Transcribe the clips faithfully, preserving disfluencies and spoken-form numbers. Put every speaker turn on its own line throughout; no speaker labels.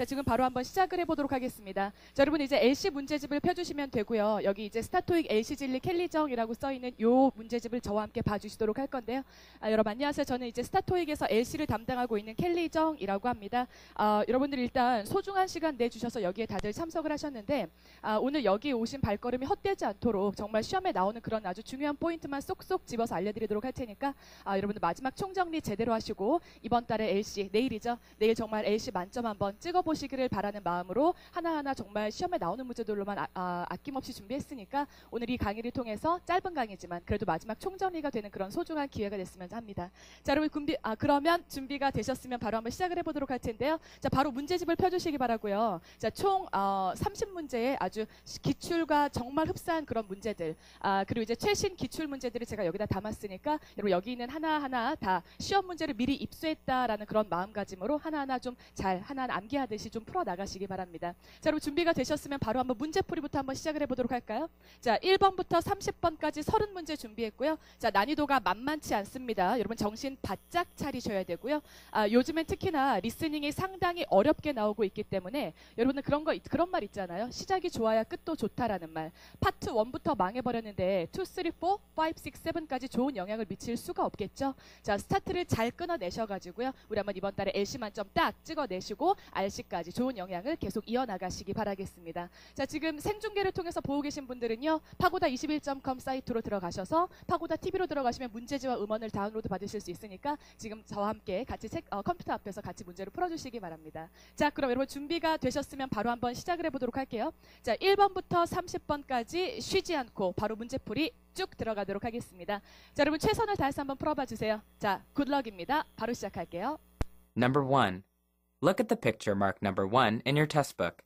자, 지금 바로 한번 시작을 해보도록 하겠습니다. 자, 여러분 이제 엘씨 문제집을 펴주시면 되고요. 여기 이제 스타토익 엘씨 진리 캘리정이라고 써있는 요 문제집을 저와 함께 봐주시도록 할 건데요. 아, 여러분 안녕하세요. 저는 이제 스타토익에서 엘씨를 담당하고 있는 캘리정이라고 합니다. 아, 여러분들 일단 소중한 시간 내주셔서 여기에 다들 참석을 하셨는데 아, 오늘 여기 오신 발걸음이 헛되지 않도록 정말 시험에 나오는 그런 아주 중요한 포인트만 쏙쏙 집어서 알려드리도록 할 테니까 아, 여러분들 마지막 총정리 제대로 하시고 이번 달에 엘씨, 내일이죠. 내일 정말 엘씨 만점 한번 찍어보시기를 바라는 마음으로 하나하나 정말 시험에 나오는 문제들로만 아, 아, 아낌없이 준비했으니까 오늘 이 강의를 통해서 짧은 강의지만 그래도 마지막 총정리가 되는 그런 소중한 기회가 됐으면 합니다. 자, 여러분 준비, 아, 그러면 준비가 되셨으면 바로 한번 시작을 해보도록 할 텐데요. 자, 바로 문제집을 펴주시기 바라고요. 자, 총 어, 삼십 문제의 아주 기출과 정말 흡사한 그런 문제들, 아, 그리고 이제 최신 기출 문제들을 제가 여기다 담았으니까 여러분 여기 있는 하나하나 다 시험 문제를 미리 입수했다라는 그런 마음가짐으로 하나하나 좀 잘 하나하나 암기하듯이 좀 풀어나가시기 바랍니다. 자, 여러분 준비가 되셨으면 바로 한번 문제풀이부터 한번 시작을 해보도록 할까요? 자, 일 번부터 삼십 번까지 삼십 문제 준비했고요. 자, 난이도가 만만치 않습니다. 여러분 정신 바짝 차리셔야 되고요. 아, 요즘엔 특히나 리스닝이 상당히 어렵게 나오고 있기 때문에 여러분은 그런 거 그런 말 있잖아요. 시작이 좋아야 끝도 좋다라는 말. 파트 일부터 망해버렸는데 이, 삼, 사, 오, 육, 육, 칠까지 좋은 영향을 미칠 수가 없겠죠. 자, 스타트를 잘 끊어내셔가지고요. 우리 한번 이번 달에 엘씨 만점 딱 찍어내시고 알씨까지 좋은 영향을 계속 이어나가시기 바라겠습니다. 자, 지금 생중계를 통해서 보고 계신 분들은요. 파고다 이십일 점 컴 사이트로 들어가셔서 파고다 티비로 들어가시면 문제지와 음원을 다운로드 받으실 수 있으니까 지금 저와 함께 같이 책, 어, 컴퓨터 앞에서 같이 문제를 풀어주시기 바랍니다. 자, 그럼 여러분 준비가 되셨으면 바로 한번 시작을 해보도록 할게요. 자, 일 번부터 삼십 번까지 쉬지 않고 바로 문제풀이 쭉 들어가도록 하겠습니다. 자, 여러분 최선을 다해서 한번 풀어봐 주세요. 자, 굿럭입니다. 바로 시작할게요.
Number one. Look at the picture marked number one in your test book.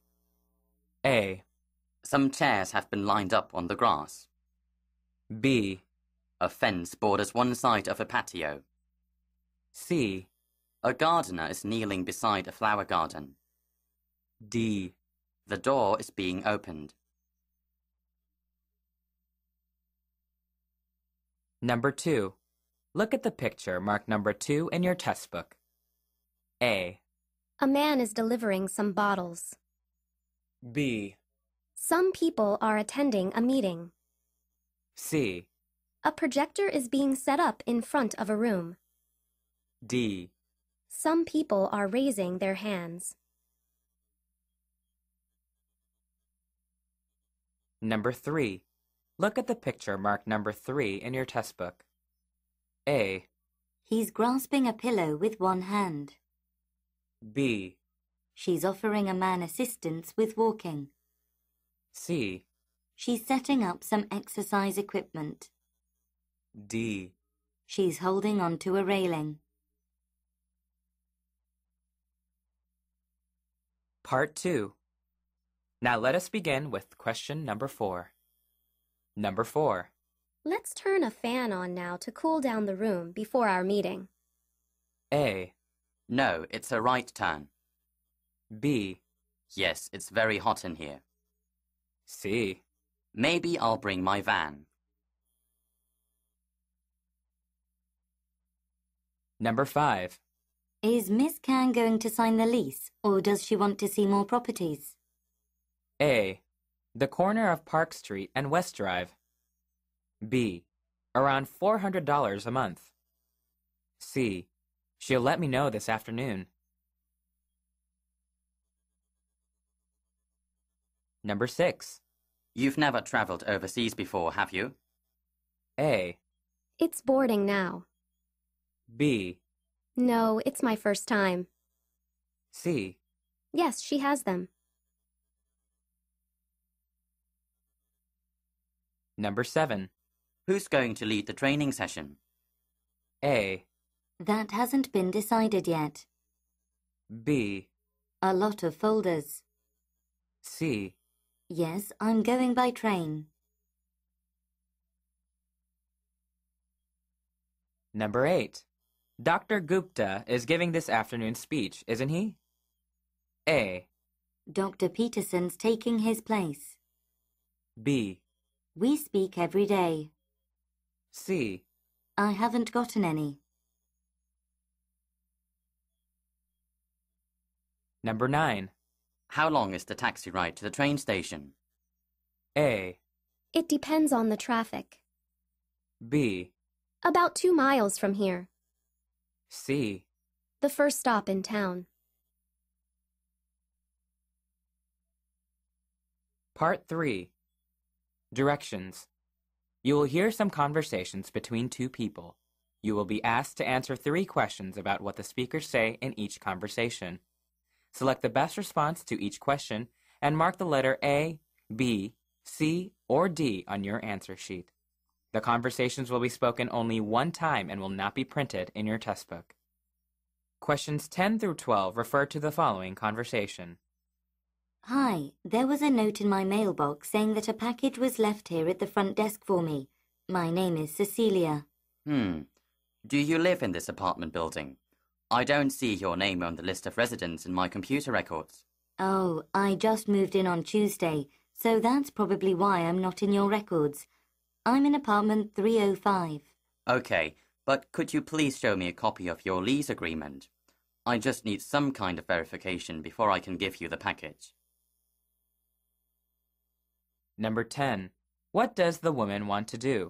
A.
Some chairs have been lined up on the grass.
B.
A fence borders one side of a patio.
C.
A gardener is kneeling beside a flower garden.
D.
The door is being opened.
Number two. Look at the picture marked number two in your test book. A.
A man is delivering some bottles.
B.
Some people are attending a meeting.
C.
A projector is being set up in front of a room.
D.
Some people are raising their hands.
Number three. Look at the picture marked number three in your test book. A.
He's grasping a pillow with one hand.
B.
She's offering a man assistance with walking.
C.
She's setting up some exercise equipment.
D.
She's holding onto a railing.
Part two. Now let us begin with question number four. Number four.
Let's turn a fan on now to cool down the room before our meeting.
A.
No, it's a right turn.
B.
Yes, it's very hot in here.
C.
Maybe I'll bring my van.
Number five.
Is Miss Can going to sign the lease, or does she want to see more properties?
A. The corner of Park Street and West Drive. B. Around four hundred dollars a month. C. She'll let me know this afternoon. Number six.
You've never traveled overseas before, have you?
A.
It's boarding now.
B.
No, it's my first time.
C.
Yes, she has them.
Number seven.
Who's going to lead the training session?
A.
That hasn't been decided yet.
B.
A lot of folders.
C.
Yes, I'm going by train.
Number eight. Doctor Gupta is giving this afternoon's speech, isn't he? A.
Doctor Peterson's taking his place.
B.
We speak every day.
C.
I haven't gotten any.
Number nine.
How long is the taxi ride to the train station?
A,
It depends on the traffic.
B,
About two miles from here.
C.
The first stop in town.
Part three. Directions. You will hear some conversations between two people. You will be asked to answer three questions about what the speakers say in each conversation. Select the best response to each question and mark the letter A, B, C, or D on your answer sheet. The conversations will be spoken only one time and will not be printed in your test book. Questions ten through twelve refer to the following conversation.
Hi, there was a note in my mailbox saying that a package was left here at the front desk for me. My name is Cecilia.
Hmm. Do you live in this apartment building? I don't see your name on the list of residents in my computer records.
Oh, I just moved in on Tuesday, so that's probably why I'm not in your records. I'm in apartment three oh five.
Okay, but could you please show me a copy of your lease agreement? I just need some kind of verification before I can give you the package.
Number ten. What does the woman want to do?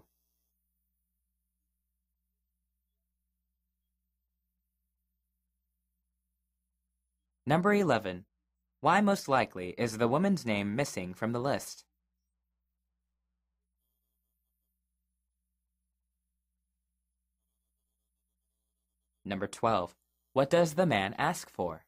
Number eleven. Why most likely is the woman's name missing from the list? Number twelve. What does the man ask for?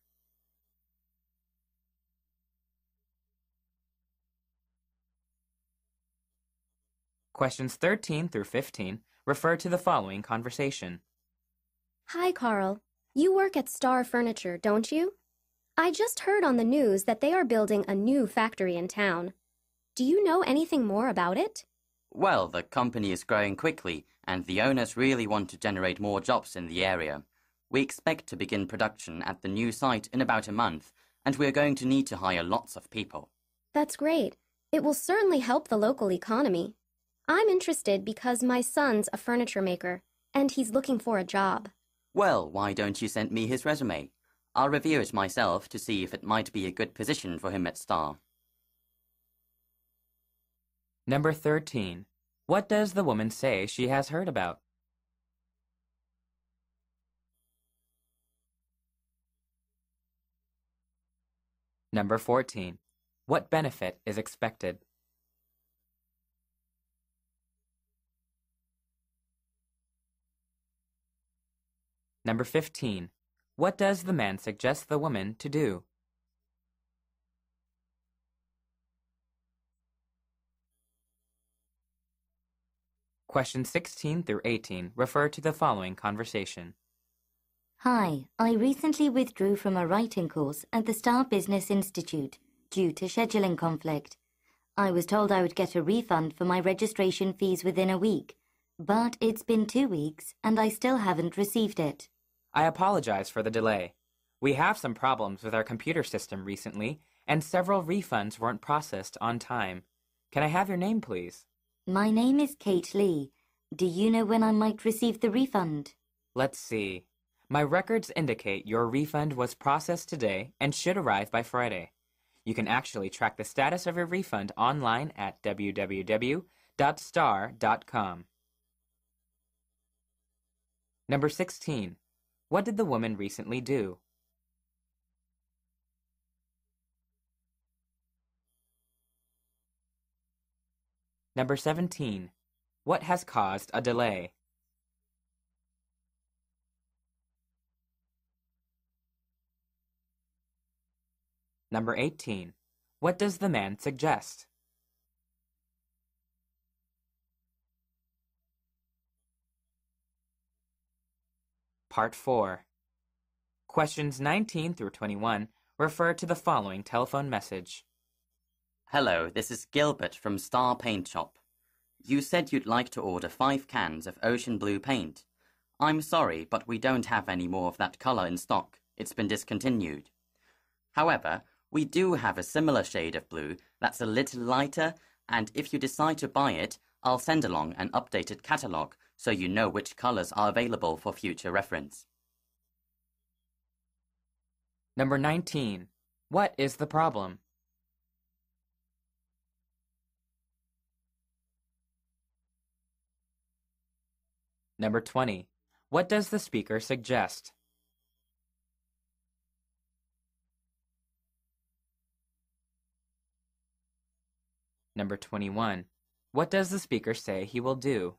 Questions thirteen through fifteen refer to the following conversation.
Hi, Carl. You work at Star Furniture, don't you? I just heard on the news that they are building a new factory in town. Do you know anything more about it?
Well, the company is growing quickly, and the owners really want to generate more jobs in the area. We expect to begin production at the new site in about a month, and we are going to need to hire lots of people.
That's great. It will certainly help the local economy. I'm interested because my son's a furniture maker, and he's looking for a job.
Well, why don't you send me his resume? I'll review it myself to see if it might be a good position for him at Star.
Number thirteen. What does the woman say she has heard about? Number fourteen. What benefit is expected? Number fifteen. What does the man suggest the woman to do? Questions sixteen through eighteen refer to the following conversation.
Hi, I recently withdrew from a writing course at the Star Business Institute due to scheduling conflict. I was told I would get a refund for my registration fees within a week, but it's been two weeks and I still haven't received it.
I apologize for the delay. We have some problems with our computer system recently, and several refunds weren't processed on time. Can I have your name, please?
My name is Kate Lee. Do you know when I might receive the refund?
Let's see. My records indicate your refund was processed today and should arrive by Friday. You can actually track the status of your refund online at w w w dot star dot com. Number sixteen. What did the woman recently do? Number seventeen. What has caused a delay? Number eighteen. What does the man suggest? Part four. Questions nineteen through twenty-one refer to the following telephone message.
Hello, this is Gilbert from Star Paint Shop. You said you'd like to order five cans of ocean blue paint. I'm sorry, but we don't have any more of that color in stock. It's been discontinued. However, we do have a similar shade of blue that's a little lighter, and if you decide to buy it, I'll send along an updated catalog so you know which colors are available for future reference.
Number nineteen. What is the problem? Number twenty. What does the speaker suggest? Number twenty-one. What does the speaker say he will do?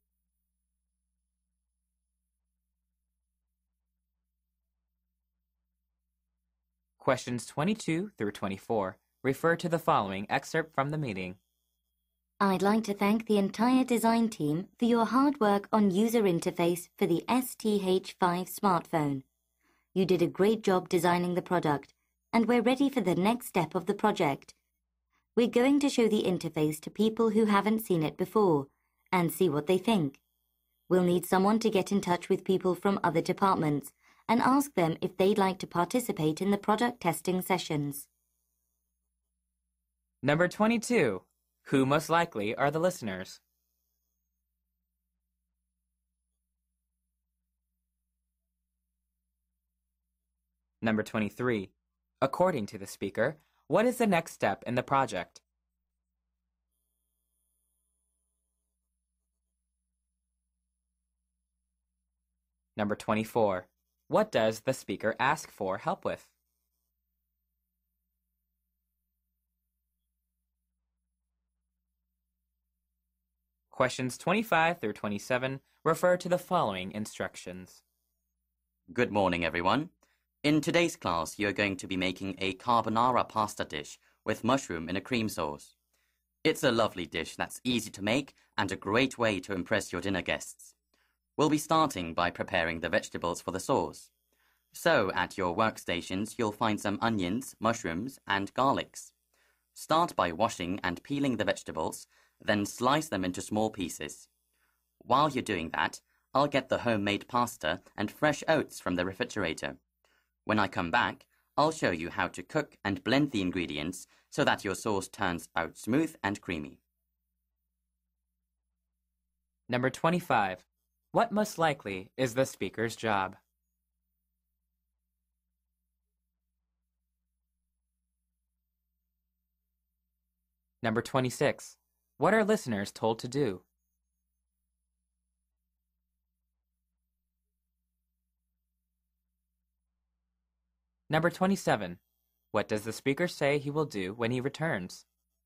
Questions twenty-two through twenty-four refer to the following excerpt from the meeting.
I'd like to thank the entire design team for your hard work on user interface for the S T H five smartphone. You did a great job designing the product, and we're ready for the next step of the project. We're going to show the interface to people who haven't seen it before and see what they think. We'll need someone to get in touch with people from other departments and ask them if they'd like to participate in the product testing sessions.
Number twenty-two. Who most likely are the listeners? Number twenty-three. According to the speaker, what is the next step in the project? Number twenty-four. What does the speaker ask for help with? Questions twenty-five through twenty-seven refer to the following instructions.
Good morning, everyone. In today's class, you're going to be making a carbonara pasta dish with mushroom in a cream sauce. It's a lovely dish that's easy to make and a great way to impress your dinner guests. We'll be starting by preparing the vegetables for the sauce. So, at your workstations, you'll find some onions, mushrooms, and garlics. Start by washing and peeling the vegetables, then slice them into small pieces. While you're doing that, I'll get the homemade pasta and fresh oats from the refrigerator. When I come back, I'll show you how to cook and blend the ingredients so that your sauce turns out smooth and creamy.
Number twenty-five. What most likely is the speaker's job? Number twenty-six. What are listeners told to do? Number twenty-seven. What does the speaker say he will do when he returns?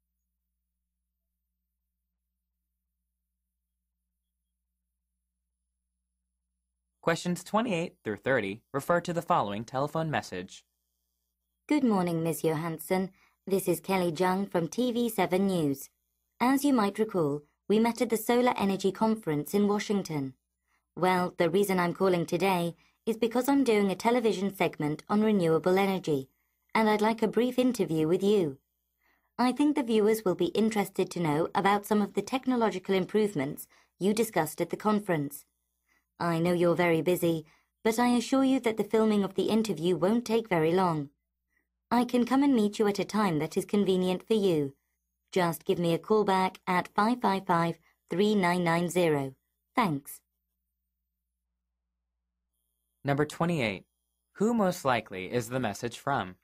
Questions twenty-eight through thirty refer to the following telephone message.
Good morning, Miss Johansson. This is Kelly Jung from T V seven News. As you might recall, we met at the Solar Energy Conference in Washington. Well, the reason I'm calling today is because I'm doing a television segment on renewable energy, and I'd like a brief interview with you. I think the viewers will be interested to know about some of the technological improvements you discussed at the conference. I know you're very busy, but I assure you that the filming of the interview won't take very long. I can come and meet you at a time that is convenient for you. Just give me a call back at five five five, three nine nine zero. Thanks.
Number twenty-eight. Who most likely is the message from?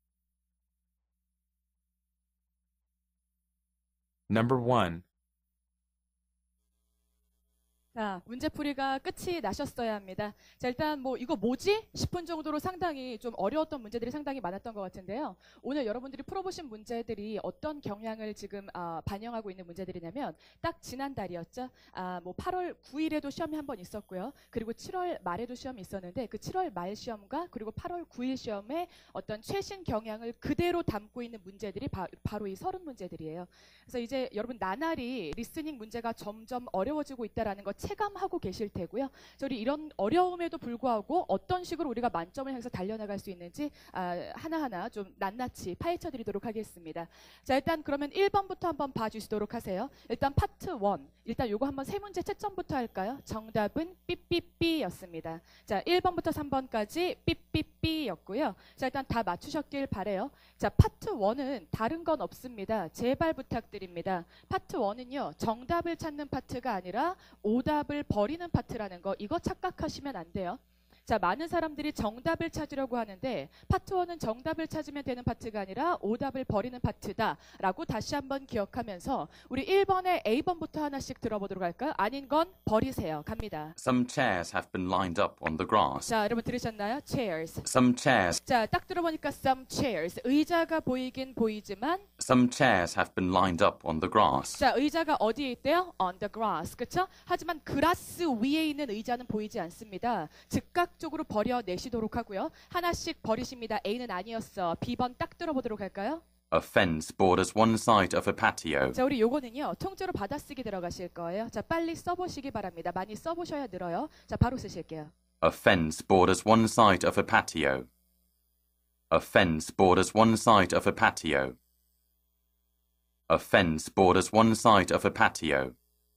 Number one.
자, 문제풀이가 끝이 나셨어야 합니다. 자, 일단 뭐 이거 뭐지? 싶은 정도로 상당히 좀 어려웠던 문제들이 상당히 많았던 것 같은데요. 오늘 여러분들이 풀어보신 문제들이 어떤 경향을 지금 아, 반영하고 있는 문제들이냐면 딱 지난달이었죠. 아, 뭐 팔월 구일에도 시험이 한 번 있었고요. 그리고 칠월 말에도 시험이 있었는데 그 칠월 말 시험과 그리고 팔월 구일 시험의 어떤 최신 경향을 그대로 담고 있는 문제들이 바, 바로 이 서른 문제들이에요. 그래서 이제 여러분 나날이 리스닝 문제가 점점 어려워지고 있다라는 거 체감하고 계실 테고요. 저희 이런 어려움에도 불구하고 어떤 식으로 우리가 만점을 향해서 달려나갈 수 있는지 아, 하나하나 좀 낱낱이 파헤쳐 드리도록 하겠습니다. 자, 일단 그러면 일 번부터 한번 봐주시도록 하세요. 일단 파트 일. 일단 요거 한번 세 문제 채점부터 할까요? 정답은 삐삐삐였습니다. 자, 일 번부터 삼 번까지 삐삐삐였고요. 자, 일단 다 맞추셨길 바래요. 자, 파트 일은 다른 건 없습니다. 제발 부탁드립니다. 파트 일은요. 정답을 찾는 파트가 아니라 오답을 버리는 파트라는 거 이거 착각하시면 안 돼요. 자, 많은 사람들이 정답을 찾으려고 하는데 파트 일은 정답을 찾으면 되는 파트가 아니라 오답을 버리는 파트다라고 다시 한번 기억하면서 우리 일 번에 A번부터 하나씩 들어보도록 할까요? 아닌 건 버리세요. 갑니다.
Some chairs have been lined up on the grass.
자, 여러분 들으셨나요? chairs.
Some chairs,
자, 딱 들어보니까 some chairs. 의자가 보이긴 보이지만
some chairs have been lined up on the grass.
자, 의자가 어디에 있대요? on the grass. 그렇죠? 하지만 그라스 위에 있는 의자는 보이지 않습니다. 즉각적으로 버려내시도록 하고요. 하나씩 버리십니다. A는 아니었어. B번 딱 들어보도록 할까요?
A fence borders one side of a patio.
자, 우리 요거는요. 통째로 받아쓰기 들어가실 거예요. 자, 빨리 써보시기 바랍니다. 많이 써보셔야 늘어요. 자, 바로 쓰실게요.
A fence borders one side of a patio. A fence borders one side of a patio. A fence borders one side of a patio.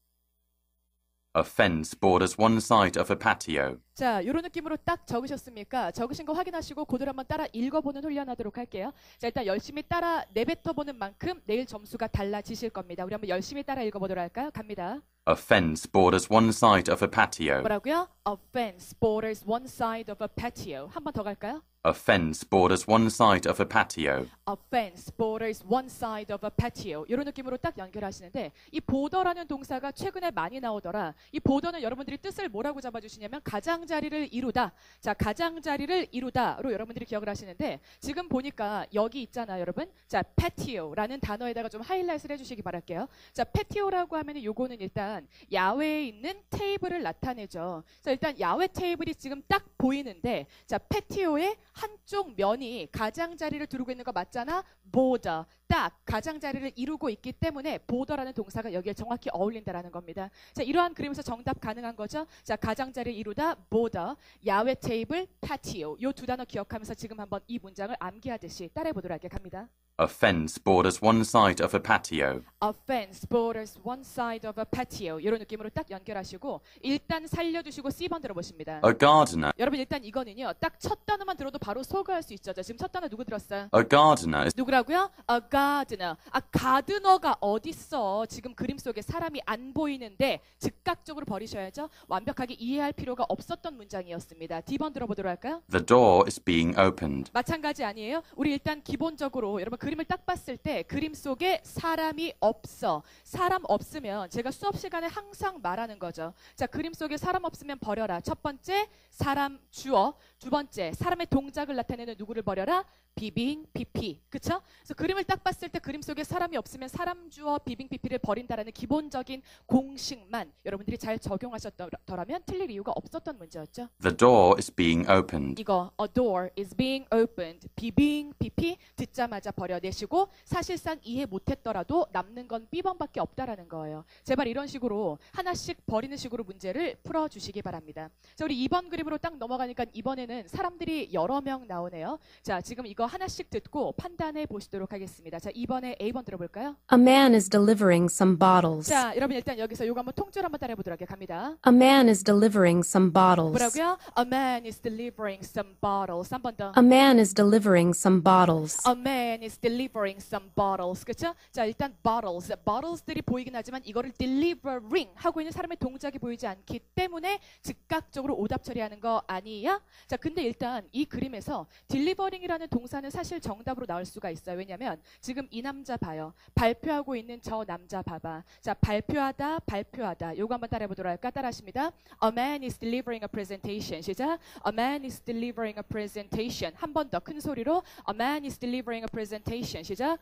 A fence borders one side of a patio.
자, 이런 느낌으로 딱 적으셨습니까? 적으신 거 확인하시고 그대로 한번 따라 읽어보는 훈련하도록 할게요. 자, 일단 열심히 따라 내뱉어보는 만큼 내일 점수가 달라지실 겁니다. 우리 한번 열심히 따라 읽어보도록 할까요? 갑니다.
A fence borders one side of a patio.
뭐라고요? A fence borders one side of a patio. 한 번 더 갈까요?
A fence borders one side of a patio.
A fence borders one side of a patio. 이런 느낌으로 딱 연결하시는데 이 border라는 동사가 최근에 많이 나오더라. 이 border는 여러분들이 뜻을 뭐라고 잡아주시냐면 가장자리를 이루다. 자, 가장자리를 이루다로 여러분들이 기억을 하시는데 지금 보니까 여기 있잖아요, 여러분. 자, patio라는 단어에다가 좀 하이라이트를 해주시기 바랄게요. 자, patio라고 하면은 요거는 일단 야외에 있는 테이블을 나타내죠. 자, 일단 야외 테이블이 지금 딱 보이는데 자, patio의 한쪽 면이 가장자리를 두르고 있는 거 맞잖아? border. 딱 가장자리를 이루고 있기 때문에 border라는 동사가 여기에 정확히 어울린다라는 겁니다. 자, 이러한 그림에서 정답 가능한 거죠? 자, 가장자리를 이루다 border, 야외 테이블 patio. 요 두 단어 기억하면서 지금 한번 이 문장을 암기하듯이 따라해 보도록 할게요. 갑니다.
A fence borders one side of a patio.
A fence borders one side of a patio. 이런 느낌으로 딱 연결하시고 일단 살려주시고 C번 들어보십니다.
A gardener.
여러분 일단 이거는요. 딱 첫 단어만 들어도 바로 소개할 수 있죠. 자, 지금 첫 단어 누구 들었어요?
A gardener is
누구라고요? A gardener. 아, 가드너가 어딨어. 지금 그림 속에 사람이 안 보이는데 즉각적으로 버리셔야죠. 완벽하게 이해할 필요가 없었던 문장이었습니다. D번 들어보도록 할까요?
the door is being opened.
마찬가지 아니에요? 우리 일단 기본적으로 여러분 그림을 딱 봤을 때 그림 속에 사람이 없어. 사람 없으면 제가 수업 시간에 항상 말하는 거죠. 자, 그림 속에 사람 없으면 버려라. 첫 번째, 사람 주어. 두 번째, 사람의 동작을 나타내는 누구를 버려라? 비빙, 피피. 그쵸? 그래서 그림을 딱 봤을 때 그림 속에 사람이 없으면 사람 주어, 비빙, 피피를 버린다라는 기본적인 공식만 여러분들이 잘 적용하셨더라면 틀릴 이유가 없었던 문제였죠.
The door is being opened.
이거 a door is being opened. 비빙, 피피 듣자마자 버려내시고 사실상 이해 못했더라도 남는 건 B번밖에 없다라는 거예요. 제발 이런 식으로 하나씩 버리는 식으로 문제를 풀어주시기 바랍니다. 자, 우리 이 번 그림으로 딱 넘어가니까 이번에는 사람들이 여러 명 나오네요. 자, 지금 이거 하나씩 듣고 판단해 보시도록 하겠습니다. 자, 이번에 A번 들어볼까요?
A man is delivering some bottles.
자, 여러분 일단 여기서 요거 한번 통째로 한번 따라해 보도록 할게요. 갑니다.
A man is delivering some bottles.
뭐라고요? A man is delivering some bottles. 한 번 더.
A man is delivering some bottles.
A man is delivering some bottles. 그렇죠? 자, 일단 bottles. bottles들이 보이긴 하지만 이거를 delivering 하고 있는 사람의 동작이 보이지 않기 때문에 즉각적으로 오답 처리하는 거 아니야? 자, 근데 일단 이 그림에서 delivering이라는 동사는 사실 정답으로 나올 수가 있어요. 왜냐면 지금 이 남자 봐요. 발표하고 있는 저 남자 봐봐. 자, 발표하다, 발표하다. 요거 한번 따라해 보도록 할까? 따라하십니다. A man is delivering a presentation. 시작. A man is delivering a presentation. 한 번 더 큰 소리로 A man is delivering a presentation. 시작.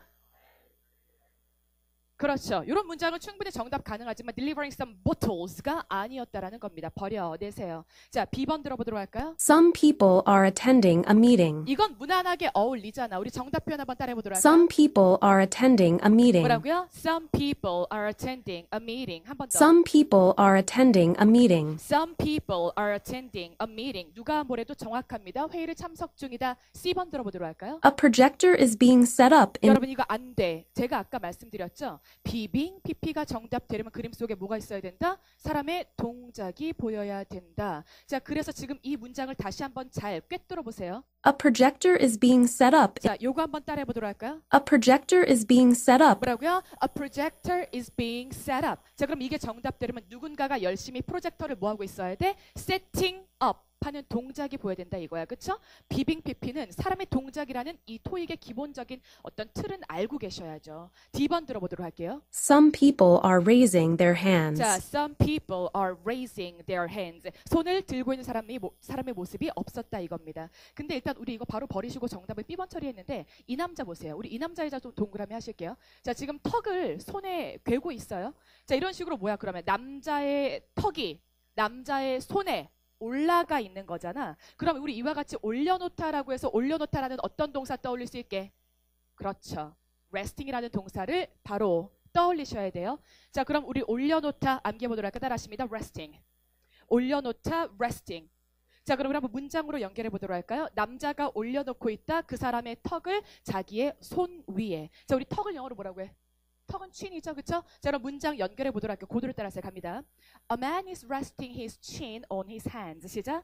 그렇죠. 이런 문장은 충분히 정답 가능하지만 delivering some bottles가 아니었다라는 겁니다. 버려내세요. 자, B번 들어보도록 할까요?
Some people are attending a meeting.
이건 무난하게 어울리잖아. 우리 정답 표현 한번 따라해 보도록 할까요?
Some people are attending a meeting.
뭐라고요? Some people are attending a meeting. 한 번 더.
Some people are attending a meeting.
Some people are attending a meeting. 누가 뭐래도 정확합니다. 회의를 참석 중이다. C번 들어보도록 할까요?
A projector is being set up in
여러분 이거 안 돼. 제가 아까 말씀드렸죠. 비빙, 피피가 정답 되려면 그림 속에 뭐가 있어야 된다? 사람의 동작이 보여야 된다. 자, 그래서 지금 이 문장을 다시 한번 잘 꿰뚫어 보세요.
A projector is being set up.
자, 요거 한번 따라해 보도록 할까요?
A projector is being set up.
뭐라고요? A projector is being set up. 자, 그럼 이게 정답 되려면 누군가가 열심히 프로젝터를 뭐 하고 있어야 돼? setting up. 하는 동작이 보여야 된다 이거야. 그쵸? 비빙 피피는 사람의 동작이라는 이 토익의 기본적인 어떤 틀은 알고 계셔야죠. D번 들어보도록 할게요.
Some people are raising their hands.
자, some people are raising their hands. 손을 들고 있는 사람이, 모, 사람의 모습이 없었다 이겁니다. 근데 일단 우리 이거 바로 버리시고 정답을 B번 처리했는데 이 남자 보세요. 우리 이 남자 여자 좀 동그라미 하실게요. 자, 지금 턱을 손에 괴고 있어요. 자, 이런 식으로 뭐야 그러면 남자의 턱이 남자의 손에 올라가 있는 거잖아. 그럼 우리 이와 같이 올려놓다라고 해서 올려놓다라는 어떤 동사 떠올릴 수 있게? 그렇죠. resting이라는 동사를 바로 떠올리셔야 돼요. 자, 그럼 우리 올려놓다 암기해보도록 할까? 따라하십니다. resting. 올려놓다, resting. 자, 그럼 우리 한번 문장으로 연결해보도록 할까요? 남자가 올려놓고 있다. 그 사람의 턱을 자기의 손 위에. 자, 우리 턱을 영어로 뭐라고 해? 턱은 chin이죠, 그쵸? 자, 그럼 문장 연결해 보도록 할게요. 고도를 따라서 갑니다. A man is resting his chin on his hands. 시작.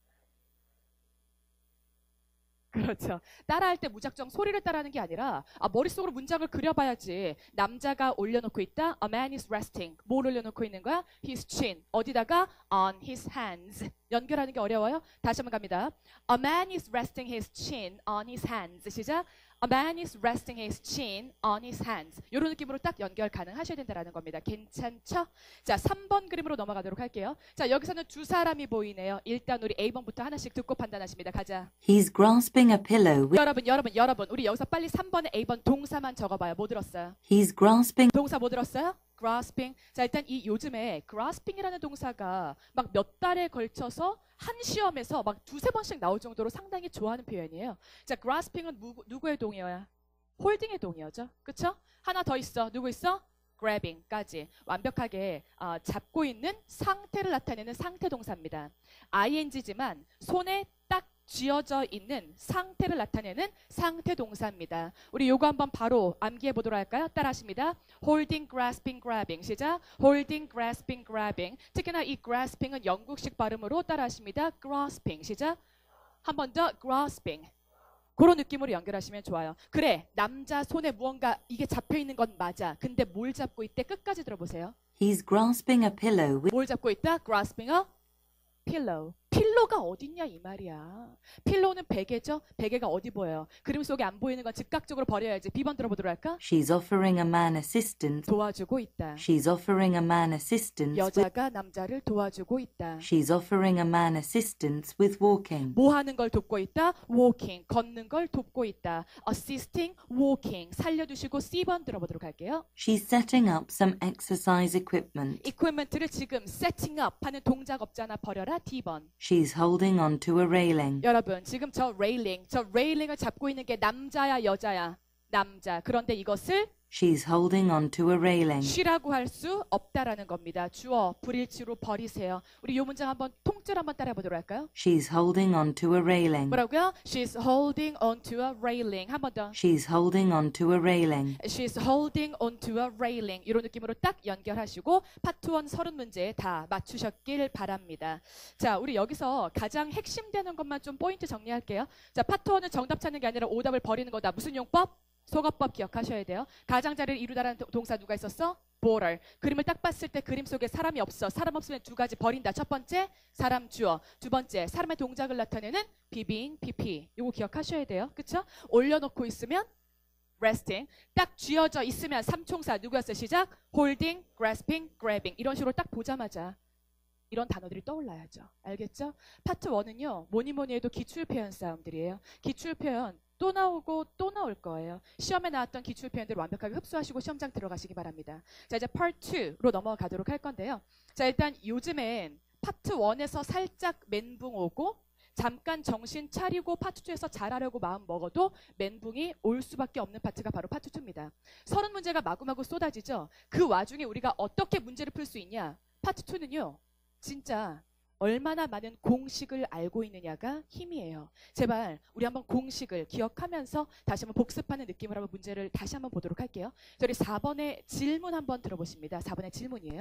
그렇죠. 따라할 때 무작정 소리를 따라하는 게 아니라 아, 머릿속으로 문장을 그려봐야지. 남자가 올려놓고 있다. A man is resting. 뭘 올려놓고 있는 거야? His chin. 어디다가? On his hands. 연결하는 게 어려워요? 다시 한번 갑니다. A man is resting his chin on his hands. 시작. A man is resting his chin on his hands. 이런 느낌으로 딱 연결 가능하셔야 된다는 겁니다. 괜찮죠? 자, 삼 번 그림으로 넘어가도록 할게요. 자, 여기서는 두 사람이 보이네요. 일단 우리 A번부터 하나씩 듣고 판단하십니다. 가자.
He's grasping a pillow with
여러분, 여러분, 여러분. 우리 여기서 빨리 삼 번에 A번 동사만 적어봐요. 뭐 들었어요?
He's grasping
동사 뭐 들었어요? grasping. 자, 일단 이 요즘에 grasping이라는 동사가 막 몇 달에 걸쳐서 한 시험에서 막 두세 번씩 나올 정도로 상당히 좋아하는 표현이에요. 자, grasping은 누구, 누구의 동의어야? 홀딩의 동의어죠. 그쵸? 하나 더 있어. 누구 있어? grabbing까지 완벽하게 어, 잡고 있는 상태를 나타내는 상태 동사입니다. ing지만 손에 딱 쥐어져 있는 상태를 나타내는 상태 동사입니다. 우리 요거 한번 바로 암기해 보도록 할까요? 따라하십니다. holding, grasping, grabbing. 시작. holding, grasping, grabbing. 특히나 이 grasping은 영국식 발음으로 따라하십니다. grasping. 시작. 한 번 더 grasping. 그런 느낌으로 연결하시면 좋아요. 그래, 남자 손에 무언가 이게 잡혀있는 건 맞아. 근데 뭘 잡고 있대? 끝까지 들어보세요.
He's grasping a pillow with
뭘 잡고 있다? grasping a pillow. 필로가 어딨냐 이 말이야. 필로는 베개죠? 베개가 어디 보여요? 그림 속에 안 보이는 건 즉각적으로 버려야지. B번 들어보도록 할까?
She's offering a man assistance.
도와주고 있다.
She's offering a man assistance with
여자가 남자를 도와주고 있다.
She's offering a man assistance with walking.
뭐 하는 걸 돕고 있다? walking. 걷는 걸 돕고 있다. assisting, walking. 살려두시고 C번 들어보도록 할게요.
She's setting up some exercise equipment.
equipment를 지금 setting up 하는 동작 없잖아. 버려라. D번.
She's holding on to a railing.
여러분, 지금 저 railing, 저 railing을 잡고 있는 게 남자야, 여자야? 남자. 그런데 이것을
She's holding on to a railing.
쉬라고 할 수 없다라는 겁니다. 주어, 불일치로 버리세요. 우리 이 문장 한번 통째로 한번 따라해 보도록 할까요?
She's holding on to a railing.
뭐라고요? She's holding onto a railing. 한 번 더.
She's holding on to a railing.
She's holding onto a railing. 이런 느낌으로 딱 연결하시고 파트 일 서른 문제 다 맞추셨길 바랍니다. 자, 우리 여기서 가장 핵심되는 것만 좀 포인트 정리할게요. 자, 파트 일은 정답 찾는 게 아니라 오답을 버리는 거다. 무슨 용법? 속어법 기억하셔야 돼요. 가장자리를 이루다라는 동사 누가 있었어? border. 그림을 딱 봤을 때 그림 속에 사람이 없어. 사람 없으면 두 가지 버린다. 첫 번째, 사람 주어. 두 번째, 사람의 동작을 나타내는 비빙, pp. 이거 기억하셔야 돼요. 그쵸? 올려놓고 있으면 resting. 딱 쥐어져 있으면 삼총사 누구였어요? 시작. holding, grasping, grabbing. 이런 식으로 딱 보자마자 이런 단어들이 떠올라야죠. 알겠죠? 파트 일은요. 뭐니 뭐니 해도 기출 표현 싸움들이에요. 기출 표현 또 나오고 또 나올 거예요. 시험에 나왔던 기출 표현들을 완벽하게 흡수하시고 시험장 들어가시기 바랍니다. 자, 이제 파트 이로 넘어가도록 할 건데요. 자, 일단 요즘엔 파트 일에서 살짝 멘붕 오고 잠깐 정신 차리고 파트 이에서 잘하려고 마음 먹어도 멘붕이 올 수밖에 없는 파트가 바로 파트 이입니다. 서른 문제가 마구마구 쏟아지죠. 그 와중에 우리가 어떻게 문제를 풀 수 있냐? 파트 이는요. 진짜 얼마나 많은 공식을 알고 있느냐가 힘이에요. 제발 우리 한번 공식을 기억하면서 다시 한번 복습하는 느낌으로 한번 문제를 다시 한번 보도록 할게요. 저희 사 번의 질문 한번 들어보십니다. 사 번의 질문이에요.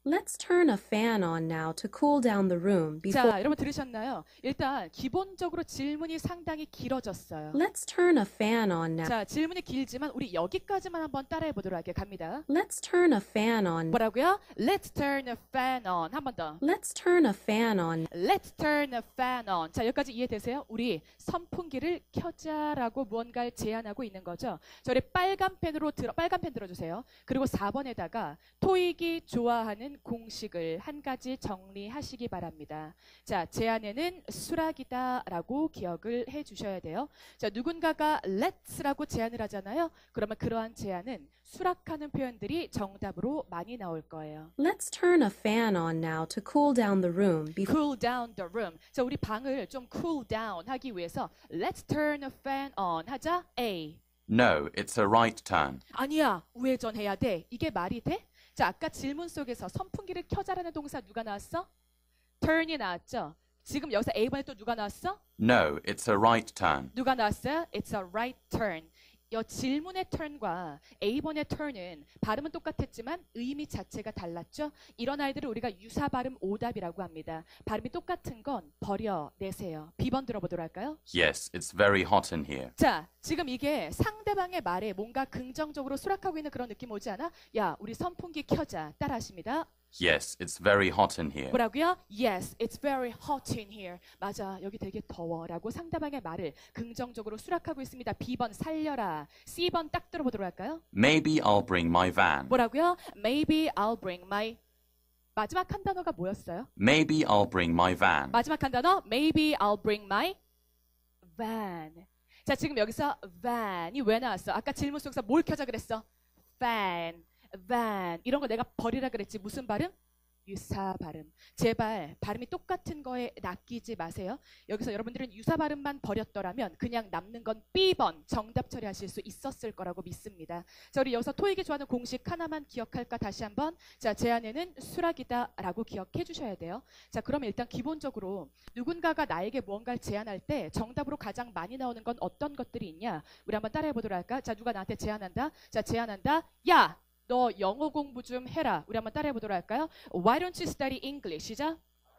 Let's turn a fan on now to cool down the room before.
자, 여러분 들으셨나요? 일단 기본적으로 질문이 상당히 길어졌어요.
Let's turn a fan on now.
자, 질문이 길지만 우리 여기까지만 한번 따라해 보도록 할게요. 갑니다.
Let's turn a fan on.
뭐라고요? Let's turn a fan on. 한 번 더.
Let's turn a fan on.
Let's turn a fan on. 자, 여기까지 이해되세요? 우리 선풍기를 켜자라고 무언가를 제안하고 있는 거죠. 저리 빨간 펜으로 들어, 빨간 펜 들어주세요. 그리고 사 번에다가 토익이 좋아하는 공식을 한 가지 정리하시기 바랍니다. 자, 제안에는 수락이다라고 기억을 해주셔야 돼요. 자, 누군가가 let's라고 제안을 하잖아요. 그러면 그러한 제안은 수락하는 표현들이 정답으로 많이 나올 거예요.
Let's turn a fan on now to cool down the room before.
Cool down the room. 자, 우리 방을 좀 cool down 하기 위해서 Let's turn a fan on 하자. A.
No, it's a right turn.
아니야, 우회전해야 돼. 이게 말이 돼? 자, 아까 질문 속에서 선풍기를 켜자라는 동사 누가 나왔어? turn이 나왔죠? 지금 여기서 A번에 또 누가 나왔어?
No, it's a right turn.
누가 나왔어요? It's a right turn. 이 질문의 turn과 A번의 turn은 발음은 똑같았지만 의미 자체가 달랐죠? 이런 아이들을 우리가 유사 발음 오답이라고 합니다. 발음이 똑같은 건 버려내세요. B번 들어보도록 할까요?
Yes, it's very hot in here.
자, 지금 이게 상대방의 말에 뭔가 긍정적으로 수락하고 있는 그런 느낌 오지 않아? 야, 우리 선풍기 켜자. 따라 하십니다.
Yes, it's very hot in here.
뭐라고요? Yes, it's very hot in here. 맞아, 여기 되게 더워. 라고 상대방의 말을 긍정적으로 수락하고 있습니다. B번 살려라. C번 딱 들어보도록 할까요?
Maybe I'll bring my van.
뭐라고요? Maybe I'll bring my... 마지막 한 단어가 뭐였어요?
Maybe I'll bring my van.
마지막 한 단어? Maybe I'll bring my van. 자, 지금 여기서 van이 왜 나왔어? 아까 질문 속에서 뭘 켜자 그랬어? fan, van. 이런 거 내가 버리라 그랬지. 무슨 발음? 유사 발음. 제발 발음이 똑같은 거에 낚이지 마세요. 여기서 여러분들은 유사 발음만 버렸더라면 그냥 남는 건 B번 정답 처리하실 수 있었을 거라고 믿습니다. 자, 우리 여기서 토익이 좋아하는 공식 하나만 기억할까? 다시 한번. 자, 제안에는 수락이다 라고 기억해 주셔야 돼요. 자, 그럼 일단 기본적으로 누군가가 나에게 무언가를 제안할 때 정답으로 가장 많이 나오는 건 어떤 것들이 있냐? 우리 한번 따라해 보도록 할까? 자, 누가 나한테 제안한다? 자, 제안한다. 야! 너 영어 공부 좀 해라. 우리 한번 따라해 보도록 할까요? Why don't you study English? 시작.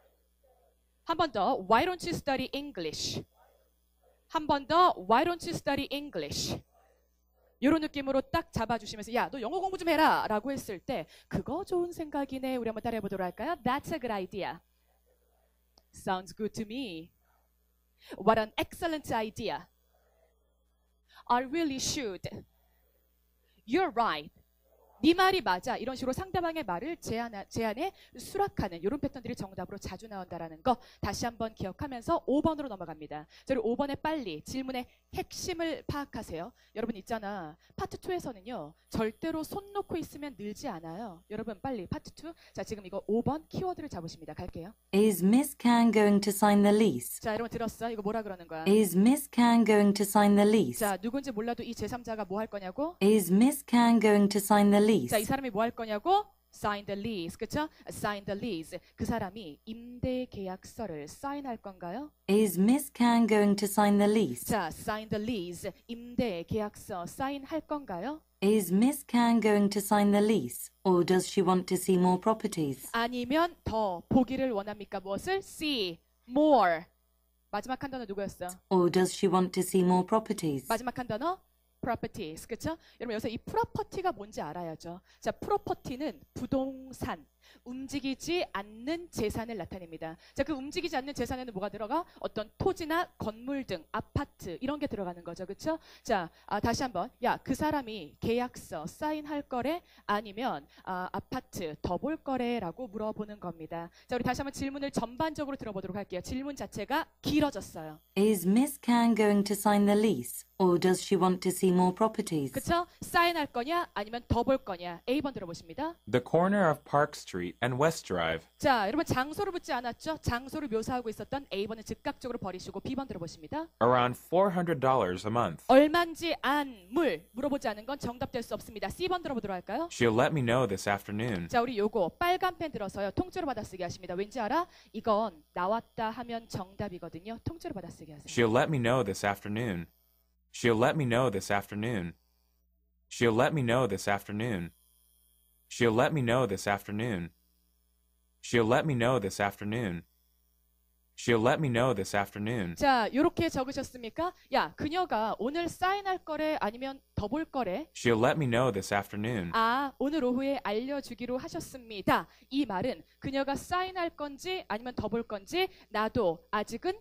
한 번 더. Why don't you study English? 한 번 더. Why don't you study English? 이런 느낌으로 딱 잡아주시면서 야, 너 영어 공부 좀 해라 라고 했을 때 그거 좋은 생각이네. 우리 한번 따라해 보도록 할까요? That's a good idea. Sounds good to me. What an excellent idea. I really should. You're right. 네 말이 맞아. 이런 식으로 상대방의 말을 제안하, 제안에 수락하는 이런 패턴들이 정답으로 자주 나온다는 거 다시 한번 기억하면서 오 번으로 넘어갑니다. 저희 오 번에 빨리 질문의 핵심을 파악하세요. 여러분 있잖아. 파트 이에서는요. 절대로 손 놓고 있으면 늘지 않아요. 여러분 빨리 파트 이. 자, 지금 이거 오 번 키워드를 잡으십니다. 갈게요.
Is Miss Can going to sign the lease?
자, 여러분 들었어? 이거 뭐라 그러는 거야?
Is Miss Can going to sign the lease?
자, 누군지 몰라도 이 제삼자가 뭐 할 거냐고?
Is Miss Can going to sign the lease?
자, 이 사람이 뭐 할 거냐고? Sign the lease. 그쵸? Sign the lease. 그 사람이 임대 계약서를 사인할 건가요?
Is Miss Can going to sign the lease?
자, sign the lease. 임대 계약서 사인할 건가요?
Is Miss Can going to sign the lease? Or does she want to see more properties?
아니면 더 보기를 원합니까? 무엇을? See more. 마지막 한 단어 누구였어?
Or does she want to see more properties?
마지막 한 단어? properties. 그쵸? 여러분 여기서 이 프로퍼티가 뭔지 알아야죠. 자, 프로퍼티는 부동산, 움직이지 않는 재산을 나타냅니다. 자, 그 움직이지 않는 재산에는 뭐가 들어가? 어떤 토지나 건물 등 아파트 이런 게 들어가는 거죠. 그쵸? 자, 아, 다시 한번. 야, 그 사람이 계약서 사인할 거래? 아니면 아, 아파트 더 볼 거래? 라고 물어보는 겁니다. 자, 우리 다시 한번 질문을 전반적으로 들어보도록 할게요. 질문 자체가 길어졌어요.
Is Miss Can going to sign the lease? Or does she want to see more properties?
그쵸? 사인할 거냐? 아니면 더 볼 거냐? A번 들어보십니다.
The corner of Park Street and West Drive.
자, 여러분 장소를 묻지 않았죠? 장소를 묘사하고 있었던 A번은 즉각적으로 버리시고 B번 들어보십니다.
Around four hundred dollars a month.
얼만지 안, 물 물어보지 않은 건 정답될 수 없습니다. C번 들어보도록 할까요?
She'll let me know this afternoon.
자, 우리 요거 빨간 펜 들어서요. 통째로 받아쓰기 하십니다. 왠지 알아? 이건 나왔다 하면 정답이거든요. 통째로 받아쓰기 하세요.
She'll let me know this afternoon. She'll let me know this afternoon. She'll let me know this afternoon. She'll let me know this afternoon. She'll let me know this afternoon. She'll let me know this afternoon.
자, 요렇게 적으셨습니까? 야, 그녀가 오늘 사인할 거래 아니면 더 볼 거래?
She'll let me know this afternoon.
아, 오늘 오후에 알려주기로 하셨습니다. 이 말은 그녀가 사인할 건지 아니면 더 볼 건지 나도 아직은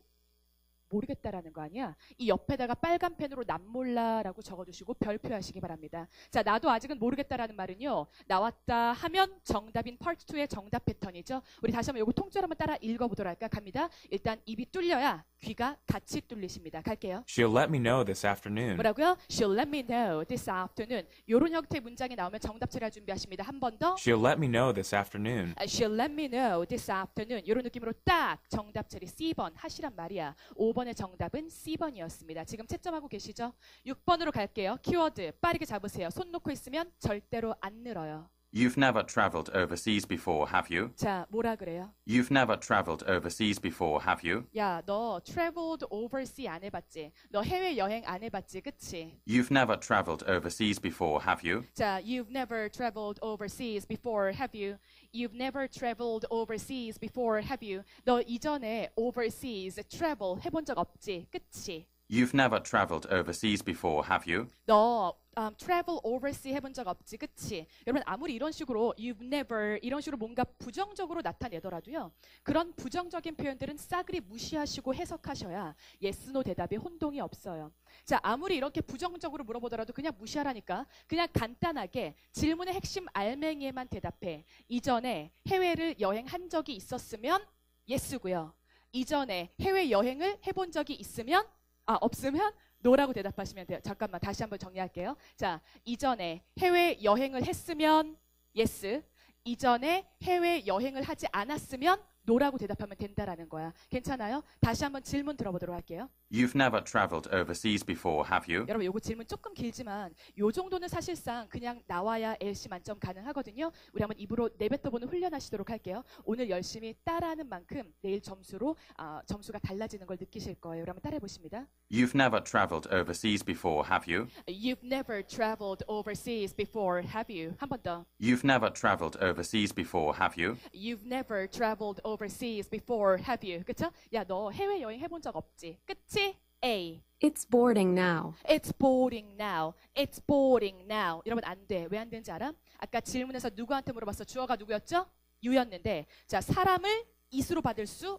모르겠다라는 거 아니야. 이 옆에다가 빨간 펜으로 난 몰라라고 적어주시고 별표하시기 바랍니다. 자, 나도 아직은 모르겠다라는 말은요. 나왔다 하면 정답인 파트 투의 정답 패턴이죠. 우리 다시 한번 이거 통째로 한번 따라 읽어보도록 할까? 갑니다. 일단 입이 뚫려야 귀가 같이 뚫리십니다. 갈게요.
She'll let me know this afternoon.
뭐라고요? She'll let me know this afternoon. 이런 형태의 문장이 나오면 정답 찾아 준비하십니다. 한 번 더.
She'll let me know this afternoon.
She'll let me know this afternoon. 이런 느낌으로 딱 정답 처리 씨 번 하시란 말이야. 오 번의 정답은 씨 번이었습니다. 지금 채점하고 계시죠? 육 번으로 갈게요. 키워드 빠르게 잡으세요. 손 놓고 있으면 절대로 안 늘어요.
You've never travelled overseas before, have you?
자, 뭐라 그래요?
You've never travelled overseas before, have you?
야, 너 traveled overseas 안 해봤지? 너 해외 여행 안 해봤지? 그치?
You've never travelled overseas before, have you?
자, you've never traveled overseas before, have you? You've never traveled overseas before, have you? 너 이전에 overseas travel 해본 적 없지? 그치?
You've never travelled overseas before, have you?
너 um, travel overseas 해본 적 없지, 그치? 여러분 아무리 이런 식으로 you've never 이런 식으로 뭔가 부정적으로 나타내더라도요. 그런 부정적인 표현들은 싸그리 무시하시고 해석하셔야 yes, no 대답에 혼동이 없어요. 자, 아무리 이렇게 부정적으로 물어보더라도 그냥 무시하라니까. 그냥 간단하게 질문의 핵심 알맹이에만 대답해. 이전에 해외를 여행한 적이 있었으면 yes고요. 이전에 해외 여행을 해본 적이 있으면 아, 없으면 no라고 대답하시면 돼요. 잠깐만 다시 한번 정리할게요. 자, 이전에 해외 여행을 했으면 yes, 이전에 해외 여행을 하지 않았으면 no라고 대답하면 된다라는 거야. 괜찮아요? 다시 한번 질문 들어보도록 할게요.
You've never travelled overseas before, have you?
여러분 요거 질문 조금 길지만 요 정도는 사실상 그냥 나와야 엘씨 만점 가능하거든요. 우리 한번 입으로 내뱉어보는 훈련하시도록 할게요. 오늘 열심히 따라하는 만큼 내일 점수로 아, 점수가 달라지는 걸 느끼실 거예요. 우리 한번 따라해 보십니다.
You've never travelled overseas before, have you?
You've never traveled overseas before, have you? 한 번 더.
You've never travelled overseas before, have you?
You've never traveled overseas before, have you? 그쵸? 야, 너 해외 여행 해본 적 없지? 그치? A.
It's boarding now.
It's boarding now. It's boarding now. 여러분 안 돼. 왜 안 되는지 알아? 아까 질문에서 누구한테 물어봤어? 주어가 누구였죠? you였는데 자, 사람을 is로 받을 수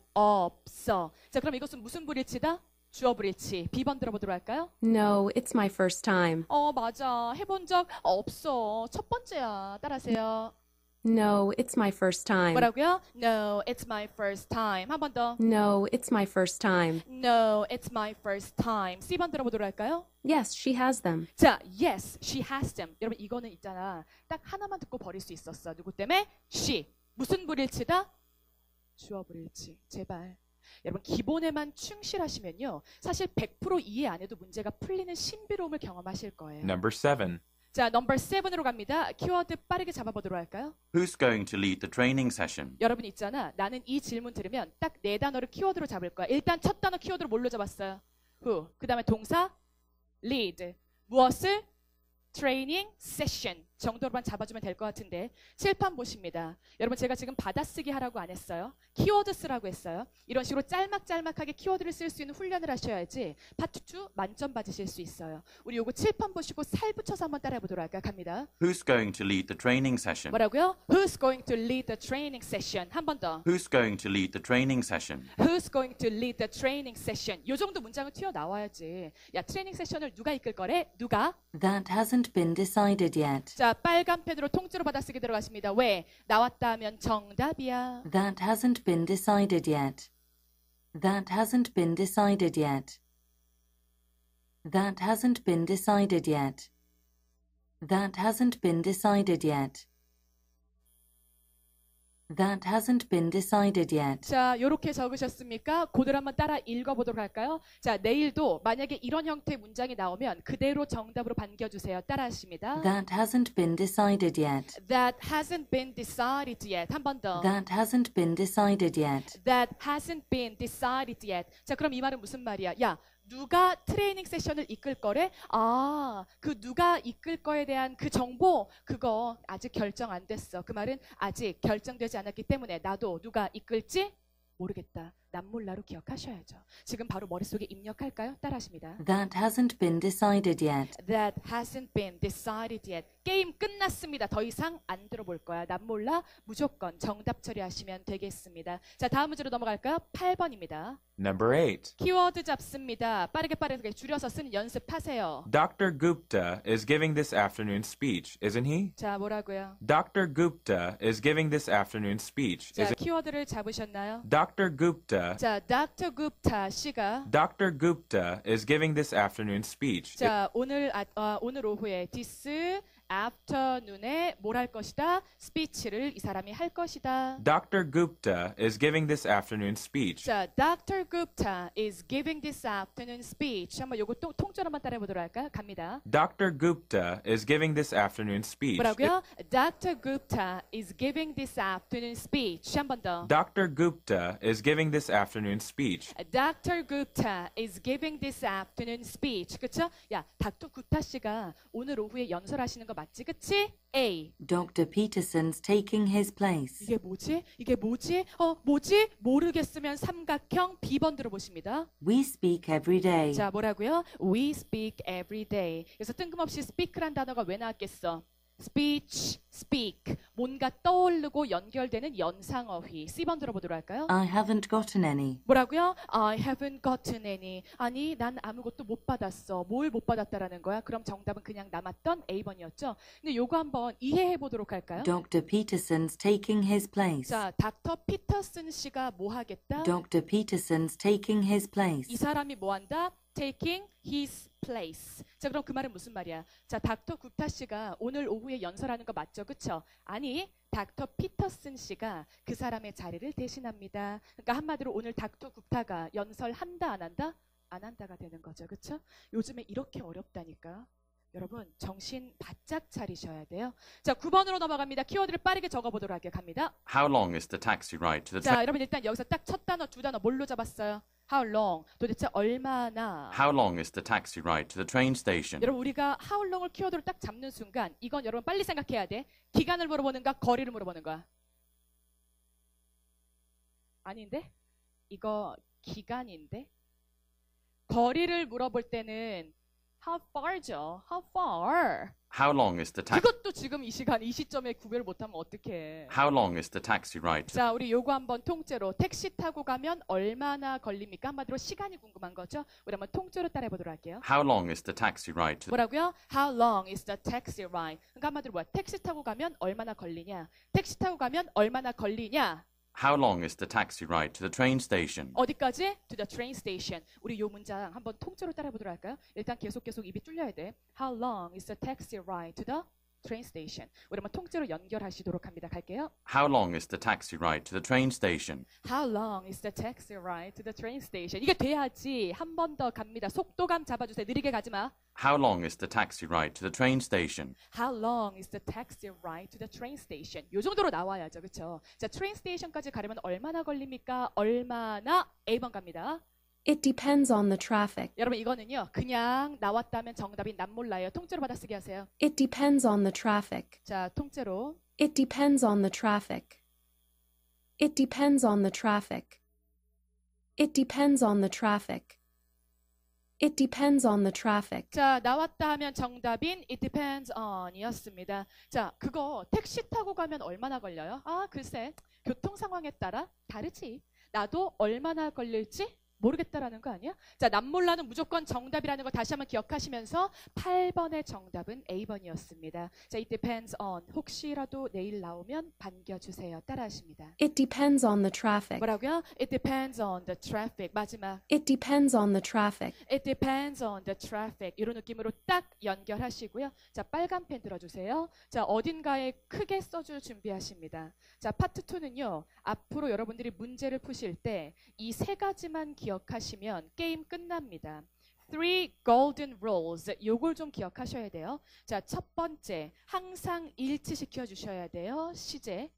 없어. 자, 그럼 이것은 무슨 불일치다? 주어 불일치. B번 들어보도록 할까요?
No, it's my first time.
어, 맞아. 해본 적 없어. 첫 번째야. 따라하세요.
No, it's my first time.
뭐라고요? No, it's my first time. 한 번 더.
No, it's my first time.
No, it's my first time. C번 들어보도록 할까요?
Yes, she has them.
자, yes, she has them. 여러분 이거는 있잖아. 딱 하나만 듣고 버릴 수 있었어. 누구 때문에? she. 무슨 불일치다? 주어 불일치. 제발. 여러분 기본에만 충실하시면요. 사실 백 퍼센트 이해 안 해도 문제가 풀리는 신비로움을 경험하실 거예요.
Number seven.
자, 넘버 세븐으로 갑니다. 키워드 빠르게 잡아보도록 할까요?
Who's going to lead the training session?
여러분 있잖아. 나는 이 질문 들으면 딱 네 단어를 키워드로 잡을 거야. 일단 첫 단어 키워드로 뭘로 잡았어요? who. 그 다음에 동사 lead. 무엇을? training session 정도로만 잡아주면 될 것 같은데 칠판 보십니다. 여러분 제가 지금 받아쓰기 하라고 안 했어요. 키워드 쓰라고 했어요. 이런 식으로 짤막짤막하게 키워드를 쓸 수 있는 훈련을 하셔야지 파트 투 만점 받으실 수 있어요. 우리 요거 칠판 보시고 살 붙여서 한번 따라해 보도록 할까요? 갑니다.
Who's going to lead the training session?
뭐라고요? Who's going to lead the training session? 한 번 더.
Who's going to lead the training session?
Who's going to lead the training session? 요 정도 문장은 튀어나와야지. 야, 트레이닝 세션을 누가 이끌 거래? 누가?
That hasn't been decided yet.
자, 빨간 펜으로 통째로 받아쓰기 들어가십니다. 왜? 나왔다 하면 정답이야.
That hasn't been decided yet. That hasn't been decided yet. That hasn't been decided yet. That hasn't been decided yet. That hasn't been decided yet.
자, 요렇게 적으셨습니까? 그대로 한번 따라 읽어보도록 할까요? 자, 내일도 만약에 이런 형태의 문장이 나오면 그대로 정답으로 반겨주세요. 따라 하십니다.
That hasn't been decided yet.
That hasn't been decided yet. 한 번 더.
That hasn't been decided yet.
That hasn't been decided yet. 자, 그럼 이 말은 무슨 말이야? 야, 누가 트레이닝 세션을 이끌 거래? 아, 그 누가 이끌 거에 대한 그 정보, 그거 아직 결정 안 됐어. 그 말은 아직 결정되지 않았기 때문에 나도 누가 이끌지 모르겠다. 남몰라로 기억하셔야죠. 지금 바로 머릿속에 입력할까요? 따라하십니다.
That hasn't been decided yet.
That hasn't been decided yet. 게임 끝났습니다. 더 이상 안 들어볼 거야. 남몰라 무조건 정답 처리하시면 되겠습니다. 자, 다음 문제로 넘어갈까요? 팔 번입니다.
Number eight.
키워드 잡습니다. 빠르게 빠르게 줄여서 쓰는 연습하세요.
Doctor Gupta is giving this afternoon speech, isn't he?
자, 뭐라고요?
Doctor Gupta is giving this afternoon speech,
자,
isn't
키워드를 잡으셨나요?
Doctor Gupta
자, 닥터 Gupta 씨가
Doctor Gupta is giving this afternoon speech.
자, 오늘 아, 어, 오늘 오후에 this afternoon에 뭘 할 것이다? 스피치를 이 사람이 할 것이다.
Doctor Gupta is giving this afternoon speech.
자, 닥터 Gupta is giving this afternoon speech. 한번 요거 통, 통째로 한번 따라해 보도록 할까요? 갑니다.
Doctor Gupta is giving this afternoon speech.
뭐라고요? 닥터 Gupta is giving this afternoon speech. 한 번 더.
Doctor Gupta is giving this afternoon speech.
닥터 Gupta is giving this afternoon speech. 그쵸? 야, 닥터 구타 씨가 오늘 오후에 연설하시는 거 맞지? 그치? A.
Doctor Peterson's taking his place.
이게 뭐지? 이게 뭐지? 어, 뭐지? 모르겠으면 삼각형 B 번 들어보십니다.
We speak every day.
자, 뭐라고요? We speak every day. 그래서 뜬금없이 speak란 단어가 왜 나왔겠어? speech, speak. 뭔가 떠오르고 연결되는 연상어휘. C 번 들어보도록 할까요?
I haven't gotten any.
뭐라고요? I haven't gotten any. 아니, 난 아무것도 못 받았어. 뭘 못 받았다라는 거야? 그럼 정답은 그냥 남았던 A 번이었죠. 근데 요거 한번 이해해 보도록 할까요?
Doctor Peterson's taking his place.
자, 닥터 피터슨 씨가 뭐 하겠다?
Doctor Peterson's taking his
이
place.
사람이 뭐 한다? taking his place. 자, 그럼 그 말은 무슨 말이야? 자, 닥터 구타 씨가 오늘 오후에 연설하는 거 맞죠? 그쵸? 아니, 닥터 피터슨 씨가 그 사람의 자리를 대신합니다. 그러니까 한마디로 오늘 닥터 구타가 연설한다, 안 한다? 안 한다가 되는 거죠. 그쵸? 요즘에 이렇게 어렵다니까. 여러분, 정신 바짝 차리셔야 돼요. 자, 구 번으로 넘어갑니다. 키워드를 빠르게 적어보도록 할게요. 갑니다.
How long is the taxi ride to the
자,
train?
여러분 일단 여기서 딱 첫 단어, 두 단어 뭘로 잡았어요? How long? 도대체 얼마나?
How long is the taxi ride to the train station?
여러분 우리가 how long을 키워드로 딱 잡는 순간 이건 여러분 빨리 생각해야 돼. 기간을 물어보는가 거리를 물어보는 거야? 아닌데? 이거 기간인데? 거리를 물어볼 때는 how far죠. How far?
How long is the taxi?
그것도 지금 이 시간 이 시점에 구별을 못하면 어떡해.
How long is the taxi ride to?
자, 우리 요거 한번 통째로 택시 타고 가면 얼마나 걸립니까? 한마디로 시간이 궁금한 거죠. 우리 한번 통째로 따라해 보도록 할게요.
How long is the taxi ride to?
뭐라고요? How long is the taxi ride? 그러니까 한마디로 뭐야? 택시 타고 가면 얼마나 걸리냐? 택시 타고 가면 얼마나 걸리냐?
How long is the taxi ride to the train station?
어디까지? To the train station. 우리 요 문장 한번 통째로 따라해 보도록 할까요? 일단 계속 계속 입이 뚫려야 돼. How long is the taxi ride to the train station? 우리 한번 통째로 연결하시도록 합니다. 갈게요.
How long is the taxi ride to the train station?
How long is the taxi ride to the train station? 이게 돼야지. 한 번 더 갑니다. 속도감 잡아주세요. 느리게 가지 마.
How long is the taxi ride to the train station?
How long is the taxi ride to the train station? 요 정도로 나와야죠. 그렇죠? 자, train station까지 가려면 얼마나 걸립니까? 얼마나? A 번 갑니다.
It depends on the traffic.
여러분 이거는요. 그냥 나왔다면 정답이 남 몰라요. 통째로 받아쓰기 하세요.
It depends on the traffic.
자, 통째로.
It depends on the traffic. It depends on the traffic. It depends on the traffic. It depends on the traffic.
자, 나왔다 하면 정답인 it depends on 이었습니다. 자, 그거 택시 타고 가면 얼마나 걸려요? 아, 글쎄. 교통 상황에 따라 다르지. 나도 얼마나 걸릴지 모르겠다라는 거 아니야? 자, 남몰라는 무조건 정답이라는 거 다시 한번 기억하시면서 팔 번의 정답은 A 번이었습니다. 자, it depends on 혹시라도 내일 나오면 반겨주세요. 따라하십니다.
It depends on the traffic.
뭐라고요? It depends on the traffic. 마지막.
It depends on the traffic.
It depends on the traffic. 이런 느낌으로 딱 연결하시고요. 자, 빨간 펜 들어주세요. 자, 어딘가에 크게 써줄 준비하십니다. 자, 파트 이는요. 앞으로 여러분들이 문제를 푸실 때 이 세 가지만 기억하시면 게임 끝납니다. Three golden rules. 요걸 좀 기억하셔야 돼요. 자, 첫 번째, 항상 일치시켜 주셔야 돼요. 시제.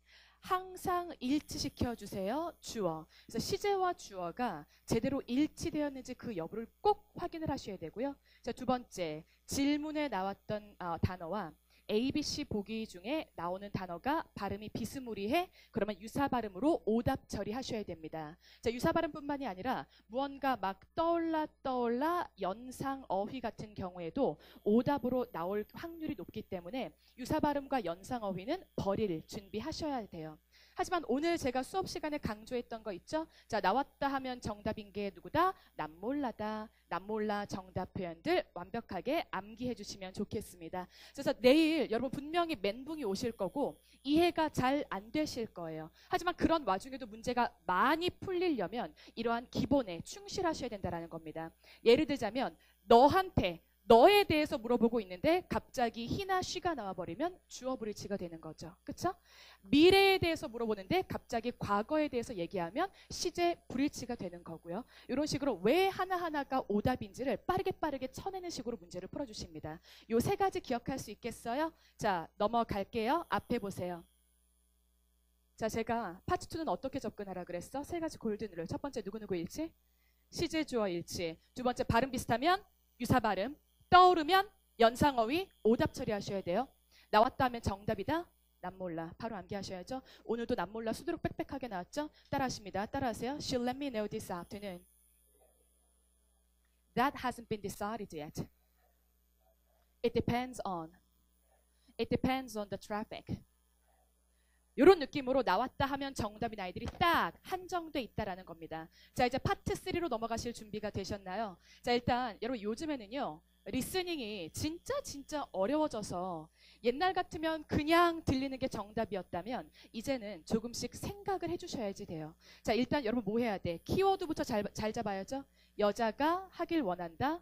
항상 일치시켜 주세요. 주어. 그래서 시제와 주어가 제대로 일치되었는지 그 여부를 꼭 확인을 하셔야 되고요. 자, 두 번째, 질문에 나왔던 어, 단어와 A, B, C 보기 중에 나오는 단어가 발음이 비스무리해. 그러면 유사 발음으로 오답 처리하셔야 됩니다. 자, 유사 발음뿐만이 아니라 무언가 막 떠올라 떠올라 연상 어휘 같은 경우에도 오답으로 나올 확률이 높기 때문에 유사 발음과 연상 어휘는 버릴 준비하셔야 돼요. 하지만 오늘 제가 수업 시간에 강조했던 거 있죠? 자, 나왔다 하면 정답인 게 누구다? 남몰라다. 남몰라 정답 표현들 완벽하게 암기해 주시면 좋겠습니다. 그래서 내일 여러분 분명히 멘붕이 오실 거고 이해가 잘 안 되실 거예요. 하지만 그런 와중에도 문제가 많이 풀리려면 이러한 기본에 충실하셔야 된다는 겁니다. 예를 들자면 너한테 너에 대해서 물어보고 있는데 갑자기 he나 she가 나와버리면 주어 불일치가 되는 거죠. 그쵸? 미래에 대해서 물어보는데 갑자기 과거에 대해서 얘기하면 시제 불일치가 되는 거고요. 이런 식으로 왜 하나하나가 오답인지를 빠르게 빠르게 쳐내는 식으로 문제를 풀어주십니다. 요 세 가지 기억할 수 있겠어요? 자, 넘어갈게요. 앞에 보세요. 자, 제가 파트 투는 어떻게 접근하라 그랬어? 세 가지 골든룰. 첫 번째 누구누구 일치? 시제 주어 일치. 두 번째 발음 비슷하면 유사 발음. 떠오르면 연상어휘 오답 처리하셔야 돼요. 나왔다 하면 정답이다. 남몰라. 바로 암기하셔야죠. 오늘도 남몰라 수두룩 빽빽하게 나왔죠? 따라하십니다. 따라하세요. She'll let me know this afternoon. That hasn't been decided yet. It depends on. It depends on the traffic. 이런 느낌으로 나왔다 하면 정답인 아이들이 딱 한정돼 있다라는 겁니다. 자, 이제 파트 쓰리로 넘어가실 준비가 되셨나요? 자, 일단 여러분 요즘에는요. 리스닝이 진짜 진짜 어려워져서 옛날 같으면 그냥 들리는 게 정답이었다면 이제는 조금씩 생각을 해주셔야지 돼요. 자, 일단 여러분 뭐 해야 돼? 키워드부터 잘, 잘 잡아야죠. 여자가 하길 원한다.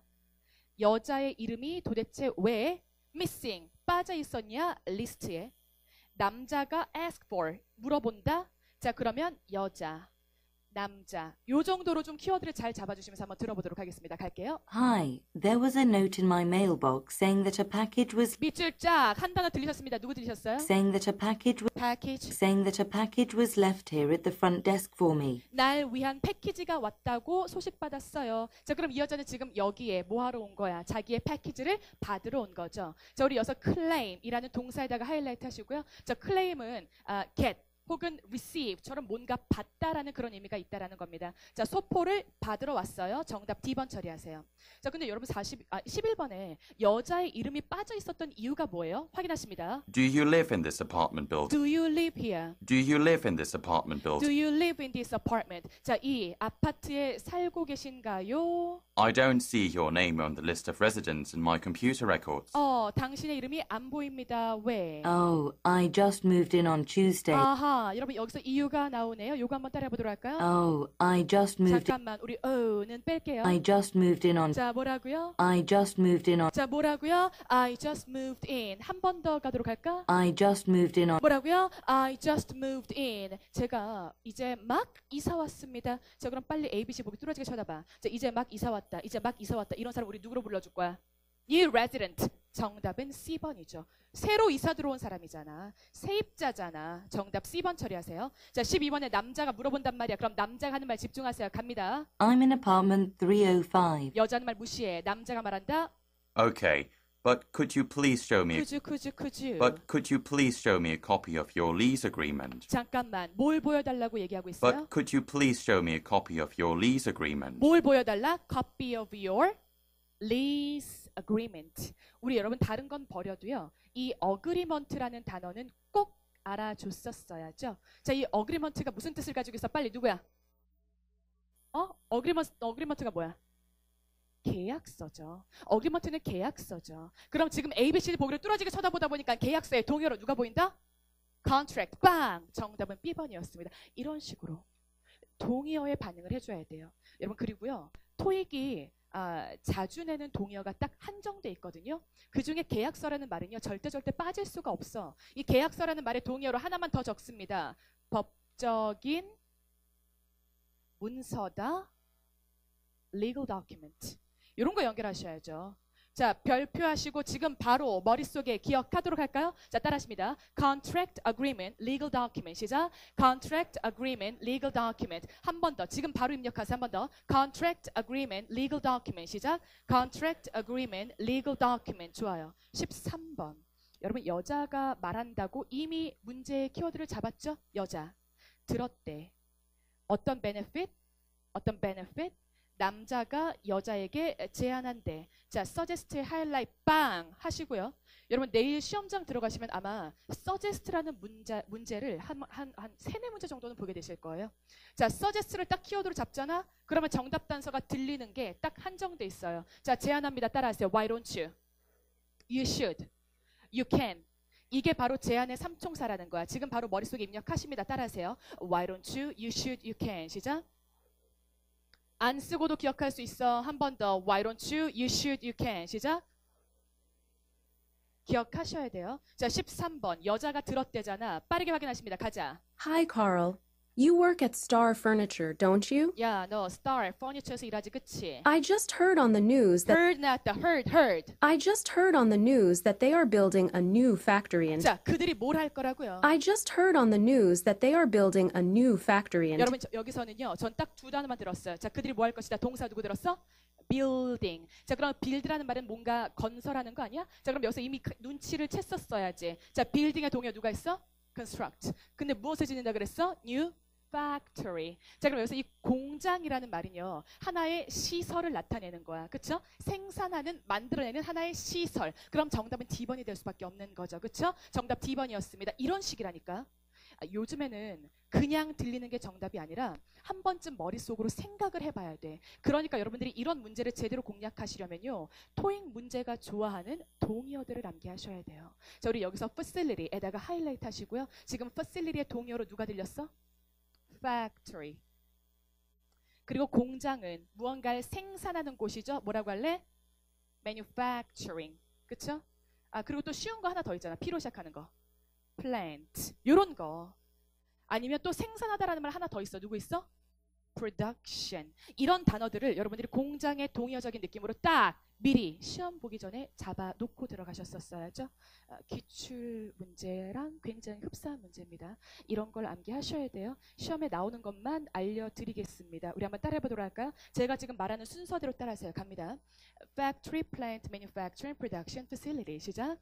여자의 이름이 도대체 왜 missing 빠져 있었냐? 리스트에. 남자가 ask for 물어본다. 자, 그러면 여자, 남자 요 정도로 좀 키워드를 잘 잡아주시면서 한번 들어보도록 하겠습니다. 갈게요.
Hi, there was a note in my mailbox saying that a package was
밑줄 쫙 한 단어 들리셨습니다. 누구 들리셨어요?
saying that a package was
package.
saying that a package was left here at the front desk for me.
날 위한 패키지가 왔다고 소식받았어요. 자, 그럼 이 여자는 지금 여기에 뭐 하러 온 거야? 자기의 패키지를 받으러 온 거죠. 자, 우리 여기서 claim이라는 동사에다가 하이라이트 하시고요. 자, claim은 아, get 혹은 receive처럼 뭔가 받다라는 그런 의미가 있다라는 겁니다. 자, 소포를 받으러 왔어요. 정답 D번 처리하세요. 자, 근데 여러분 사십, 아, 십일 번에 여자의 이름이 빠져 있었던 이유가 뭐예요? 확인하십니다.
Do you live in this apartment building?
Do you live here?
Do you live in this apartment
Do
building?
you live in this apartment? 자, 이 아파트에 살고 계신가요?
I don't see your name on the list of residents in my computer records.
어, 당신의 이름이 안 보입니다. 왜?
Oh, I just moved in on Tuesday.
아하, 여러분 여기서 이유가 나오네요. 요거 한번 따라해 보도록 할까요?
Oh, I just moved
잠깐만, 우리 어는 뺄게요.
I just moved in on
자, 뭐라고요?
I just moved in on
자, 뭐라고요? I just moved in. 한 번 더 가도록 할까?
I just moved in on
뭐라고요? I just moved in. 제가 이제 막 이사 왔습니다. 자, 그럼 빨리 A, B, C 보기 뚫어지게 쳐다봐. 자, 이제 막 이사 왔다. 이제 막 이사 왔다. 이런 사람 우리 누구로 불러줄 거야? New resident. 정답은 C번이죠. 새로 이사 들어온 사람이잖아. 세입자잖아. 정답 C번 처리하세요. 자, 십이 번에 남자가 물어본단 말이야. 그럼 남자가 하는 말 집중하세요. 갑니다.
I'm in apartment three oh five.
여자는 말 무시해. 남자가 말한다.
Okay, but could you please show me?
크즈 크즈 크즈.
But could you please show me a copy of your lease agreement?
잠깐만. 뭘 보여달라고 얘기하고 있어요?
But could you please show me a copy of your lease agreement?
뭘 보여달라? Copy of your lease agreement. 우리 여러분 다른 건 버려도요. 이 agreement라는 단어는 꼭 알아줬었어야죠. 자, 이 agreement가 무슨 뜻을 가지고 있어? 빨리 누구야? 어? agreement, agreement가 뭐야? 계약서죠. agreement는 계약서죠. 그럼 지금 A, B, C 보기를 뚫어지게 쳐다보다 보니까 계약서의 동의어로 누가 보인다? contract. 빵! 정답은 B번이었습니다. 이런 식으로 동의어에 반응을 해줘야 돼요. 여러분 그리고요. 토익이 아, 자주 내는 동의어가 딱 한정돼 있거든요. 그중에 계약서라는 말은요. 절대 절대 빠질 수가 없어. 이 계약서라는 말의 동의어로 하나만 더 적습니다. 법적인 문서다. legal document. 이런 거 연결하셔야죠. 자, 별표하시고 지금 바로 머릿속에 기억하도록 할까요? 자, 따라하십니다. Contract agreement, legal document. 시작. Contract agreement, legal document. 한 번 더. 지금 바로 입력하세요. 한 번 더. Contract agreement, legal document. 시작. Contract agreement, legal document. 좋아요. 십삼 번. 여러분, 여자가 말한다고 이미 문제의 키워드를 잡았죠? 여자. 들었대. 어떤 benefit? 어떤 benefit? 남자가 여자에게 제안한대. 자, suggest 하이라이트 빵 하시고요. 여러분 내일 시험장 들어가시면 아마 suggest라는 문제, 문제를 한, 한, 한 세네 문제 정도는 보게 되실 거예요. 자, suggest를 딱 키워드로 잡잖아? 그러면 정답 단서가 들리는 게 딱 한정돼 있어요. 자, 제안합니다. 따라하세요. Why don't you? You should. You can. 이게 바로 제안의 삼총사라는 거야. 지금 바로 머릿속에 입력하십니다. 따라하세요. Why don't you? You should. You can. 시작. 안 쓰고도 기억할 수 있어. 한 번 더. Why don't you? You should. You can. 시작. 기억하셔야 돼요. 자, 십삼 번. 여자가 들었대잖아. 빠르게 확인하십니다. 가자.
Hi, Carl. You work at Star Furniture, don't you?
야, 너 Star Furniture에서 일하지, 그치?
I just heard on the news that
Heard not the heard, heard.
I just heard on the news that they are building a new factory in
자, 그들이 뭘 할 거라고요?
I just heard on the news that they are building a new factory in
여러분, 저, 여기서는요. 전 딱 두 단어만 들었어요. 자, 그들이 뭐 할 것이다. 동사 누구 들었어? building. 자, 그럼 build라는 말은 뭔가 건설하는 거 아니야? 자, 그럼 여기서 이미 그 눈치를 챘었어야지. 자, building의 동의어 누가 있어? construct. 근데 무엇을 짓는다 그랬어? new factory. 자, 그럼 여기서 이 공장이라는 말은요. 하나의 시설을 나타내는 거야. 그쵸? 생산하는, 만들어내는 하나의 시설. 그럼 정답은 D번이 될 수밖에 없는 거죠. 그쵸? 정답 D번이었습니다. 이런 식이라니까. 아, 요즘에는 그냥 들리는 게 정답이 아니라 한 번쯤 머릿속으로 생각을 해봐야 돼. 그러니까 여러분들이 이런 문제를 제대로 공략하시려면요. 토익 문제가 좋아하는 동의어들을 암기하셔야 돼요. 자, 우리 여기서 facility에다가 하이라이트 하시고요. 지금 facility의 동의어로 누가 들렸어? factory. 그리고 공장은 무언가를 생산하는 곳이죠. 뭐라고 할래? manufacturing. 그쵸? 아, 그리고 또 쉬운 거 하나 더 있잖아. P로 시작하는 거. plant. 요런 거. 아니면 또 생산하다라는 말 하나 더 있어. 누구 있어? production. 이런 단어들을 여러분들이 공장의 동의어적인 느낌으로 딱 미리 시험 보기 전에 잡아놓고 들어가셨었어야죠. 어, 기출 문제랑 굉장히 흡사한 문제입니다. 이런 걸 암기하셔야 돼요. 시험에 나오는 것만 알려드리겠습니다. 우리 한번 따라해보도록 할까요? 제가 지금 말하는 순서대로 따라하세요. 갑니다. Factory, plant, manufacturing, production, facility. 시작.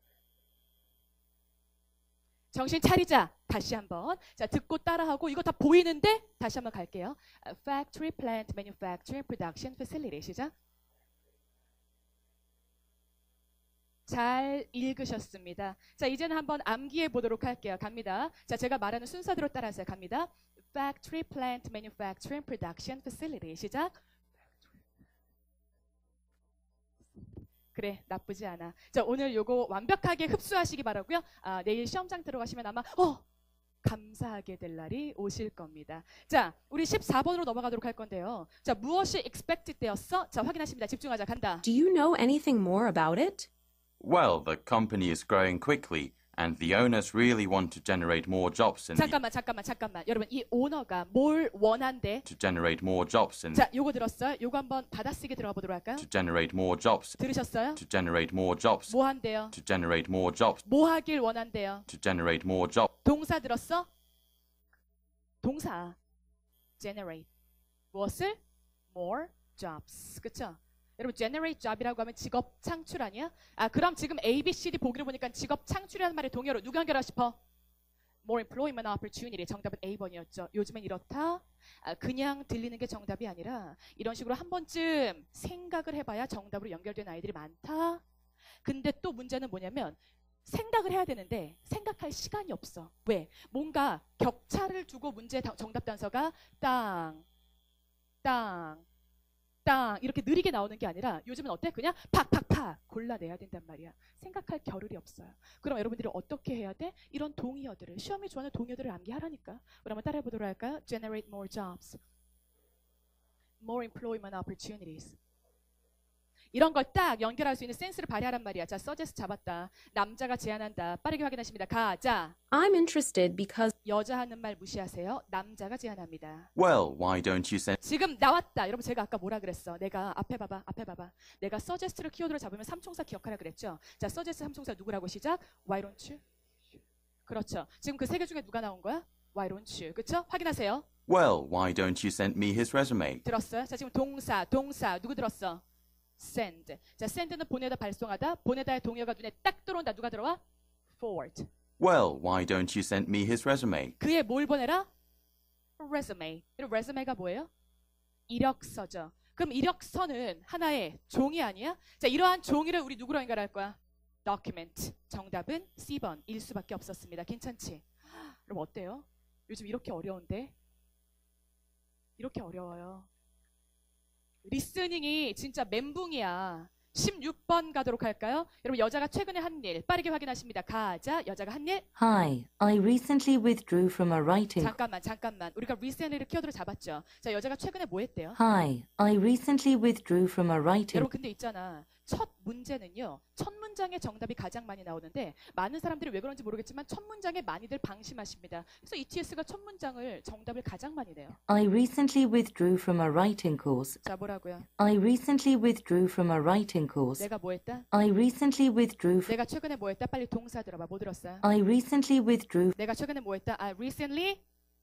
정신 차리자. 다시 한번. 자, 듣고 따라하고 이거 다 보이는데 다시 한번 갈게요. Factory, plant, manufacturing, production, facility. 시작. 잘 읽으셨습니다. 자, 이제는 한번 암기해 보도록 할게요. 갑니다. 자, 제가 말하는 순서대로 따라하세요. 갑니다. Factory, plant, manufacturing, production, facility. 시작. 그래, 나쁘지 않아. 자, 오늘 요거 완벽하게 흡수하시기 바라고요. 아, 내일 시험장 들어가시면 아마 어 감사하게 될 날이 오실 겁니다. 자, 우리 십사 번으로 넘어가도록 할 건데요. 자, 무엇이 expected 되었어? 자, 확인하십니다. 집중하자. 간다.
Do you know anything more about it?
Well, the company is growing quickly, and the owners really want to generate more jobs in the,
잠깐만, 잠깐만, 잠깐만. 여러분, 이 오너가 뭘 원한대?
to generate more jobs in
자, 요거 들었어요? 요거 한번 받아쓰기 들어가 보도록 할까요?
to generate more jobs
들으셨어요?
to generate more jobs
뭐 한대요?
to generate more jobs
뭐 하길 원한대요?
to generate more jobs
동사 들었어? 동사. generate. 무엇을? more jobs. 그쵸? 여러분, generate job이라고 하면 직업 창출 아니야? 아, 그럼 지금 A, B, C, D 보기를 보니까 직업 창출이라는 말의 동의어로 누가 연결하고 싶어? More employment opportunity. 정답은 A 번이었죠. 요즘엔 이렇다. 아, 그냥 들리는 게 정답이 아니라 이런 식으로 한 번쯤 생각을 해봐야 정답으로 연결된 아이들이 많다. 근데 또 문제는 뭐냐면 생각을 해야 되는데 생각할 시간이 없어. 왜? 뭔가 격차를 두고 문제 정답 단서가 땅, 땅, 땅 이렇게 느리게 나오는 게 아니라 요즘은 어때? 그냥 팍팍팍 골라내야 된단 말이야. 생각할 겨를이 없어요. 그럼 여러분들이 어떻게 해야 돼? 이런 동의어들을, 시험이 좋아하는 동의어들을 암기하라니까. 우리 한번 따라해보도록 할까요? Generate more jobs. More employment opportunities. 이런 걸 딱 연결할 수 있는 센스를 발휘하란 말이야. 자, suggest 잡았다. 남자가 제안한다. 빠르게 확인하십니다. 가자.
I'm interested because
여자 하는 말 무시하세요. 남자가 제안합니다.
Well, why don't you send
지금 나왔다. 여러분 제가 아까 뭐라 그랬어? 내가 앞에 봐봐. 앞에 봐봐. 내가 suggest를 키워드로 잡으면 삼총사 기억하라 그랬죠? 자, suggest 삼총사 누구라고 시작? Why don't you? 그렇죠. 지금 그 세 개 중에 누가 나온 거야? Why don't you? 그렇죠? 확인하세요.
Well, why don't you send me his resume?
들었어요? 자, 지금 동사, 동사 누구 들었어? send. 자, send는 보내다, 발송하다. 보내다의 동의어가 눈에 딱 들어온다. 누가 들어와? forward.
Well, why don't you send me his resume?
그의 뭘 보내라? resume. 그리고 resume가 뭐예요? 이력서죠. 그럼 이력서는 하나의 종이 아니야? 자, 이러한 종이를 우리 누구로 연결할 거야? document. 정답은 씨 번. 일 수밖에 없었습니다. 괜찮지? 그럼 어때요? 요즘 이렇게 어려운데? 이렇게 어려워요. 리스닝이 진짜 멘붕이야. 십육 번 가도록 할까요? 여러분 여자가 최근에 한 일 빠르게 확인하십니다. 가자. 여자가 한 일.
Hi, I recently withdrew from a writing.
잠깐만 잠깐만. 우리가 recently를 키워드로 잡았죠. 자, 여자가 최근에 뭐 했대요?
Hi, I recently withdrew from a writing.
여러분 근데 있잖아. 첫 문제는요. 첫 문장의 정답이 가장 많이 나오는데 많은 사람들이 왜 그런지 모르겠지만 첫 문장에 많이들 방심하십니다. 그래서 이티에스가 첫 문장을 정답을 가장 많이 내요.
I recently withdrew from a writing course.
자, 뭐라고요?
I recently withdrew from a writing course.
내가 뭐 했다?
I recently withdrew. F-
내가 최근에 뭐 했다? 빨리 동사 들어봐. 뭐 들었어요?
I recently withdrew.
내가 최근에 뭐 했다? I recently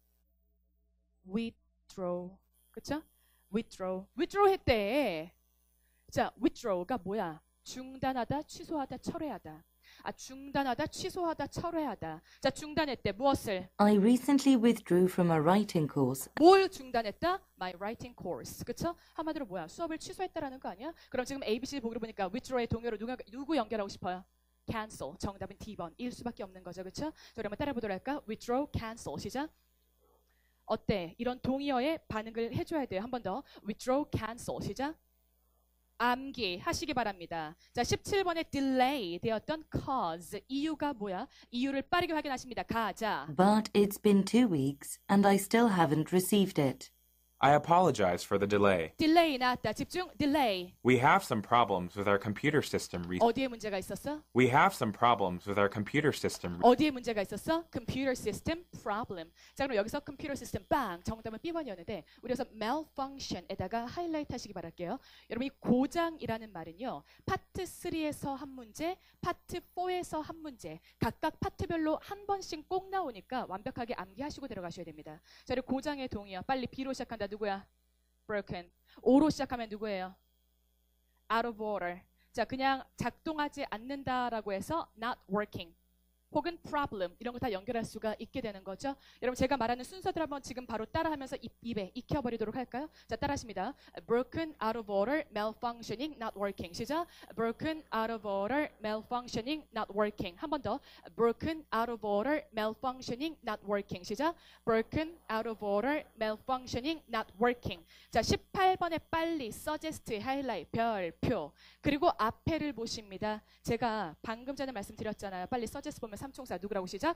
withdraw. 그쵸? withdraw. withdraw 했대. 자, withdraw가 뭐야? 중단하다, 취소하다, 철회하다. 아, 중단하다, 취소하다, 철회하다. 자, 중단했대. 무엇을?
I recently withdrew from a writing course.
뭘 중단했다? My writing course. 그쵸? 한마디로 뭐야? 수업을 취소했다라는 거 아니야? 그럼 지금 A, B, C 보기로 보니까 withdraw의 동요로 누가, 누구 연결하고 싶어요? cancel. 정답은 디 번. 일 수밖에 없는 거죠. 그쵸? 자, 우리 한번 따라해보도록 할까? withdraw, cancel. 시작. 어때? 이런 동의어에 반응을 해줘야 돼요. 한 번 더. withdraw, cancel. 시작. 암기하시기 바랍니다. 자, 십칠 번에 delay 되었던 cause. 이유가 뭐야? 이유를 빠르게 확인하십니다. 가자.
But it's been two weeks and I still haven't received it.
I apologize for the delay.
delay 나왔다. 집중. delay.
We have some problems with our computer system recently.
어디에 문제가 있었어?
We have some problems with our computer system. re-
어디에 문제가 있었어? computer system problem. 자, 그럼 여기서 computer system 빵. 정답은 비 번이었는데 우리 여기서 malfunction에다가 하이라이트 하시기 바랄게요. 여러분 이 고장이라는 말은요. 파트 삼에서 한 문제, 파트 사에서 한 문제. 각각 파트별로 한 번씩 꼭 나오니까 완벽하게 암기하시고 들어가셔야 됩니다. 자, 그리고 고장의 동의어. 빨리 B로 시작한다. 누구야? broken. O로 시작하면 누구예요? out of order. 자, 그냥 작동하지 않는다라고 해서 not working. 혹은 problem 이런 거 다 연결할 수가 있게 되는 거죠. 여러분 제가 말하는 순서들 한번 지금 바로 따라하면서 입, 입에 익혀버리도록 할까요? 자, 따라하십니다. broken, out of order, malfunctioning, not working. 시작. broken, out of order, malfunctioning, not working. 한 번 더. broken, out of order, malfunctioning, not working. 시작. broken, out of order, malfunctioning, not working. 자, 십팔 번에 빨리 suggest, highlight, 별표. 그리고 앞에를 보십니다. 제가 방금 전에 말씀드렸잖아요. 빨리 suggest 보면 삼총사 누구라고 시작?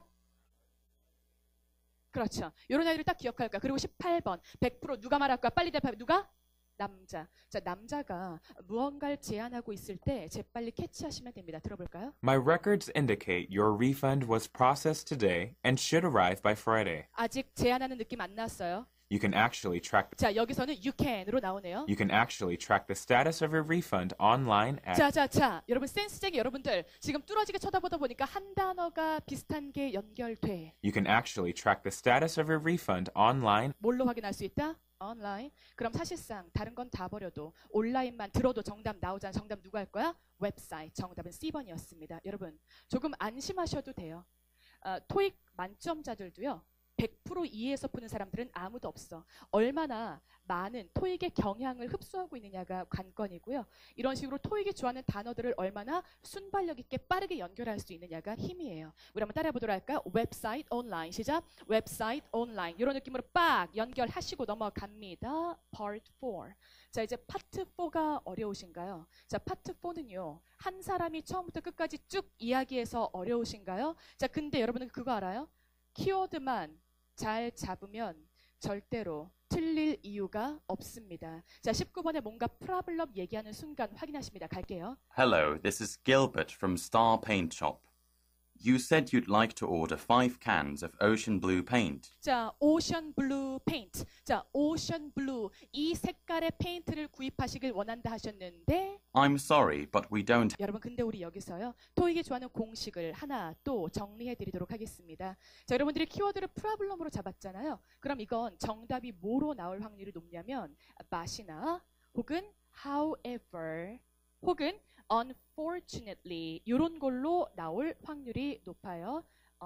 그렇죠. 이런 아이들을 딱 기억할까? 그리고 십팔 번 백 퍼센트 누가 말할까? 빨리 대답해. 누가? 남자. 자, 남자가 무언가를 제안하고 있을 때 재빨리 캐치하시면 됩니다. 들어볼까요?
My records indicate your refund was processed today and should arrive by Friday.
아직 제안하는 느낌 안 났어요.
You can actually track
자, 여기서는 you can으로 나오네요.
you can actually track the status of your refund online at
자, 자, 자. 여러분 센스쟁이 여러분들 지금 뚫어지게 쳐다보다 보니까 한 단어가 비슷한 게 연결돼.
You can actually track the status of your refund online
뭘로 확인할 수 있다? 온라인. 그럼 사실상 다른 건 다 버려도 온라인만 들어도 정답 나오잖아. 정답 누가 할 거야? 웹사이트. 정답은 씨 번이었습니다. 여러분 조금 안심하셔도 돼요. 어, 토익 만점자들도요. 백 퍼센트 이해해서 푸는 사람들은 아무도 없어. 얼마나 많은 토익의 경향을 흡수하고 있느냐가 관건이고요. 이런 식으로 토익이 좋아하는 단어들을 얼마나 순발력 있게 빠르게 연결할 수 있느냐가 힘이에요. 우리 한번 따라해보도록 할까요? 웹사이트 온라인. 시작. 웹사이트 온라인. 이런 느낌으로 빡 연결하시고 넘어갑니다. Part 사. 자, 이제 파트 사가 어려우신가요? 자, 파트 사는요. 한 사람이 처음부터 끝까지 쭉 이야기해서 어려우신가요? 자, 근데 여러분은 그거 알아요? 키워드만 잘 잡으면 절대로 틀릴 이유가 없습니다. 자, 십구 번에 뭔가 프라블럼 얘기하는 순간 확인하십니다. 갈게요.
Hello, this is Gilbert from Star Paint Shop. You said you'd like to order five cans of ocean blue paint.
자, 오션 블루 페인트. 자, 오션 블루. 이 색깔의 페인트를 구입하시길 원한다 하셨는데
I'm sorry, but we don't.
여러분 근데 우리 여기서요. 토익이 좋아하는 공식을 하나 또 정리해 드리도록 하겠습니다. 자, 여러분들이 키워드를 프로블럼으로 잡았잖아요. 그럼 이건 정답이 뭐로 나올 확률이 높냐면 맛이나 혹은 however 혹은 unfortunately 이런 걸로 나올 확률이 높아요.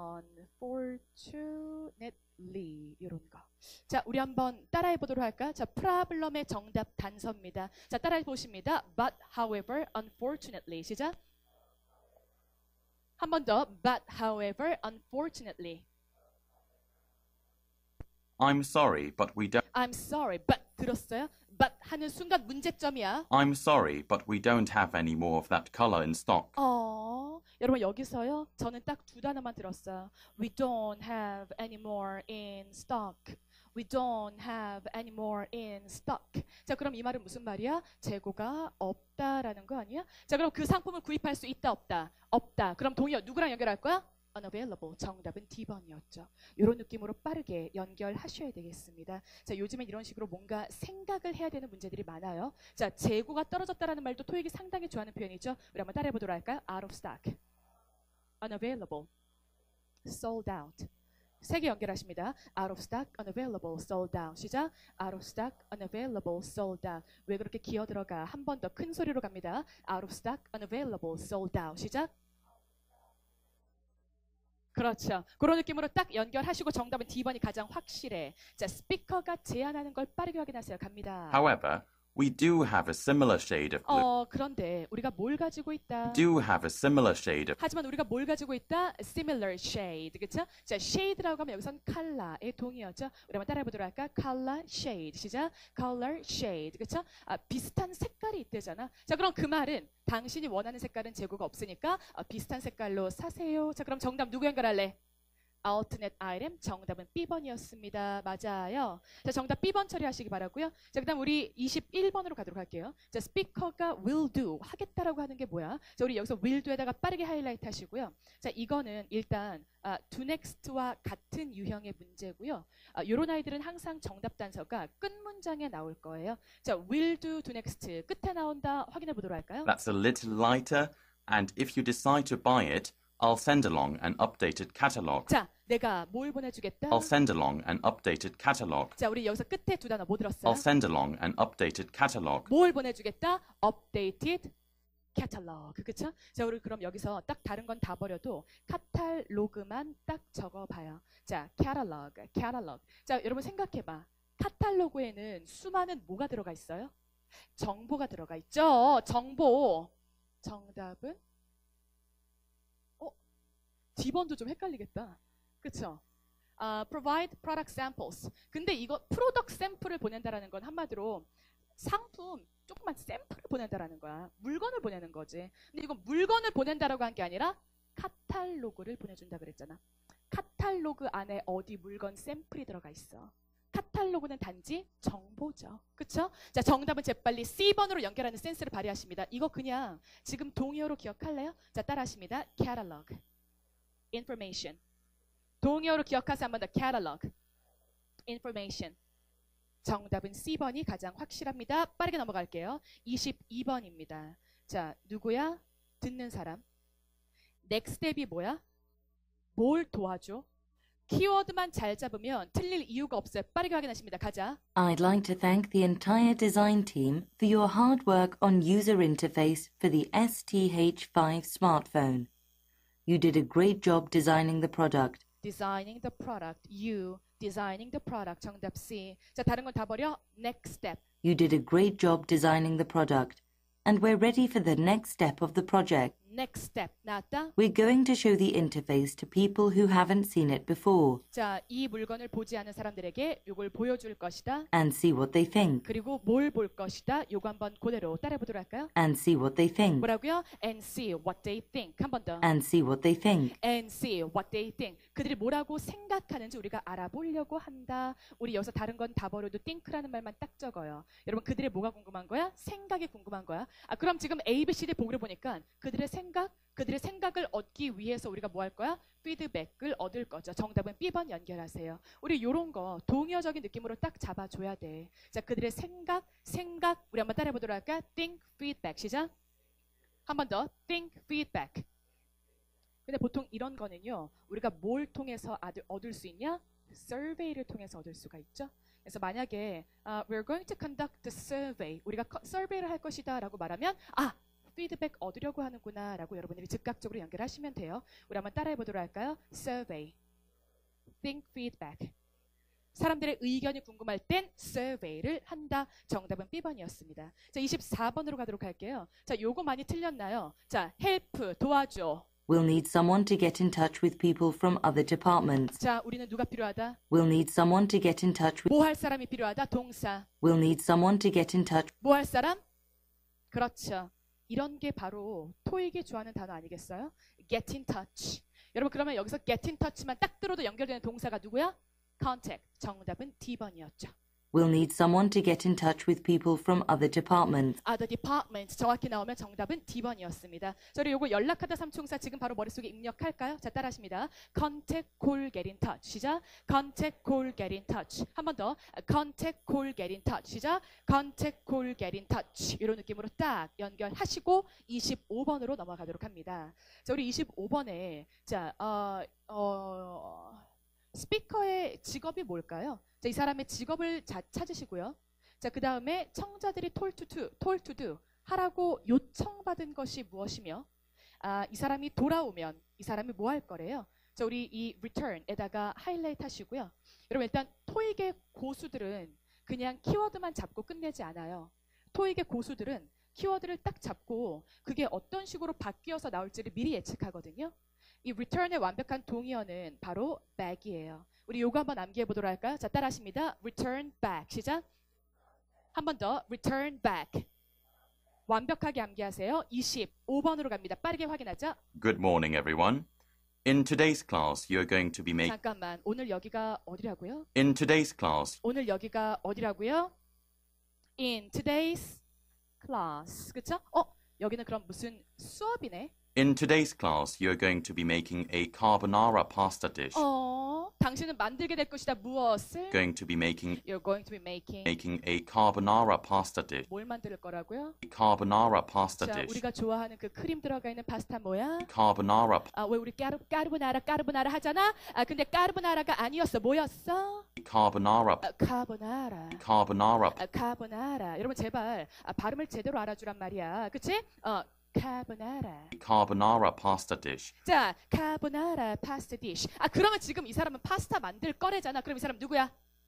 unfortunately 이런 거. 자, 우리 한번 따라해 보도록 할까? 자, 프로블럼의 정답 단서입니다. 자, 따라해 보십니다. But however, unfortunately. 시작. 한 번 더. But however, unfortunately.
I'm sorry, but we don't.
I'm sorry, but 들었어요? But 하는 순간 문제점이야.
I'm sorry, but we don't have any more of that color in stock.
어, 여러분 여기서요. 저는 딱 두 단어만 들었어요. We don't have any more in stock. We don't have any more in stock. 자, 그럼 이 말은 무슨 말이야? 재고가 없다라는 거 아니야? 자, 그럼 그 상품을 구입할 수 있다 없다? 없다. 그럼 동의어 누구랑 연결할 거야? unavailable. 정답은 디 번이었죠. 이런 느낌으로 빠르게 연결하셔야 되겠습니다. 자, 요즘엔 이런 식으로 뭔가 생각을 해야 되는 문제들이 많아요. 자, 재고가 떨어졌다라는 말도 토익이 상당히 좋아하는 표현이죠. 우리 한번 따라해 보도록 할까요? out of stock, unavailable, sold out. 세 개 연결하십니다. out of stock, unavailable, sold out. 시작. out of stock, unavailable, sold out. 왜 그렇게 기어 들어가? 한 번 더 큰 소리로 갑니다. out of stock, unavailable, sold out. 시작. 그렇죠. 그런 느낌으로 딱 연결하시고 정답은 디 번이 가장 확실해. 자, 스피커가 제안하는 걸 빠르게 확인하세요. 갑니다.
However, we do have a similar shade of blue.
어, 그런데 우리가 뭘 가지고 있다?
Do have a similar shade of.
하지만 우리가 뭘 가지고 있다? Similar shade. 그렇죠? 자, shade라고 하면 여기선 컬러의 동의어죠. 우리 한번 따라해 보도록 할까? color shade. 시작. color shade. 그렇죠? 아, 비슷한 색깔이 있대잖아. 자, 그럼 그 말은 당신이 원하는 색깔은 재고가 없으니까 어, 비슷한 색깔로 사세요. 자, 그럼 정답 누구 연결할래? alternate item. 정답은 비 번이었습니다. 맞아요. 자, 정답 비 번 처리하시기 바라고요. 자, 그다음 우리 이십일 번으로 가도록 할게요. 자, 스피커가 will do 하겠다라고 하는 게 뭐야? 자, 우리 여기서 will do에다가 빠르게 하이라이트 하시고요. 자, 이거는 일단 아, do next와 같은 유형의 문제고요. 아, 요런 아이들은 항상 정답 단서가 끝 문장에 나올 거예요. 자, will do, do next 끝에 나온다. 확인해 보도록 할까요?
That's a little lighter, and if you decide to buy it, I'll send along an updated catalog.
자, 내가 뭘 보내주겠다?
I'll send along an updated catalog.
자, 우리 여기서 끝에 두 단어 뭐 들었어요?
I'll send along an updated catalog.
뭘 보내주겠다? updated catalog. 그쵸? 자, 우리 그럼 여기서 딱 다른 건 다 버려도 카탈로그만 딱 적어봐요. 자, catalog, catalog. 자, 여러분 생각해봐. 카탈로그에는 수많은 뭐가 들어가 있어요? 정보가 들어가 있죠. 정보. 정답은? 어? 디 번도 좀 헷갈리겠다. 그쵸? Uh, provide product samples. 근데 이거 프로덕트 샘플을 보낸다라는 건 한마디로 상품 조그만 샘플을 보낸다라는 거야. 물건을 보내는 거지. 근데 이건 물건을 보낸다라고 한 게 아니라 카탈로그를 보내준다 그랬잖아. 카탈로그 안에 어디 물건 샘플이 들어가 있어. 카탈로그는 단지 정보죠. 그쵸? 자, 정답은 재빨리 씨 번으로 연결하는 센스를 발휘하십니다. 이거 그냥 지금 동의어로 기억할래요? 자, 따라하십니다. catalog, information. 동의어로 기억하세요. 한 번 더. catalog, information. 정답은 씨 번이 가장 확실합니다. 빠르게 넘어갈게요. 이십이 번입니다. 자, 누구야? 듣는 사람. next step이 뭐야? 뭘 도와줘? 키워드만 잘 잡으면 틀릴 이유가 없어요. 빠르게 확인하십니다. 가자.
I'd like to thank the entire design team for your hard work on user interface for the S T H five smartphone. You did a great job designing the product.
designing the product. You designing the product. 정답 C. 자, 다른 건 다 버려. next step.
You did a great job designing the product. And we're ready for the next step of the project.
next step 나왔다.
We're going to show the interface to people who haven't seen it before
자, 이 물건을 보지 않은 사람들에게 이걸 보여줄 것이다.
and see what they think.
그리고 뭘 볼 것이다. 요거 한번 그대로 따라해 보도록 할까요?
And see what they think.
뭐라고요? And see what they think. 한 번 더.
And see what they think.
And see what they think. 그들이 뭐라고 생각하는지 우리가 알아보려고 한다. 우리 여기서 다른 건 다 버려도 think라는 말만 딱 적어요. 여러분 그들의 뭐가 궁금한 거야? 생각이 궁금한 거야. 아 그럼 지금 A, B, C, D 보기를 보니까 그들의 생각, 그들의 생각을 얻기 위해서 우리가 뭐 할 거야? 피드백을 얻을 거죠. 정답은 비 번 연결하세요. 우리 요런 거 동의어적인 느낌으로 딱 잡아줘야 돼. 자 그들의 생각, 생각 우리 한번 따라해 보도록 할까? think, feedback. 시작. 한 번 더. think, feedback. 근데 보통 이런 거는요. 우리가 뭘 통해서 얻을 수 있냐? survey를 통해서 얻을 수가 있죠. 그래서 만약에 uh, we're going to conduct the survey. 우리가 survey를 할 것이다 라고 말하면 아! 피드백 얻으려고 하는구나 라고 여러분들이 즉각적으로 연결하시면 돼요. 우리 한번 따라해 보도록 할까요? survey, think, feedback. 사람들의 의견이 궁금할 땐 survey를 한다. 정답은 비 번이었습니다. 자, 이십사 번으로 가도록 할게요. 자, 요거 많이 틀렸나요? 자, help, 도와줘.
We'll need someone to get in touch with people from other departments.
자, 우리는 누가 필요하다?
We'll need someone to get in touch with...
뭐 할 사람이 필요하다? 동사.
We'll need someone to get in touch...
뭐 할 사람? 그렇죠. 이런 게 바로 토익이 좋아하는 단어 아니겠어요? get in touch. 여러분 그러면 여기서 get in touch만 딱 들어도 연결되는 동사가 누구야? contact. 정답은 디 번이었죠.
We'll need someone to get in touch with people from other departments.
other departments. 정확히 나오면 정답은 디 번이었습니다. 저희 요거 연락하다 삼총사 지금 바로 머릿속에 입력할까요? 자 따라하십니다. contact, call, get in touch. 시작. contact, call, get in touch. 한 번 더. contact, call, get in touch. 시작. contact, call, get in touch. 이런 느낌으로 딱 연결하시고 이십오 번으로 넘어가도록 합니다. 자 우리 이십오 번에 자 어, 어, 스피커의 직업이 뭘까요? 자, 이 사람의 직업을 자, 찾으시고요. 자, 그 다음에 청자들이 told to do, told to do 하라고 요청받은 것이 무엇이며, 아, 이 사람이 돌아오면 이 사람이 뭐 할 거래요? 자, 우리 이 return에다가 하이라이트 하시고요. 여러분 일단 토익의 고수들은 그냥 키워드만 잡고 끝내지 않아요. 토익의 고수들은 키워드를 딱 잡고 그게 어떤 식으로 바뀌어서 나올지를 미리 예측하거든요. 이 return의 완벽한 동의어는 바로 back이에요. 우리 요거 한번 암기해 보도록 할까요? 자, 따라하십니다. return back. 시작. 한 번 더. return back. 완벽하게 암기하세요. 이십오 번으로 갑니다. 빠르게 확인하자.
Good morning, everyone. In today's class, you're going to be making...
잠깐만. 오늘 여기가 어디라고요?
In today's class,
오늘 여기가 어디라고요? In today's class. 그쵸? 어? 여기는 그럼 무슨 수업이네?
in today's class, you're going to be making a carbonara pasta dish.
어? 당신은 만들게 될 것이다. 무엇을?
Going to be making
You're going to be making.
making a carbonara pasta dish.
뭘 만들 거라고요?
A carbonara pasta
자,
dish.
우리가 좋아하는 그 크림 들어가 있는 파스타 뭐야?
Carbonara
아, 왜 우리 까르, 까르보나라 까르보나라 하잖아? 아, 근데 까르보나라가 아니었어. 뭐였어?
carbonara
아, 카보나라.
carbonara
아, 카보나라. 여러분 제발 아, 발음을 제대로 알아주란 말이야. 그치? 어, 카보나라.
carbonara pasta dish.
자, 카보나라 파스타 디쉬. 아, 그러면 지금 이 사람은 파스타 만들 거래잖아. 그럼 이 사람 누구야?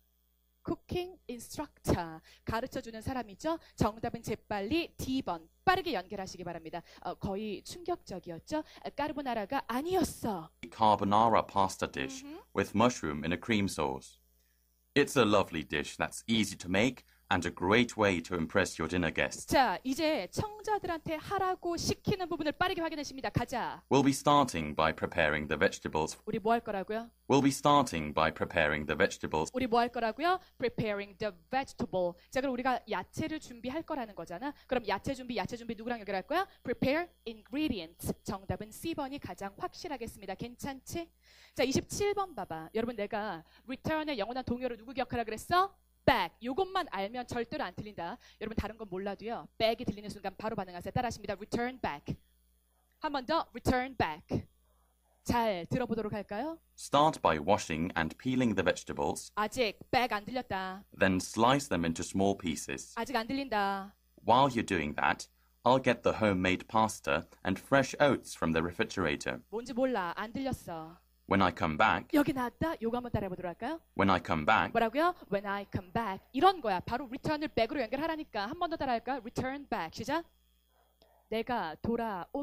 쿠킹 인스트럭터. 가르쳐주는 사람이죠. 정답은 재빨리 디 번. 빠르게 연결하시기 바랍니다. 어, 거의 충격적이었죠. 아, 까르보나라가 아니었어.
Carbonara pasta dish
Mhm.
with mushroom in a cream sauce. It's a lovely dish that's easy to make and a great way to impress your dinner guests.
자, 이제 청자들한테 하라고 시키는 부분을 빠르게 확인하십니다. 가자.
We'll be starting by preparing the vegetables.
우리 뭐 할 거라고요?
We'll be starting by preparing the vegetables.
우리 뭐 할 거라고요? Preparing the vegetable. 자, 그럼 우리가 야채를 준비할 거라는 거잖아. 그럼 야채 준비, 야채 준비 누구랑 연결할 거야? Prepare ingredients. 정답은 씨 번이 가장 확실하겠습니다. 괜찮지? 자, 이십칠 번 봐봐. 여러분 내가 return의 영원한 동요를 누구 기억하라 그랬어? back. 요것만 알면 절대로 안 틀린다. 여러분 다른 건 몰라도요. back이 들리는 순간 바로 반응하세요. 따라하십니다. return back. 한 번 더. return back. 잘 들어보도록 할까요?
Start by washing and peeling the vegetables,
아직 back 안 들렸다.
then slice them into small pieces.
아직 안 들린다.
While you're doing that, I'll get the homemade pasta and fresh oats from the refrigerator.
뭔지 몰라. 안 들렸어.
When I come back,
여기 나왔다. 요거 한번 따라해보도록 할까요?
when I come back,
뭐라고요? When I come back. 이런 거야. 바로 return을 back으로 연결하라니까. 한 번 더 따라할까? Return back. 시작. 내가 돌아오면.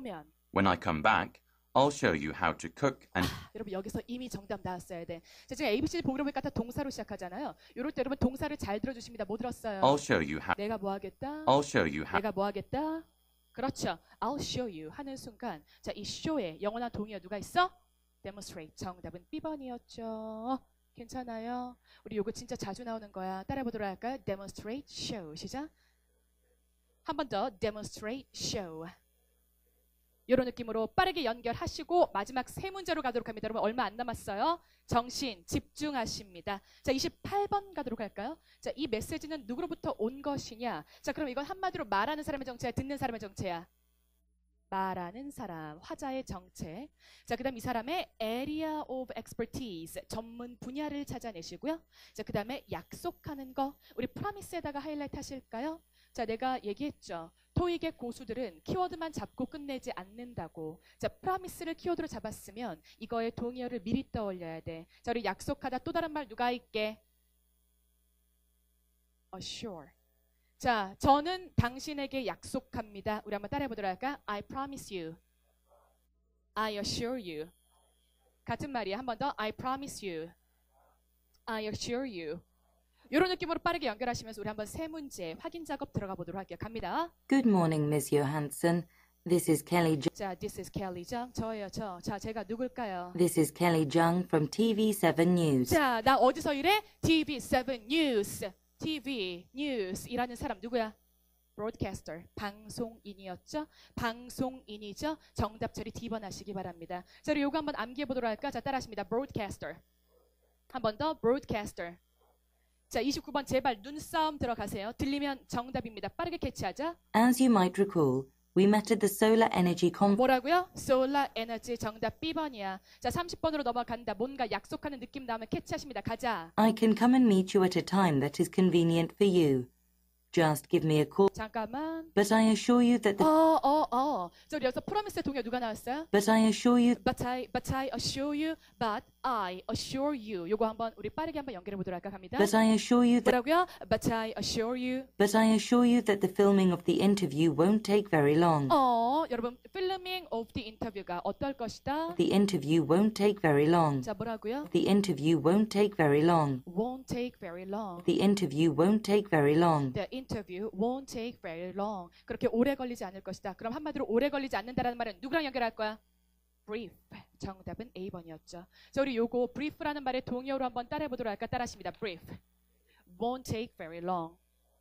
When I come back, I'll show you how to cook and
여러분 여기서 이미 정답 나왔어야 돼. 자, 지금 에이비씨 보기로 보니까 다 동사로 시작하잖아요. 이럴 때 여러분 동사를 잘 들어주십니다. 뭐 들었어요?
I'll show you how
내가 뭐 하겠다?
I'll show you how
내가 뭐 하겠다? 그렇죠. I'll show you 하는 순간 자, 이 show에 영원한 동의어 누가 있어? demonstrate. 정답은 비 번이었죠. 괜찮아요? 우리 요거 진짜 자주 나오는 거야. 따라해보도록 할까요? demonstrate, show. 시작. 한 번 더 demonstrate, show. 이런 느낌으로 빠르게 연결하시고 마지막 세 문제로 가도록 합니다. 여러분 얼마 안 남았어요. 정신 집중하십니다. 자, 이십팔 번 가도록 할까요? 자, 이 메시지는 누구로부터 온 것이냐? 자, 그럼 이건 한마디로 말하는 사람의 정체야, 듣는 사람의 정체야? 말하는 사람, 화자의 정체. 자, 그 다음 이 사람의 area of expertise, 전문 분야를 찾아내시고요. 자, 그 다음에 약속하는 거, 우리 promise에다가 하이라이트 하실까요? 자, 내가 얘기했죠. 토익의 고수들은 키워드만 잡고 끝내지 않는다고. 자, promise를 키워드로 잡았으면 이거의 동의어를 미리 떠올려야 돼. 자, 우리 약속하다 또 다른 말 누가 있게? assure. 자, 저는 당신에게 약속합니다. 우리 한번 따라해보도록 할까? I promise you. I assure you. 같은 말이야. 한 번 더. I promise you. I assure you. 이런 느낌으로 빠르게 연결하시면서 우리 한번 세 문제 확인 작업 들어가 보도록 할게요. 갑니다.
Good morning, Miss Johansson. This is Kelly. Ju-
자, this is Kelly Jung. 저예요, 저. 자, 제가 누굴까요?
This is Kelly Jung from T V seven News.
자, 나 어디서 일해? 티비 세븐 News. 티비 News 일하는 사람 누구야? broadcaster, 방송인이었죠? 방송인이죠? 정답 처리 D번 하시기 바랍니다. 자, 우리 요거 한번 암기해 보도록 할까? 자, 따라하십니다. broadcaster. 한 번 더, broadcaster. 자, 이십구 번 제발 눈싸움 들어가세요. 들리면 정답입니다. 빠르게 캐치하자.
As you might recall, we met at the Solar Energy Conference.
뭐라고요? solar energy 정답 B번이야. 자, 삼십 번으로 넘어간다. 뭔가 약속하는 느낌 나오면 캐치하십니다. 가자.
I can come and meet you at a time that is convenient for you. Just give me a call.
잠깐만.
But I assure you that the
어, 어, 어. 저 우리 여기서 프로미스의 동요 누가 나왔어요?
But I assure you
But I, but I assure you, but I assure you. 요거 한번 우리 빠르게 한번 연결해 보도록 할까 합니다.
But I assure you that
뭐라고요? But I assure you.
But I assure you that the filming of the interview won't take very long.
어, 여러분, filming of the interview가 어떨 것이다?
The interview won't take very long.
자, 뭐라고요?
The interview won't take very long.
Won't take very long.
The interview won't take very long.
The interview won't take very long. 그렇게 오래 걸리지 않을 것이다. 그럼 한마디로 오래 걸리지 않는다라는 말은 누구랑 연결할 거야? brief. 정답은 A번이었죠. 자, 우리 요거 brief라는 말의 동의어로 한번 따라해 보도록 할까? 따라하십니다. brief. won't take very long.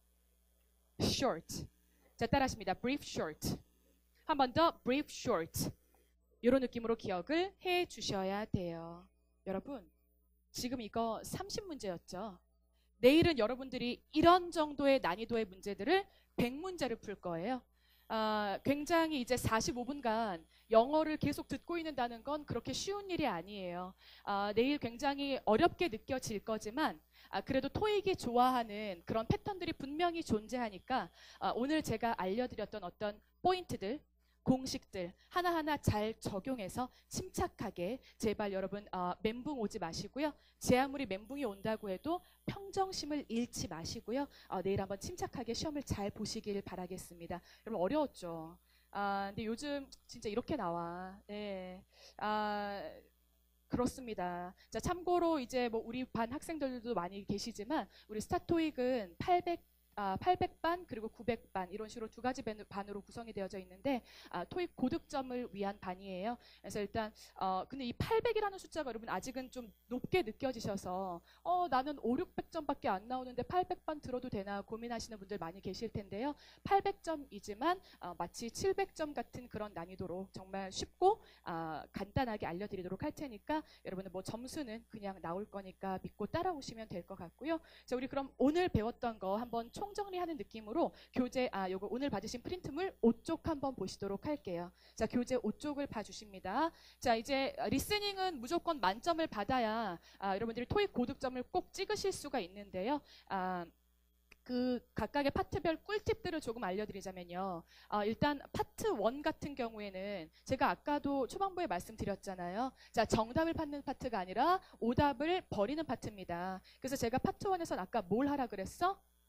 short. 자, 따라하십니다. brief, short. 한 번 더 brief, short. 이런 느낌으로 기억을 해 주셔야 돼요. 여러분, 지금 이거 삼십 문제였죠. 내일은 여러분들이 이런 정도의 난이도의 문제들을 백 문제를 풀 거예요. 아, 굉장히 이제 사십오 분간 영어를 계속 듣고 있는다는 건 그렇게 쉬운 일이 아니에요. 아, 내일 굉장히 어렵게 느껴질 거지만 아, 그래도 토익이 좋아하는 그런 패턴들이 분명히 존재하니까 아, 오늘 제가 알려드렸던 어떤 포인트들, 공식들 하나하나 잘 적용해서 침착하게 제발 여러분 어, 멘붕 오지 마시고요. 제 아무리 멘붕이 온다고 해도 평정심을 잃지 마시고요. 어, 내일 한번 침착하게 시험을 잘 보시길 바라겠습니다. 여러분 어려웠죠? 아, 근데 요즘 진짜 이렇게 나와. 네. 아, 그렇습니다. 자, 참고로 이제 뭐 우리 반 학생들도 많이 계시지만 우리 스타토익은 팔백 아, 팔백 반 그리고 구백 반 이런 식으로 두 가지 반으로 구성이 되어져 있는데 아, 토익 고득점을 위한 반이에요. 그래서 일단 어, 근데 이 팔백이라는 숫자가 여러분 아직은 좀 높게 느껴지셔서 어, 나는 오륙백 점밖에 안 나오는데 팔백 반 들어도 되나 고민하시는 분들 많이 계실 텐데요. 팔백 점이지만 어, 마치 칠백 점 같은 그런 난이도로 정말 쉽고 아, 간단하게 알려드리도록 할 테니까 여러분은 뭐 점수는 그냥 나올 거니까 믿고 따라오시면 될 것 같고요. 자, 우리 그럼 오늘 배웠던 거 한번 총 정리하는 느낌으로 교재 아 요거 오늘 받으신 프린트물 오 쪽 한번 보시도록 할게요. 자, 교재 오 쪽을 봐주십니다. 자, 이제 리스닝은 무조건 만점을 받아야 아, 여러분들이 토익 고득점을 꼭 찍으실 수가 있는데요. 아, 그 각각의 파트별 꿀팁들을 조금 알려드리자면요. 아, 일단 파트 일 같은 경우에는 제가 아까도 초반부에 말씀드렸잖아요. 자, 정답을 받는 파트가 아니라 오답을 버리는 파트입니다. 그래서 제가 파트 일에서는 아까 뭘 하라 그랬어?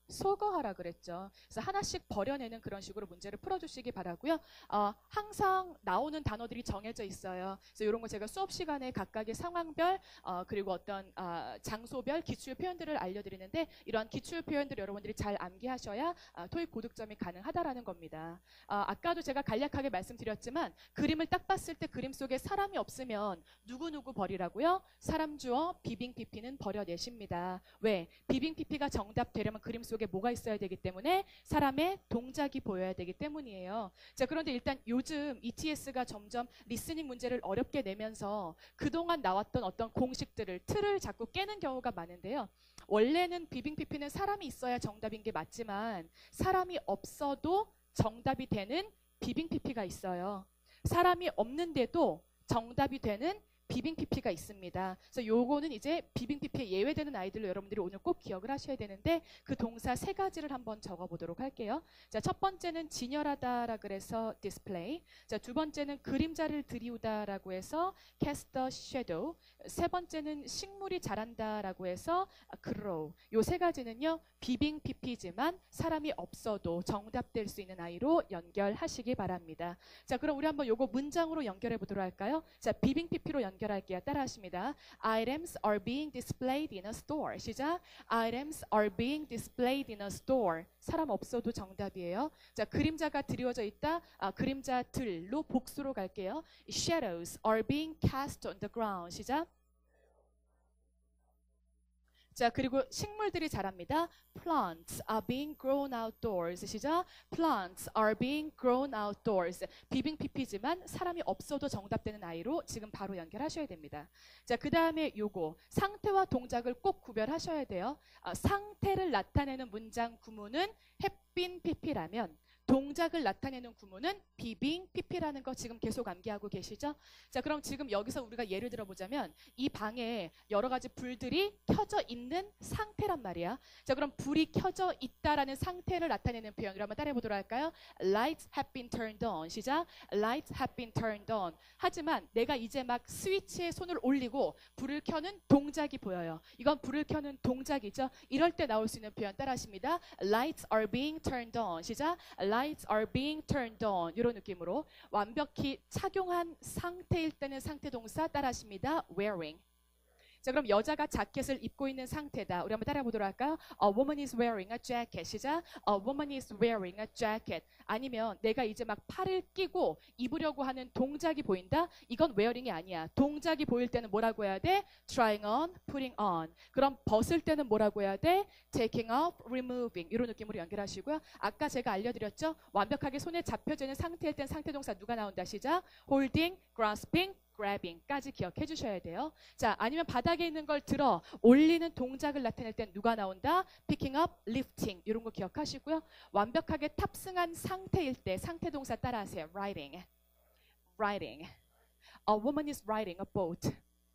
소거하라 그랬죠. 그래서 하나씩 버려내는 그런 식으로 문제를 풀어주시기 바라고요. 어, 항상 나오는 단어들이 정해져 있어요. 그래서 이런 거 제가 수업 시간에 각각의 상황별 어, 그리고 어떤 어, 장소별 기출 표현들을 알려드리는데 이러한 기출 표현들을 여러분들이 잘 암기하셔야 어, 토익 고득점이 가능하다라는 겁니다. 어, 아까도 제가 간략하게 말씀드렸지만 그림을 딱 봤을 때 그림 속에 사람이 없으면 누구누구 버리라고요? 사람 주어 비빙 피피는 버려내십니다. 왜? 비빙 피피가 정답 되려면 그림 속에 뭐가 있어야 되기 때문에 사람의 동작이 보여야 되기 때문이에요. 자, 그런데 일단 요즘 이티에스가 점점 리스닝 문제를 어렵게 내면서 그동안 나왔던 어떤 공식들을 틀을 자꾸 깨는 경우가 많은데요. 원래는 비빙 피피는 사람이 있어야 정답인 게 맞지만 사람이 없어도 정답이 되는 비빙 피피가 있어요. 사람이 없는데도 정답이 되는 비빙 피피가 있습니다. 그래서 요거는 이제 비빙 피피에 예외되는 아이들로 여러분들이 오늘 꼭 기억을 하셔야 되는데 그 동사 세 가지를 한번 적어보도록 할게요. 자, 첫 번째는 진열하다라 그래서 display. 자, 두 번째는 그림자를 들이우다라고 해서 cast a shadow. 세 번째는 식물이 자란다라고 해서 grow. 요 세 가지는요 비빙 피피지만 사람이 없어도 정답될 수 있는 아이로 연결하시기 바랍니다. 자, 그럼 우리 한번 요거 문장으로 연결해 보도록 할까요? 자, 비빙 피피로 연결 연결할게요. 따라하십니다. Items are being displayed in a store. 시작. Items are being displayed in a store. 사람 없어도 정답이에요. 자, 그림자가 드리워져 있다. 아, 그림자들로 복수로 갈게요. Shadows are being cast on the ground. 시작. 자, 그리고 식물들이 자랍니다. Plants are being grown outdoors. 시작. Plants are being grown outdoors. 비빙 피피지만 사람이 없어도 정답되는 아이로 지금 바로 연결하셔야 됩니다. 자, 그 다음에 요거 상태와 동작을 꼭 구별하셔야 돼요. 아, 상태를 나타내는 문장 구문은 햇빈 피피라면 동작을 나타내는 구문은 비빙 피피라는 거 지금 계속 암기하고 계시죠? 자, 그럼 지금 여기서 우리가 예를 들어보자면 이 방에 여러 가지 불들이 켜져 있는 상태란 말이야. 자, 그럼 불이 켜져 있다라는 상태를 나타내는 표현을 한번 따라해보도록 할까요? Lights have been turned on. 시작. Lights have been turned on. 하지만 내가 이제 막 스위치에 손을 올리고 불을 켜는 동작이 보여요. 이건 불을 켜는 동작이죠. 이럴 때 나올 수 있는 표현 따라하십니다. Lights are being turned on. 시작. Lights are being turned on. 이런 느낌으로 완벽히 착용한 상태일 때는 상태 동사 따라하십니다. wearing. 자, 그럼 여자가 자켓을 입고 있는 상태다. 우리 한번 따라해 보도록 할까요? A woman is wearing a jacket. 시작. A woman is wearing a jacket. 아니면 내가 이제 막 팔을 끼고 입으려고 하는 동작이 보인다? 이건 wearing이 아니야. 동작이 보일 때는 뭐라고 해야 돼? trying on, putting on. 그럼 벗을 때는 뭐라고 해야 돼? taking off, removing. 이런 느낌으로 연결하시고요. 아까 제가 알려드렸죠? 완벽하게 손에 잡혀지는 상태일 땐 상태 동사 누가 나온다? 시작. holding, grasping, grabbing까지 기억해 주셔야 돼요. 자, 아니면 바닥에 있는 걸 들어 올리는 동작을 나타낼 땐 누가 나온다? picking up, lifting 이런 거 기억하시고요. 완벽하게 탑승한 상태일 때 상태 동사 따라하세요. riding, riding. A woman is riding a boat.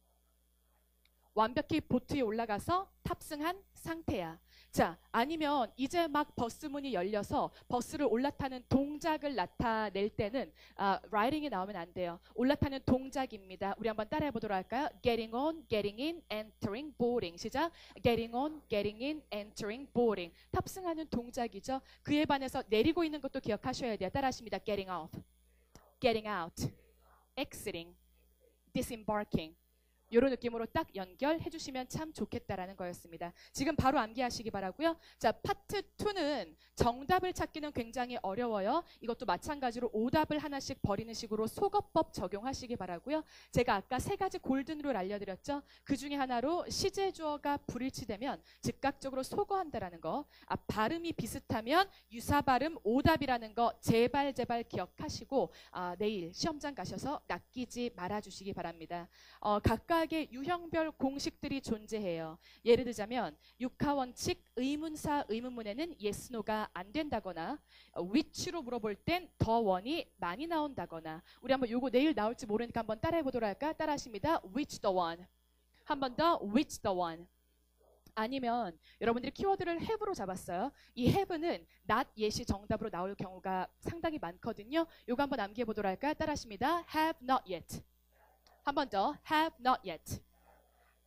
완벽히 보트에 올라가서 탑승한 상태야. 자, 아니면 이제 막 버스 문이 열려서 버스를 올라타는 동작을 나타낼 때는 아, riding이 나오면 안 돼요. 올라타는 동작입니다. 우리 한번 따라해 보도록 할까요? getting on, getting in, entering, boarding. 시작. getting on, getting in, entering, boarding. 탑승하는 동작이죠. 그에 반해서 내리고 있는 것도 기억하셔야 돼요. 따라하십니다. getting off, getting out, exiting, disembarking. 이런 느낌으로 딱 연결해 주시면 참 좋겠다라는 거였습니다. 지금 바로 암기하시기 바라고요. 자, 파트 이는 정답을 찾기는 굉장히 어려워요. 이것도 마찬가지로 오답을 하나씩 버리는 식으로 속어법 적용하시기 바라고요. 제가 아까 세 가지 골든룰 알려드렸죠. 그 중에 하나로 시제 주어가 불일치되면 즉각적으로 속어한다라는 거. 아, 발음이 비슷하면 유사 발음 오답이라는 거 제발 제발 기억하시고 아, 내일 시험장 가셔서 낚이지 말아주시기 바랍니다. 어, 각각의 유형별 공식들이 존재해요. 예를 들자면 육하원칙 의문사 의문문에는 yes, no가 안 된다거나 which로 물어볼 땐 더 원이 많이 나온다거나 우리 한번 요거 내일 나올지 모르니까 한번 따라해 보도록 할까? 따라하십니다. which the one. 한 번 더 which the one. 아니면 여러분들이 키워드를 have로 잡았어요. 이 have는 not yet이 정답으로 나올 경우가 상당히 많거든요. 요거 한번 암기해 보도록 할까요? 따라하십니다. have not yet. 한 번 더 have not yet.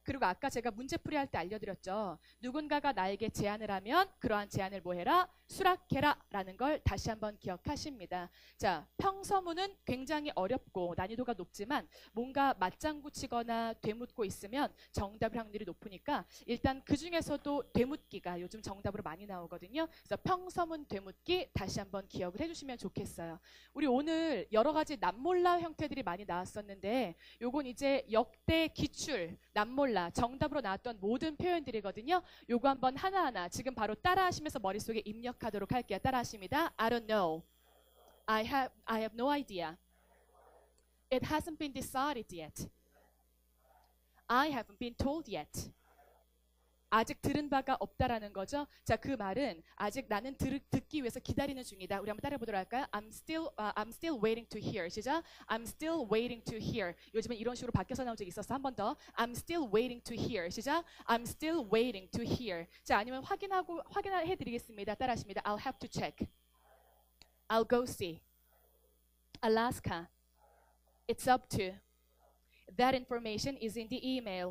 그리고 아까 제가 문제풀이 할 때 알려드렸죠. 누군가가 나에게 제안을 하면 그러한 제안을 뭐 해라? 수락해라 라는 걸 다시 한번 기억하십니다. 자, 평서문은 굉장히 어렵고 난이도가 높지만 뭔가 맞장구 치거나 되묻고 있으면 정답 확률이 높으니까 일단 그 중에서도 되묻기가 요즘 정답으로 많이 나오거든요. 그래서 평서문 되묻기 다시 한번 기억을 해주시면 좋겠어요. 우리 오늘 여러 가지 남몰라 형태들이 많이 나왔었는데 요건 이제 역대 기출, 남몰라, 정답으로 나왔던 모든 표현들이거든요. 요거 한번 하나하나 지금 바로 따라하시면서 머릿속에 입력하도록 할게요. 따라하십니다. I don't know. I have, I have no idea. It hasn't been decided yet. I haven't been told yet. 아직 들은 바가 없다라는 거죠. 자, 그 말은 아직 나는 들, 듣기 위해서 기다리는 중이다. 우리 한번 따라해보도록 할까요? I'm still, uh, I'm still waiting to hear. 시작. I'm still waiting to hear. 요즘엔 이런 식으로 바뀌어서 나온 적이 있어서 한 번 더. I'm still waiting to hear. 시작. I'm still waiting to hear. 자, 아니면 확인하고 확인해드리겠습니다. 따라하십니다. I'll have to check. I'll go see. Alaska. It's up to. That information is in the email.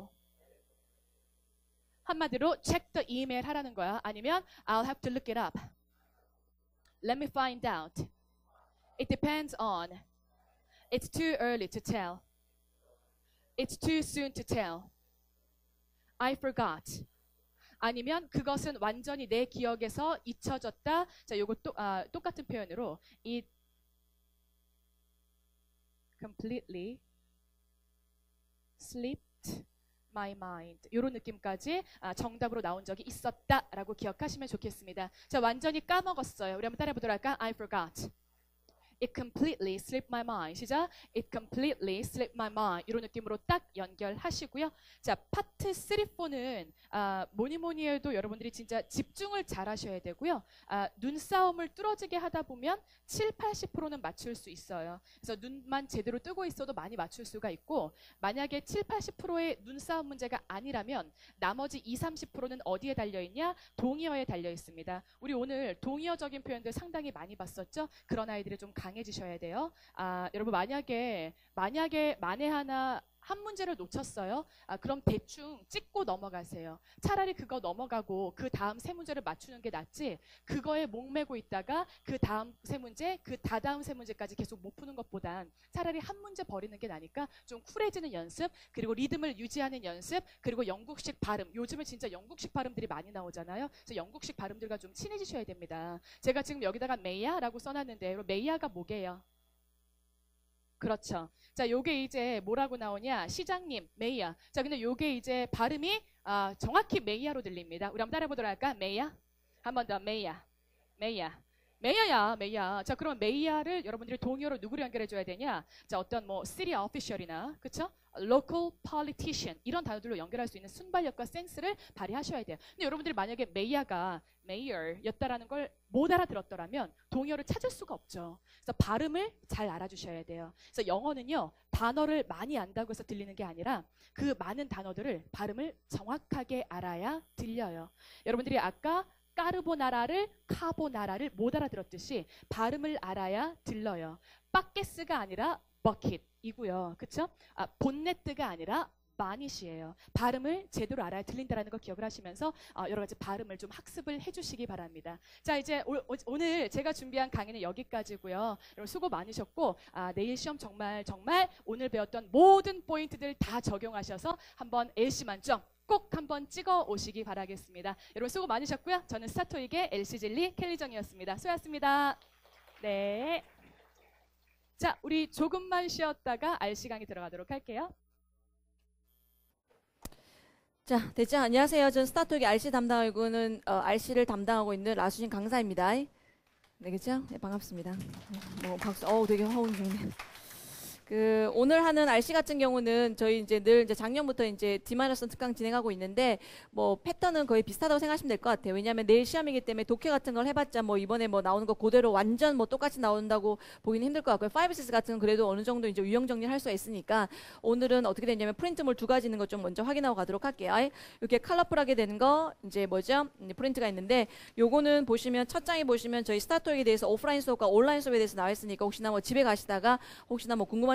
한마디로 check the email 하라는 거야. 아니면 I'll have to look it up. Let me find out. It depends on. It's too early to tell. It's too soon to tell. I forgot. 아니면 그것은 완전히 내 기억에서 잊혀졌다. 자, 요거 또, 아, 똑같은 표현으로 it completely slipped my mind. 이런 느낌까지 아, 정답으로 나온 적이 있었다라고 기억하시면 좋겠습니다. 자, 완전히 까먹었어요. 우리 한번 따라해보도록 할까? I forgot. It completely slipped my mind. 시작. It completely slipped my mind. 이런 느낌으로 딱 연결하시고요. 자, 파트 삼, 사는 아, 뭐니 뭐니 해도 여러분들이 진짜 집중을 잘 하셔야 되고요. 아, 눈싸움을 뚫어지게 하다 보면 칠, 팔십 퍼센트는 맞출 수 있어요. 그래서 눈만 제대로 뜨고 있어도 많이 맞출 수가 있고, 만약에 칠, 팔십 퍼센트의 눈싸움 문제가 아니라면 나머지 이십, 삼십 퍼센트는 어디에 달려있냐? 동의어에 달려있습니다. 우리 오늘 동의어적인 표현들 상당히 많이 봤었죠? 그런 아이들이 좀 강해지셔야 돼요. 아, 여러분 만약에 만약에 만에 하나 한 문제를 놓쳤어요. 아, 그럼 대충 찍고 넘어가세요. 차라리 그거 넘어가고 그 다음 세 문제를 맞추는 게 낫지, 그거에 목매고 있다가 그 다음 세 문제, 그 다다음 세 문제까지 계속 못 푸는 것보단 차라리 한 문제 버리는 게 나니까 좀 쿨해지는 연습, 그리고 리듬을 유지하는 연습, 그리고 영국식 발음. 요즘은 진짜 영국식 발음들이 많이 나오잖아요. 그래서 영국식 발음들과 좀 친해지셔야 됩니다. 제가 지금 여기다가 메이야라고 써놨는데 메이야가 뭐게요? 그렇죠. 자, 요게 이제 뭐라고 나오냐? 시장님, 메이야. 자, 근데 요게 이제 발음이 아, 정확히 메이야로 들립니다. 우리 한번 따라해보도록 할까? 메이야? 한 번 더, 메이야. 메이야. 메이야야, 메이야. 자, 그럼 메이야를 여러분들이 동의어로 누구로 연결해줘야 되냐? 자, 어떤 뭐 city official이나, 그쵸? local politician 이런 단어들로 연결할 수 있는 순발력과 센스를 발휘하셔야 돼요. 근데 여러분들이 만약에 메이야가 mayor였다라는 걸 못 알아들었더라면 동의어를 찾을 수가 없죠. 그래서 발음을 잘 알아주셔야 돼요. 그래서 영어는요, 단어를 많이 안다고 해서 들리는 게 아니라 그 많은 단어들을 발음을 정확하게 알아야 들려요. 여러분들이 아까 까르보나라를 카보나라를 못 알아들었듯이 발음을 알아야 들려요. 바게스가 아니라 버킷이고요. 그쵸? 아, 본네트가 아니라 마닛이에요. 발음을 제대로 알아야 들린다는 걸 기억을 하시면서 어, 여러 가지 발음을 좀 학습을 해주시기 바랍니다. 자, 이제 오, 오늘 제가 준비한 강의는 여기까지고요. 여러분 수고 많으셨고 아, 내일 시험 정말 정말 오늘 배웠던 모든 포인트들 다 적용하셔서 한번 엘씨 만점 꼭 한번 찍어 오시기 바라겠습니다. 여러분 수고 많으셨고요. 저는 스타토익의 엘씨 진리 켈리정이었습니다. 수고하셨습니다. 네. 자, 우리 조금만 쉬었다가 알씨 강의 들어가도록 할게요.
자, 대장 안녕하세요. 전 스타토익의 알씨 담당하고는 어, 알씨를 담당하고 있는 라수진 강사입니다. 네, 그죠? 네, 반갑습니다. 뭐 박수. 어우, 되게 허운 중이네. 그 오늘 하는 알씨 같은 경우는 저희 이제 늘 이제 작년부터 이제 디 마이너스 특강 진행하고 있는데 뭐 패턴은 거의 비슷하다고 생각하시면 될 것 같아요. 왜냐하면 내일 시험이기 때문에 독해 같은 걸 해봤자 뭐 이번에 뭐 나오는 거 그대로 완전 뭐 똑같이 나온다고 보기는 힘들 것 같고요. 파이브 시스 같은 건 그래도 어느 정도 이제 유형 정리를 할 수가 있으니까 오늘은 어떻게 되냐면 프린트물 두 가지 있는 것 좀 먼저 확인하고 가도록 할게요. 이렇게 컬러풀하게 되는 거 이제 뭐죠? 이제 프린트가 있는데 요거는 보시면 첫 장에 보시면 저희 스타토익에 대해서 오프라인 수업과 온라인 수업에 대해서 나와 있으니까 혹시나 뭐 집에 가시다가 혹시나 뭐 궁금한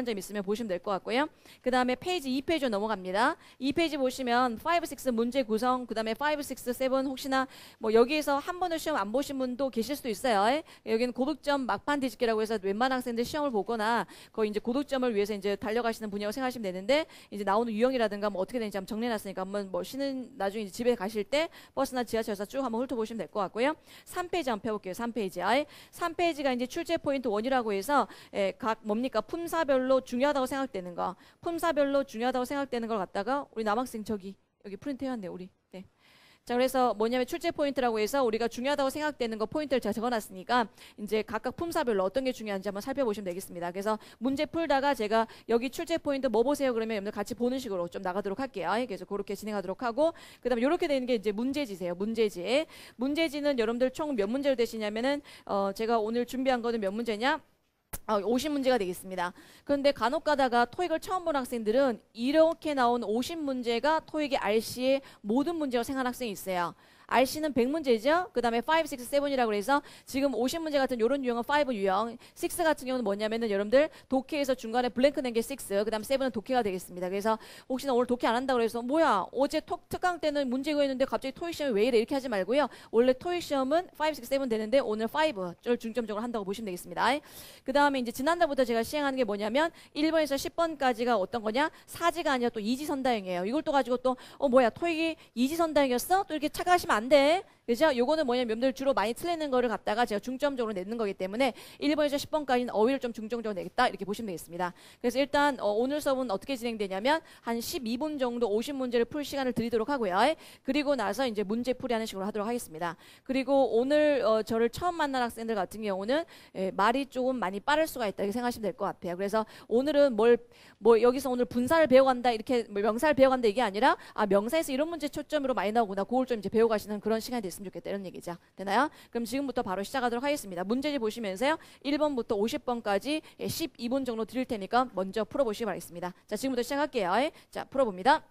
궁금한 점 있으면 보시면 될 것 같고요. 그 다음에 페이지 이 페이지로 넘어갑니다. 이 페이지 보시면 오, 육 문제 구성, 그 다음에 오, 육, 칠 혹시나 뭐 여기에서 한 번도 시험 안 보신 분도 계실 수도 있어요. 여기는 고득점 막판 뒤집기라고 해서 웬만한 학생들 시험을 보거나 거의 이제 고득점을 위해서 이제 달려가시는 분이라고 생각하시면 되는데 이제 나오는 유형이라든가 뭐 어떻게 되는지 한번 정리해놨으니까 한번 뭐 쉬는 나중에 이제 집에 가실 때 버스나 지하철에서 쭉 한번 훑어보시면 될 것 같고요. 삼 페이지 한번 펴볼게요. 삼 페이지. 삼 페이지가 이제 출제 포인트 일이라고 해서 예, 각 뭡니까 품사별로 중요하다고 생각되는 거, 품사별로 중요하다고 생각되는 걸 갖다가 우리 남학생 저기 여기 프린트 해왔네요. 우리. 네. 자, 그래서 뭐냐면 출제 포인트라고 해서 우리가 중요하다고 생각되는 거 포인트를 제가 적어놨으니까 이제 각각 품사별로 어떤 게 중요한지 한번 살펴보시면 되겠습니다. 그래서 문제 풀다가 제가 여기 출제 포인트 뭐 보세요 그러면 여러분들 같이 보는 식으로 좀 나가도록 할게요. 그래서 그렇게 진행하도록 하고 그다음에 이렇게 되는 게 이제 문제지세요. 문제지. 문제지는 여러분들 총 몇 문제로 되시냐면은 어 제가 오늘 준비한 거는 몇 문제냐? 어, 오십 문제가 되겠습니다. 그런데 간혹 가다가 토익을 처음 본 학생들은 이렇게 나온 오십 문제가 토익의 알씨의 모든 문제라고 생각하는 학생이 있어요. 알씨는 백 문제죠. 그 다음에 오, 육, 칠이라고 해서 지금 오십 문제 같은 이런 유형은 오 유형, 육 같은 경우는 뭐냐면은 여러분들 독해에서 중간에 블랭크 낸 게 육, 그 다음 칠은 독해가 되겠습니다. 그래서 혹시나 오늘 독해 안 한다고 해서 뭐야 어제 톡 특강 때는 문제 구했는데 갑자기 토익 시험이 왜 이래 이렇게 하지 말고요. 원래 토익 시험은 오, 육, 칠 되는데 오늘 오를 중점적으로 한다고 보시면 되겠습니다. 그 다음에 이제 지난달부터 제가 시행하는 게 뭐냐면 일 번에서 십 번까지가 어떤 거냐 사지가 아니라 또 이지선다형이에요. 이걸 또 가지고 또 어 뭐야 토익이 이지선다형이었어? 또 이렇게 착각하시면 안 돼. 그죠? 요거는 뭐냐면 여러분들 주로 많이 틀리는 거를 갖다가 제가 중점적으로 내는 거기 때문에 일 번에서 십 번까지는 어휘를 좀 중점적으로 내겠다 이렇게 보시면 되겠습니다. 그래서 일단 어, 오늘 수업은 어떻게 진행되냐면 한 십이 분 정도 오십 문제를 풀 시간을 드리도록 하고요. 그리고 나서 이제 문제 풀이하는 식으로 하도록 하겠습니다. 그리고 오늘 어, 저를 처음 만난 학생들 같은 경우는 예, 말이 조금 많이 빠를 수가 있다 이렇게 생각하시면 될 것 같아요. 그래서 오늘은 뭘 뭐 여기서 오늘 분사를 배워간다 이렇게 뭐 명사를 배워간다 이게 아니라 아 명사에서 이런 문제 초점으로 많이 나오구나 그걸 좀 이제 배워가시는 그런 시간이 됐으면 좋겠다 이런 얘기죠. 되나요? 그럼 지금부터 바로 시작하도록 하겠습니다. 문제지 보시면서요. 일 번부터 오십 번까지 십이 분 정도 드릴 테니까 먼저 풀어보시기 바라겠습니다. 자, 지금부터 시작할게요. 자, 풀어봅니다.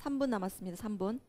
삼 분 남았습니다. 삼 분.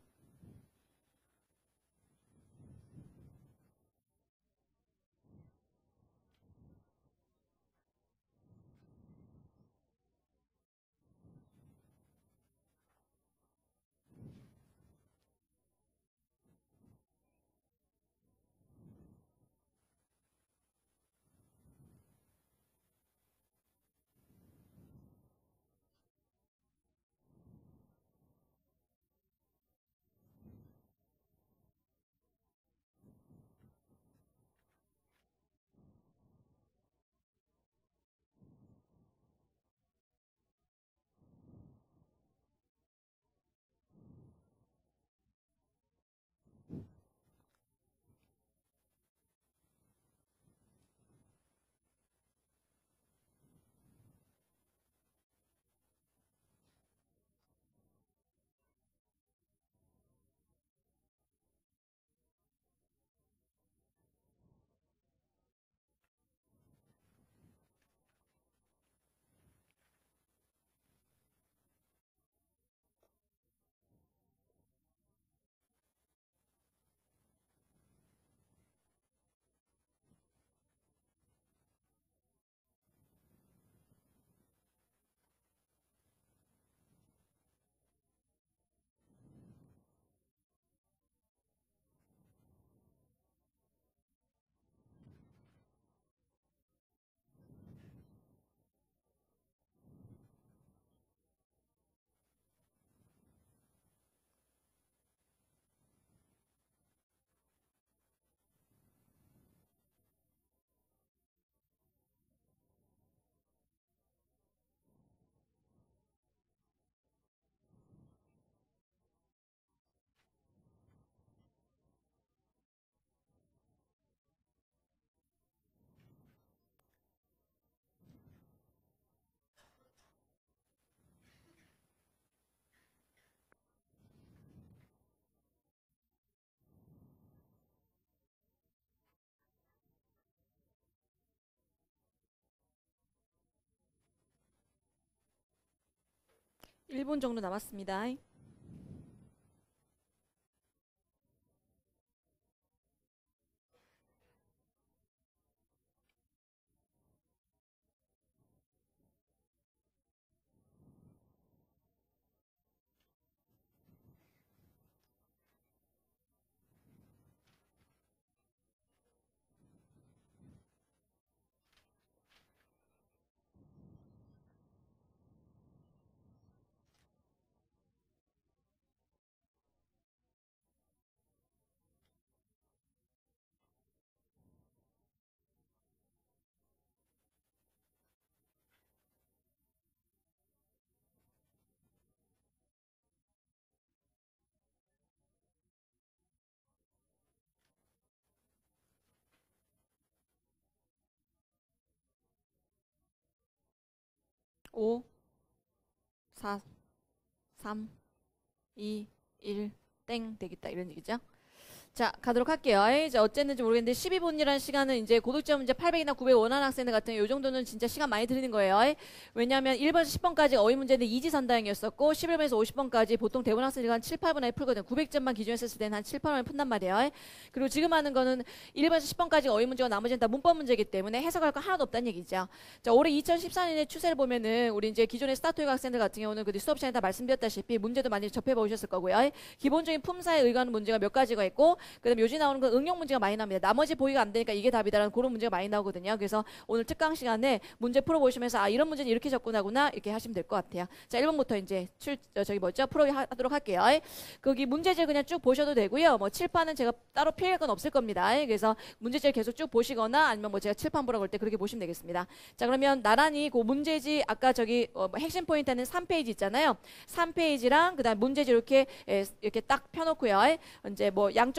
일 분 정도 남았습니다. 오, 사, 삼, 이, 일, 땡 되겠다 이런 얘기죠. 자, 가도록 할게요. 이제 어쨌는지 모르겠는데 십이 분이라는 시간은 이제 고득점 이제 팔백이나 구백 원하는 학생들 같은 이 정도는 진짜 시간 많이 드리는 거예요. 왜냐하면 일 번에서 십 번까지 어휘 문제는 이지선다형이었었고 십일 번에서 오십 번까지 보통 대부분 학생들이 한 칠, 팔 분에 풀거든요. 구백 점만 기준에 썼을 때는 한 칠, 팔 분에 푼단 말이에요. 그리고 지금 하는 거는 일 번에서 십 번까지 어휘 문제고 나머지는 다 문법 문제이기 때문에 해석할 거 하나도 없다는 얘기죠. 자, 올해 이천십사 년의 추세를 보면은 우리 이제 기존의 스타트웨이 학생들 같은 경우는 그 수업 시간에 다 말씀드렸다시피 문제도 많이 접해보셨을 거고요. 기본적인 품사에 의거하는 문제가 몇 가지가 있고 그 다음에 요즘 나오는 건 응용 문제가 많이 나옵니다. 나머지 보기가 안 되니까 이게 답이다라는 그런 문제가 많이 나오거든요. 그래서 오늘 특강 시간에 문제 풀어보시면서 아 이런 문제는 이렇게 접근하구나 이렇게 하시면 될 것 같아요. 자, 일 번부터 이제 출 어, 저기 뭐죠 풀어하도록 할게요. 거기 문제집 그냥 쭉 보셔도 되고요. 뭐 칠판은 제가 따로 필요할 건 없을 겁니다. 그래서 문제집 계속 쭉 보시거나 아니면 뭐 제가 칠판 보라고 할 때 그렇게 보시면 되겠습니다. 자, 그러면 나란히 그 문제집 아까 저기 어, 뭐 핵심 포인트는 삼 페이지 있잖아요. 삼 페이지랑 그다음 문제집 이렇게 에, 이렇게 딱 펴놓고요. 이제 뭐 양쪽으로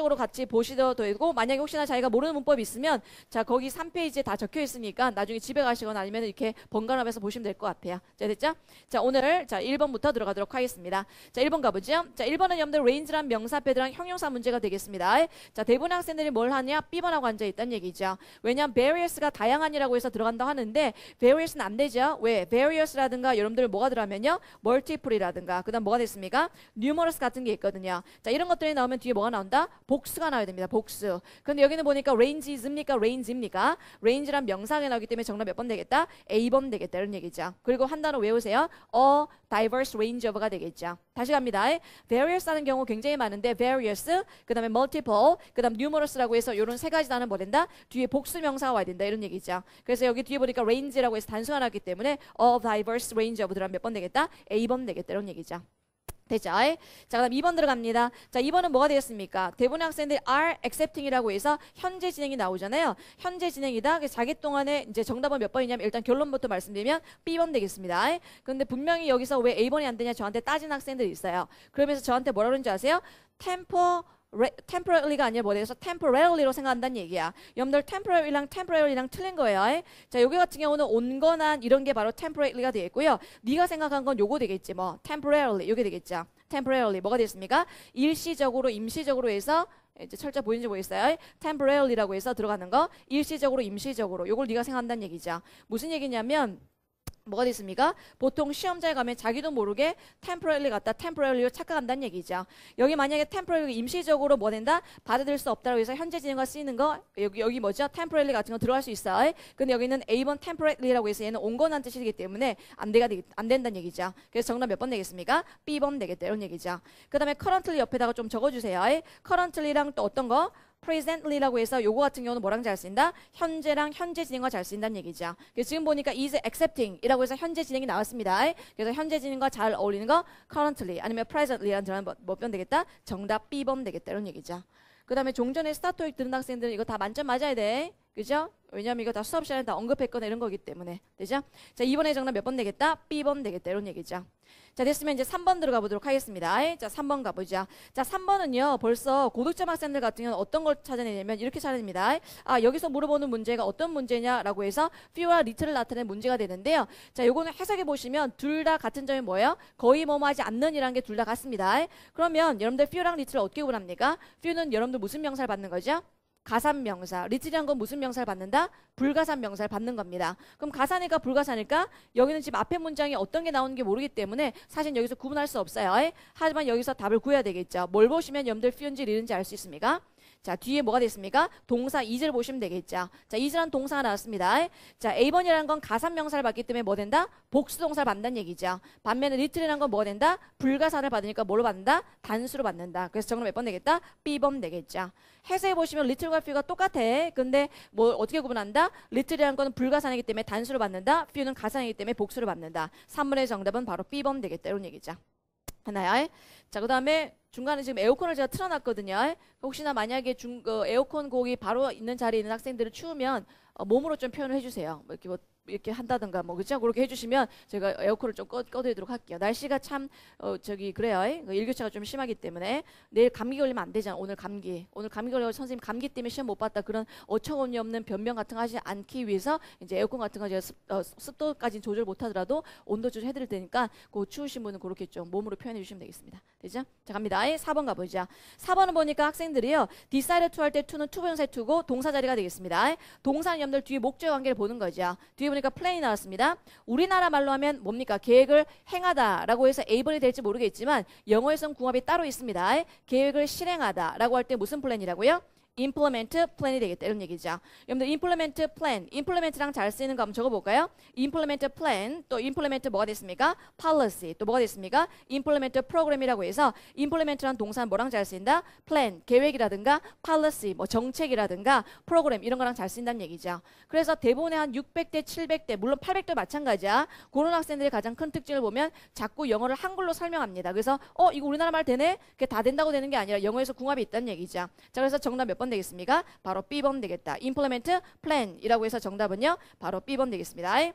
문법으로 같이 보시도 되고 만약에 혹시나 자기가 모르는 문법이 있으면 자 거기 삼 페이지에 다 적혀 있으니까 나중에 집에 가시거나 아니면 이렇게 번갈아가면서 보시면 될 것 같아요. 자 됐죠? 자 오늘 자 일 번부터 들어가도록 하겠습니다. 자 일 번 가보죠. 자 일 번은 여러분들 range란 명사 앞에들랑 형용사 문제가 되겠습니다. 자 대부분 학생들이 뭘 하냐? 삐번하고 앉아있다는 얘기죠. 왜냐하면 various가 다양한이라고 해서 들어간다 하는데 various는 안 되죠. 왜? various라든가 여러분들 뭐가 들어가면요? multiple이라든가 그 다음 뭐가 됐습니까? numerous 같은 게 있거든요. 자 이런 것들이 나오면 뒤에 뭐가 나온다? 복수가 나와야 됩니다. 복수. 근데 여기는 보니까 range입니까? range입니까? range란 명사가 나오기 때문에 정답 몇 번 되겠다? A 번 되겠다 이런 얘기죠. 그리고 한 단어 외우세요. a diverse range of가 되겠죠. 다시 갑니다. various 하는 경우 굉장히 많은데 various, 그 다음에 multiple, 그 다음 numerous라고 해서 이런 세 가지 단어는 뭐 된다? 뒤에 복수 명사가 와야 된다 이런 얘기죠. 그래서 여기 뒤에 보니까 range라고 해서 단수가 나왔기 때문에 a diverse range of 들어가면 몇 번 되겠다? A 번 되겠다 이런 얘기죠. 됐죠? 자, 그 다음 이 번 들어갑니다. 자, 이 번은 뭐가 되겠습니까? 대부분 학생들이 are accepting이라고 해서 현재 진행이 나오잖아요. 현재 진행이다. 그래서 자기 동안에 이제 정답은 몇 번이냐면 일단 결론부터 말씀드리면 B 번 되겠습니다. 근데 분명히 여기서 왜 A 번이 안 되냐 저한테 따진 학생들이 있어요. 그러면서 저한테 뭐라 그러는지 아세요? tempo temporarily,가 아니라 뭐 돼서 temporarily로 생각한다는 얘기야. 여러분들 temporary랑 temporarily랑 틀린 거예요. 자, 여기 같은 경우는 온건한 이런 게 바로 temporarily가 되겠고요. 네가 생각한 건 요거 되겠지 뭐 temporarily 요게 되겠죠. temporarily 뭐가 됐습니까? 일시적으로 임시적으로 해서 이제 철자 보이는지 모르겠어요. temporarily라고 해서 들어가는 거 일시적으로 임시적으로 요걸 네가 생각한다는 얘기죠. 무슨 얘기냐면 뭐가 됐습니까? 보통 시험장에 가면 자기도 모르게 temporarily 갔다 temporarily로 착각한다는 얘기죠. 여기 만약에 temporarily 임시적으로 뭐 된다? 받아들일 수 없다고 해서 현재 진행과 쓰이는 거 여기 여기 뭐죠? temporarily 같은 거 들어갈 수 있어요. 근데 여기는 A 번 temporarily라고 해서 얘는 온건한 뜻이 되기 때문에 안 되가 안 된다는 얘기죠. 그래서 정답 몇 번 되겠습니까? B 번 되겠다 이런 얘기죠. 그다음에 currently 옆에다가 좀 적어주세요. currently랑 또 어떤 거? presently라고 해서 요거 같은 경우는 뭐랑 잘 쓰인다? 현재랑 현재 진행과 잘 쓰인다는 얘기죠. 그래서 지금 보니까 is accepting이라고 해서 현재 진행이 나왔습니다. 그래서 현재 진행과 잘 어울리는 거 currently 아니면 presently라는 들어가면 몇 번 되겠다? 정답 B 번 되겠다 이런 얘기죠. 그 다음에 종전에 스타토익 듣는 학생들은 이거 다 만점 맞아야 돼. 그죠? 왜냐면 이거 다 수업 시간에 다 언급했거나 이런 거기 때문에. 되죠? 자, 이번에 정답 몇 번 되겠다? B 번 되겠다 이런 얘기죠. 자, 됐으면 이제 삼 번 들어가 보도록 하겠습니다. 자, 삼 번 가보자. 자, 삼 번은요, 벌써 고득점 학생들 같은 경우는 어떤 걸 찾아내냐면 이렇게 찾아냅니다. 아, 여기서 물어보는 문제가 어떤 문제냐라고 해서 few와 little을 나타낸 문제가 되는데요. 자, 요거는 해석해 보시면 둘 다 같은 점이 뭐예요? 거의 뭐뭐 하지 않는 이라는 게 둘 다 같습니다. 그러면 여러분들 few랑 little을 어떻게 구분합니까? few는 여러분들 무슨 명사를 받는 거죠? 가산 명사. 리틀이란 건 무슨 명사를 받는다? 불가산 명사를 받는 겁니다. 그럼 가산일까 불가산일까? 여기는 지금 앞에 문장이 어떤 게 나오는 게 모르기 때문에 사실 여기서 구분할 수 없어요. 하지만 여기서 답을 구해야 되겠죠. 뭘 보시면 여러분들 few인지 liter인지 알 수 있습니까? 자, 뒤에 뭐가 됐습니까? 동사 is를 보시면 되겠죠. 자, is라는 동사가 나왔습니다. 자, A 번이라는 건 가산 명사를 받기 때문에 뭐 된다? 복수 동사를 받는다는 얘기죠. 반면에 little이라는 건 뭐 된다? 불가산을 받으니까 뭐로 받는다? 단수로 받는다. 그래서 정답 몇 번 되겠다? B 번 되겠죠. 해석해 보시면 little과 few가 똑같아. 근데 뭐 어떻게 구분한다? little이라는 건 불가산이기 때문에 단수로 받는다. few는 가산이기 때문에 복수로 받는다. 삼 번의 정답은 바로 B 번 되겠다. 이런 얘기죠. 하나요? 자, 그 다음에 중간에 지금 에어컨을 제가 틀어놨거든요. 혹시나 만약에 중, 그 에어컨 곡이 바로 있는 자리에 있는 학생들을 추우면 어, 몸으로 좀 표현을 해주세요. 뭐 이렇게 뭐 이렇게 한다든가 뭐 그죠? 그렇게 해주시면 제가 에어컨을 좀 꺼, 꺼드리도록 할게요. 날씨가 참 어, 저기 그래요. 일교차가 좀 심하기 때문에 내일 감기 걸리면 안 되잖아. 오늘 감기 오늘 감기 걸려 선생님 감기 때문에 시험 못 봤다 그런 어처구니 없는 변명 같은 거 하지 않기 위해서 이제 에어컨 같은 거 제가 습, 어, 습도까지 조절 못하더라도 온도 조절해드릴 테니까 그 추우신 분은 그렇게 좀 몸으로 표현해 주시면 되겠습니다. 되죠? 자, 갑니다. 사 번 가보자. 사 번은 보니까 학생들이요. decided to 할 때 to는 투부정사의 to고 동사 자리가 되겠습니다. 동사는 여러분들 뒤에 목적 관계를 보는 거죠. 뒤에 보니까 플랜이 나왔습니다. 우리나라 말로 하면 뭡니까? 계획을 행하다라고 해서 A 번이 될지 모르겠지만 영어에서는 궁합이 따로 있습니다. 계획을 실행하다라고 할 때 무슨 플랜이라고요? implement plan이 되겠다 이런 얘기죠. 여러분들 implement plan, implement랑 잘 쓰이는 거 한번 적어볼까요? implement plan, 또 implement 뭐가 됐습니까? policy, 또 뭐가 됐습니까? implement program이라고 해서 implement라는 동사는 뭐랑 잘 쓰인다? plan, 계획이라든가 policy, 뭐 정책이라든가 program 이런 거랑 잘 쓰인다는 얘기죠. 그래서 대본에 한 육백 대 칠백 대 물론 팔백 대 마찬가지야. 그런 학생들의 가장 큰 특징을 보면 자꾸 영어를 한글로 설명합니다. 그래서 어 이거 우리나라 말 되네? 그게 다 된다고 되는 게 아니라 영어에서 궁합이 있다는 얘기죠. 자, 그래서 정답 몇 번 되겠습니까? 바로 B 번 되겠다. implement plan 이라고 해서 정답은요. 바로 B 번 되겠습니다.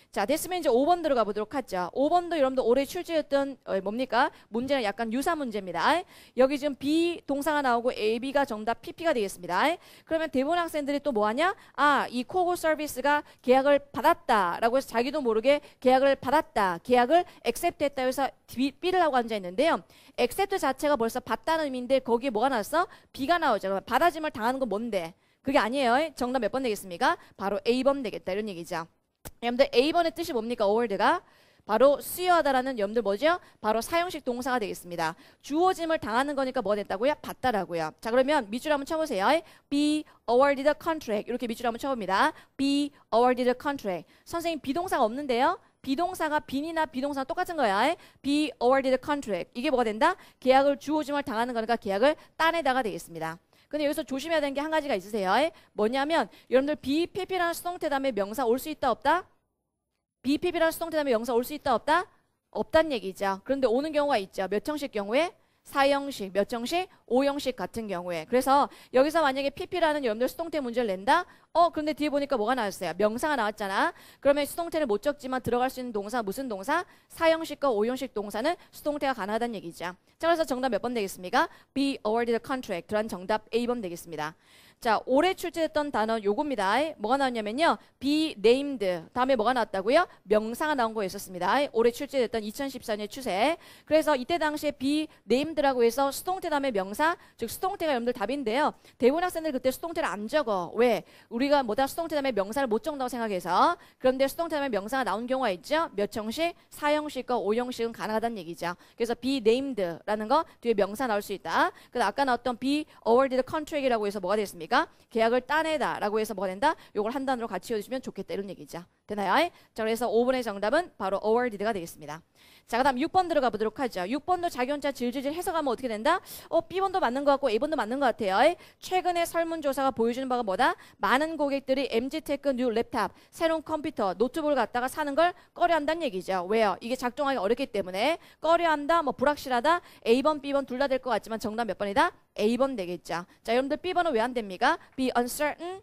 자, 됐으면 이제 오 번 들어가 보도록 하죠. 오 번도 여러분들 올해 출제했던 어, 뭡니까? 문제는 약간 유사 문제입니다. 여기 지금 B 동사가 나오고 A, B가 정답 피피가 되겠습니다. 그러면 대부분 학생들이 또 뭐하냐? 아, 이 코고 서비스가 계약을 받았다라고 해서 자기도 모르게 계약을 받았다, 계약을 accept 했다 해서 B를 하고 앉아 있는데요. accept 자체가 벌써 받다는 의미인데 거기에 뭐가 나왔어? B가 나오죠. 그러면 받아짐을 당하는 건 뭔데? 그게 아니에요. 정답 몇 번 되겠습니까? 바로 A 번 되겠다 이런 얘기죠. 여러분들 A 번의 뜻이 뭡니까? award가 바로 수여하다라는 여러분들 뭐죠? 바로 사용식 동사가 되겠습니다. 주어짐을 당하는 거니까 뭐 됐다고요? 받다라고요. 자, 그러면 밑줄 한번 쳐보세요. be awarded a contract 이렇게 밑줄 한번 쳐봅니다. be awarded a contract. 선생님 비동사가 없는데요. 비동사가 빈이나 비동사가 똑같은 거야. be awarded a contract. 이게 뭐가 된다? 계약을 주어짐을 당하는 거니까 계약을 따내다가 되겠습니다. 근데 여기서 조심해야 되는 게 한 가지가 있으세요. 뭐냐면 여러분들 be pp라는 수동태 다음에 명사 올 수 있다 없다? be pp라는 수동태 다음에 명사 올 수 있다 없다? 없단 얘기죠. 그런데 오는 경우가 있죠. 몇 형식 경우에? 사형식, 몇 형식? 오형식 같은 경우에. 그래서 여기서 만약에 pp라는 여러분들 수동태 문제를 낸다? 어, 그런데 뒤에 보니까 뭐가 나왔어요? 명사가 나왔잖아. 그러면 수동태를 못 적지만 들어갈 수 있는 동사 무슨 동사? 사형식과 오형식 동사는 수동태가 가능하다는 얘기죠. 자, 그래서 정답 몇 번 되겠습니까? be awarded a contract. 그런 정답 A 번 되겠습니다. 자, 올해 출제했던 단어 요겁니다. 뭐가 나왔냐면요. be named. 다음에 뭐가 나왔다고요? 명사가 나온 거 있었습니다. 올해 출제됐던 이천십사 년의 추세. 그래서 이때 당시에 be named라고 해서 수동태 다음에 명사, 즉 수동태가 여러분들 답인데요. 대부분 학생들 그때 수동태를 안 적어. 왜? 우리가 뭐다 수동태 다음에 명사를 못 적는다고 생각해서. 그런데 수동태 다음에 명사가 나온 경우가 있죠. 몇 형식? 사형식과 오형식은 가능하다는 얘기죠. 그래서 be named라는 거 뒤에 명사 나올 수 있다. 그다음 아까 나왔던 be awarded contract이라고 해서 뭐가 됐습니까? 계약을 따내다 라고 해서 뭐가 된다? 요걸 한 단어로 같이 해주시면 좋겠다 이런 얘기죠. 되나요? 자, 그래서 오 번의 정답은 바로 awarded가 되겠습니다. 자, 그 다음 육 번 들어가 보도록 하죠. 육 번도 자기 혼자 질질질 해석하면 어떻게 된다? 어, B 번도 맞는 것 같고 A 번도 맞는 것 같아요. 최근에 설문조사가 보여주는 바가 뭐다? 많은 고객들이 엠지테크 뉴 랩탑, 새로운 컴퓨터, 노트북을 갖다가 사는 걸 꺼려한다는 얘기죠. 왜요? 이게 작동하기 어렵기 때문에 꺼려한다, 뭐 불확실하다, A 번, B 번 둘 다 될 것 같지만 정답 몇 번이다? A 번 되겠죠. 자, 여러분들 B 번은 왜 안 됩니까? Be uncertain,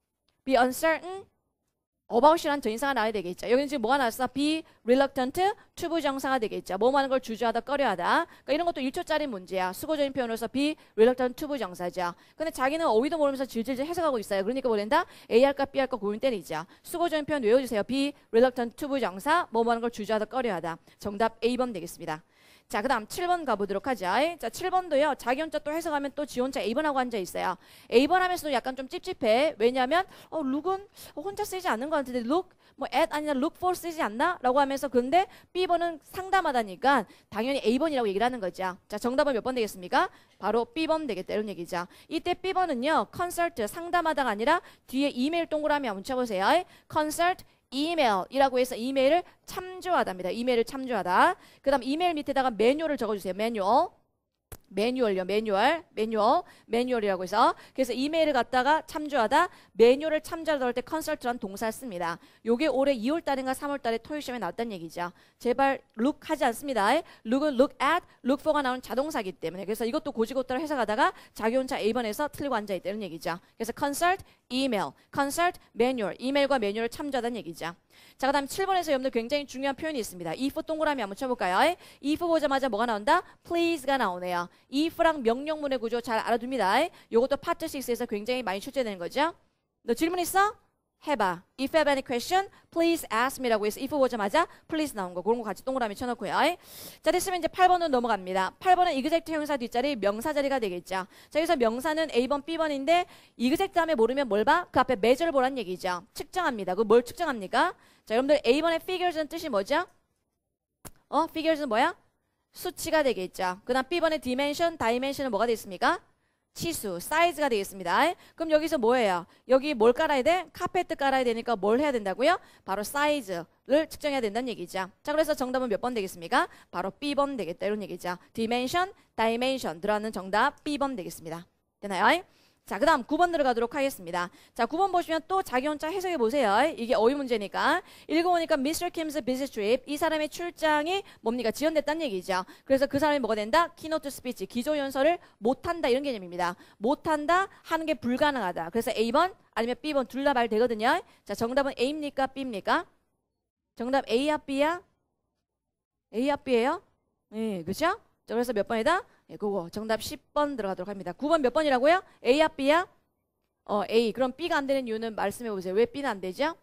be uncertain, about이란 전인사가 나와야 되겠죠. 여기는 지금 뭐가 나왔어? be reluctant, to 부정사가 되겠죠. 뭐뭐 하는 걸 주저하다, 꺼려하다. 그러니까 이런 것도 일 초짜리 문제야. 수고적인 표현으로서 be reluctant, to 부정사죠. 근데 자기는 어휘도 모르면서 질질질 해석하고 있어요. 그러니까 뭐 된다? A 할까 B 할까 고민 때리죠. 수고적인 표현 외워주세요. be reluctant, to 부정사, 뭐뭐 하는 걸 주저하다, 꺼려하다. 정답 A 번 되겠습니다. 자, 그 다음 칠 번 가보도록 하죠. 자, 칠 번도요. 자기 혼자 또 해석하면 또 지 혼자 A 번하고 앉아 있어요. A 번 하면서도 약간 좀 찝찝해. 왜냐하면 어, look은 혼자 쓰지 않는 것 같은데 look, 뭐 at 아니라 look for 쓰지 않나? 라고 하면서 근데 B 번은 상담하다니까 당연히 A 번이라고 얘기를 하는 거죠. 자, 정답은 몇 번 되겠습니까? 바로 B 번 되겠다 이런 얘기죠. 이때 B 번은요. consult, 상담하다가 아니라 뒤에 이메일 동그라미 한번 쳐보세요. consult 이메일이라고 해서 이메일을 참조하답니다. 이메일을 참조하다. 그 다음 이메일 밑에다가 매뉴얼을 적어주세요. 매뉴얼. 매뉴얼요. 매뉴얼. 매뉴얼. 매뉴얼이라고 해서 그래서 이메일을 갖다가 참조하다. 매뉴얼을 참조하다 할 때 컨설트라는 동사를 씁니다. 요게 올해 이월 달인가 삼월 달에 토익 시험에 나왔다는 얘기죠. 제발 look 하지 않습니다. look은 look at, look for가 나오는 자동사이기 때문에 그래서 이것도 고지고대로 해석하다가 자기 혼자 A 번에서 틀리고 앉아있다 이런 얘기죠. 그래서 consult, 이메일, consult, 매뉴얼. 이메일과 매뉴얼을 참조하다는 얘기죠. 자, 그 다음 칠 번에서 여러분들 굉장히 중요한 표현이 있습니다. if 동그라미 한번 쳐볼까요? if 보자마자 뭐가 나온다? please가 나오네요. if랑 명령문의 구조 잘 알아둡니다. 이것도 파트 육에서 굉장히 많이 출제되는 거죠. 너 질문 있어? 해봐. If you have any question, please ask me라고 해서 if 보자마자 please 나온 거 그런 거 같이 동그라미 쳐놓고요. 자, 됐으면 이제 팔 번으로 넘어갑니다. 팔 번은 exact 형용사 뒷자리 명사 자리가 되겠죠. 자, 여기서 명사는 A 번, B 번인데 exact 다음에 모르면 뭘 봐? 그 앞에 measure를 보라는 얘기죠. 측정합니다. 그 뭘 측정합니까? 자, 여러분들 A 번의 figures는 뜻이 뭐죠? 어? figures는 뭐야? 수치가 되겠죠. 그 다음 B 번의 dimension, dimension은 뭐가 되겠습니까? 치수, 사이즈가 되겠습니다. 그럼 여기서 뭐예요? 여기 뭘 깔아야 돼? 카페트 깔아야 되니까 뭘 해야 된다고요? 바로 사이즈를 측정해야 된다는 얘기죠. 자, 그래서 정답은 몇 번 되겠습니까? 바로 B 번 되겠다 이런 얘기죠. dimension, dimension 들어가는 정답 B 번 되겠습니다. 되나요? 자, 그 다음 구 번 들어가도록 하겠습니다. 자, 구 번 보시면 또 자기 혼자 해석해 보세요. 이게 어휘 문제니까. 읽어보니까 미스터 Kim's business trip, 이 사람의 출장이 뭡니까? 지연됐다는 얘기죠. 그래서 그 사람이 뭐가 된다? 키노트 스피치, 기조연설을 못한다 이런 개념입니다. 못한다, 하는 게 불가능하다. 그래서 A 번 아니면 B 번 둘 다 말 되거든요. 자, 정답은 A입니까? B입니까? 정답 A야 B야? A야 B예요? 예, 그죠? 자, 그래서 몇 번이다? 예, 그거 정답 십 번 들어가도록 합니다. 구 번 몇 번이라고요? A야 B야? 어, A. 그럼 B가 안 되는 이유는 말씀해 보세요. 왜 B는 안 되죠?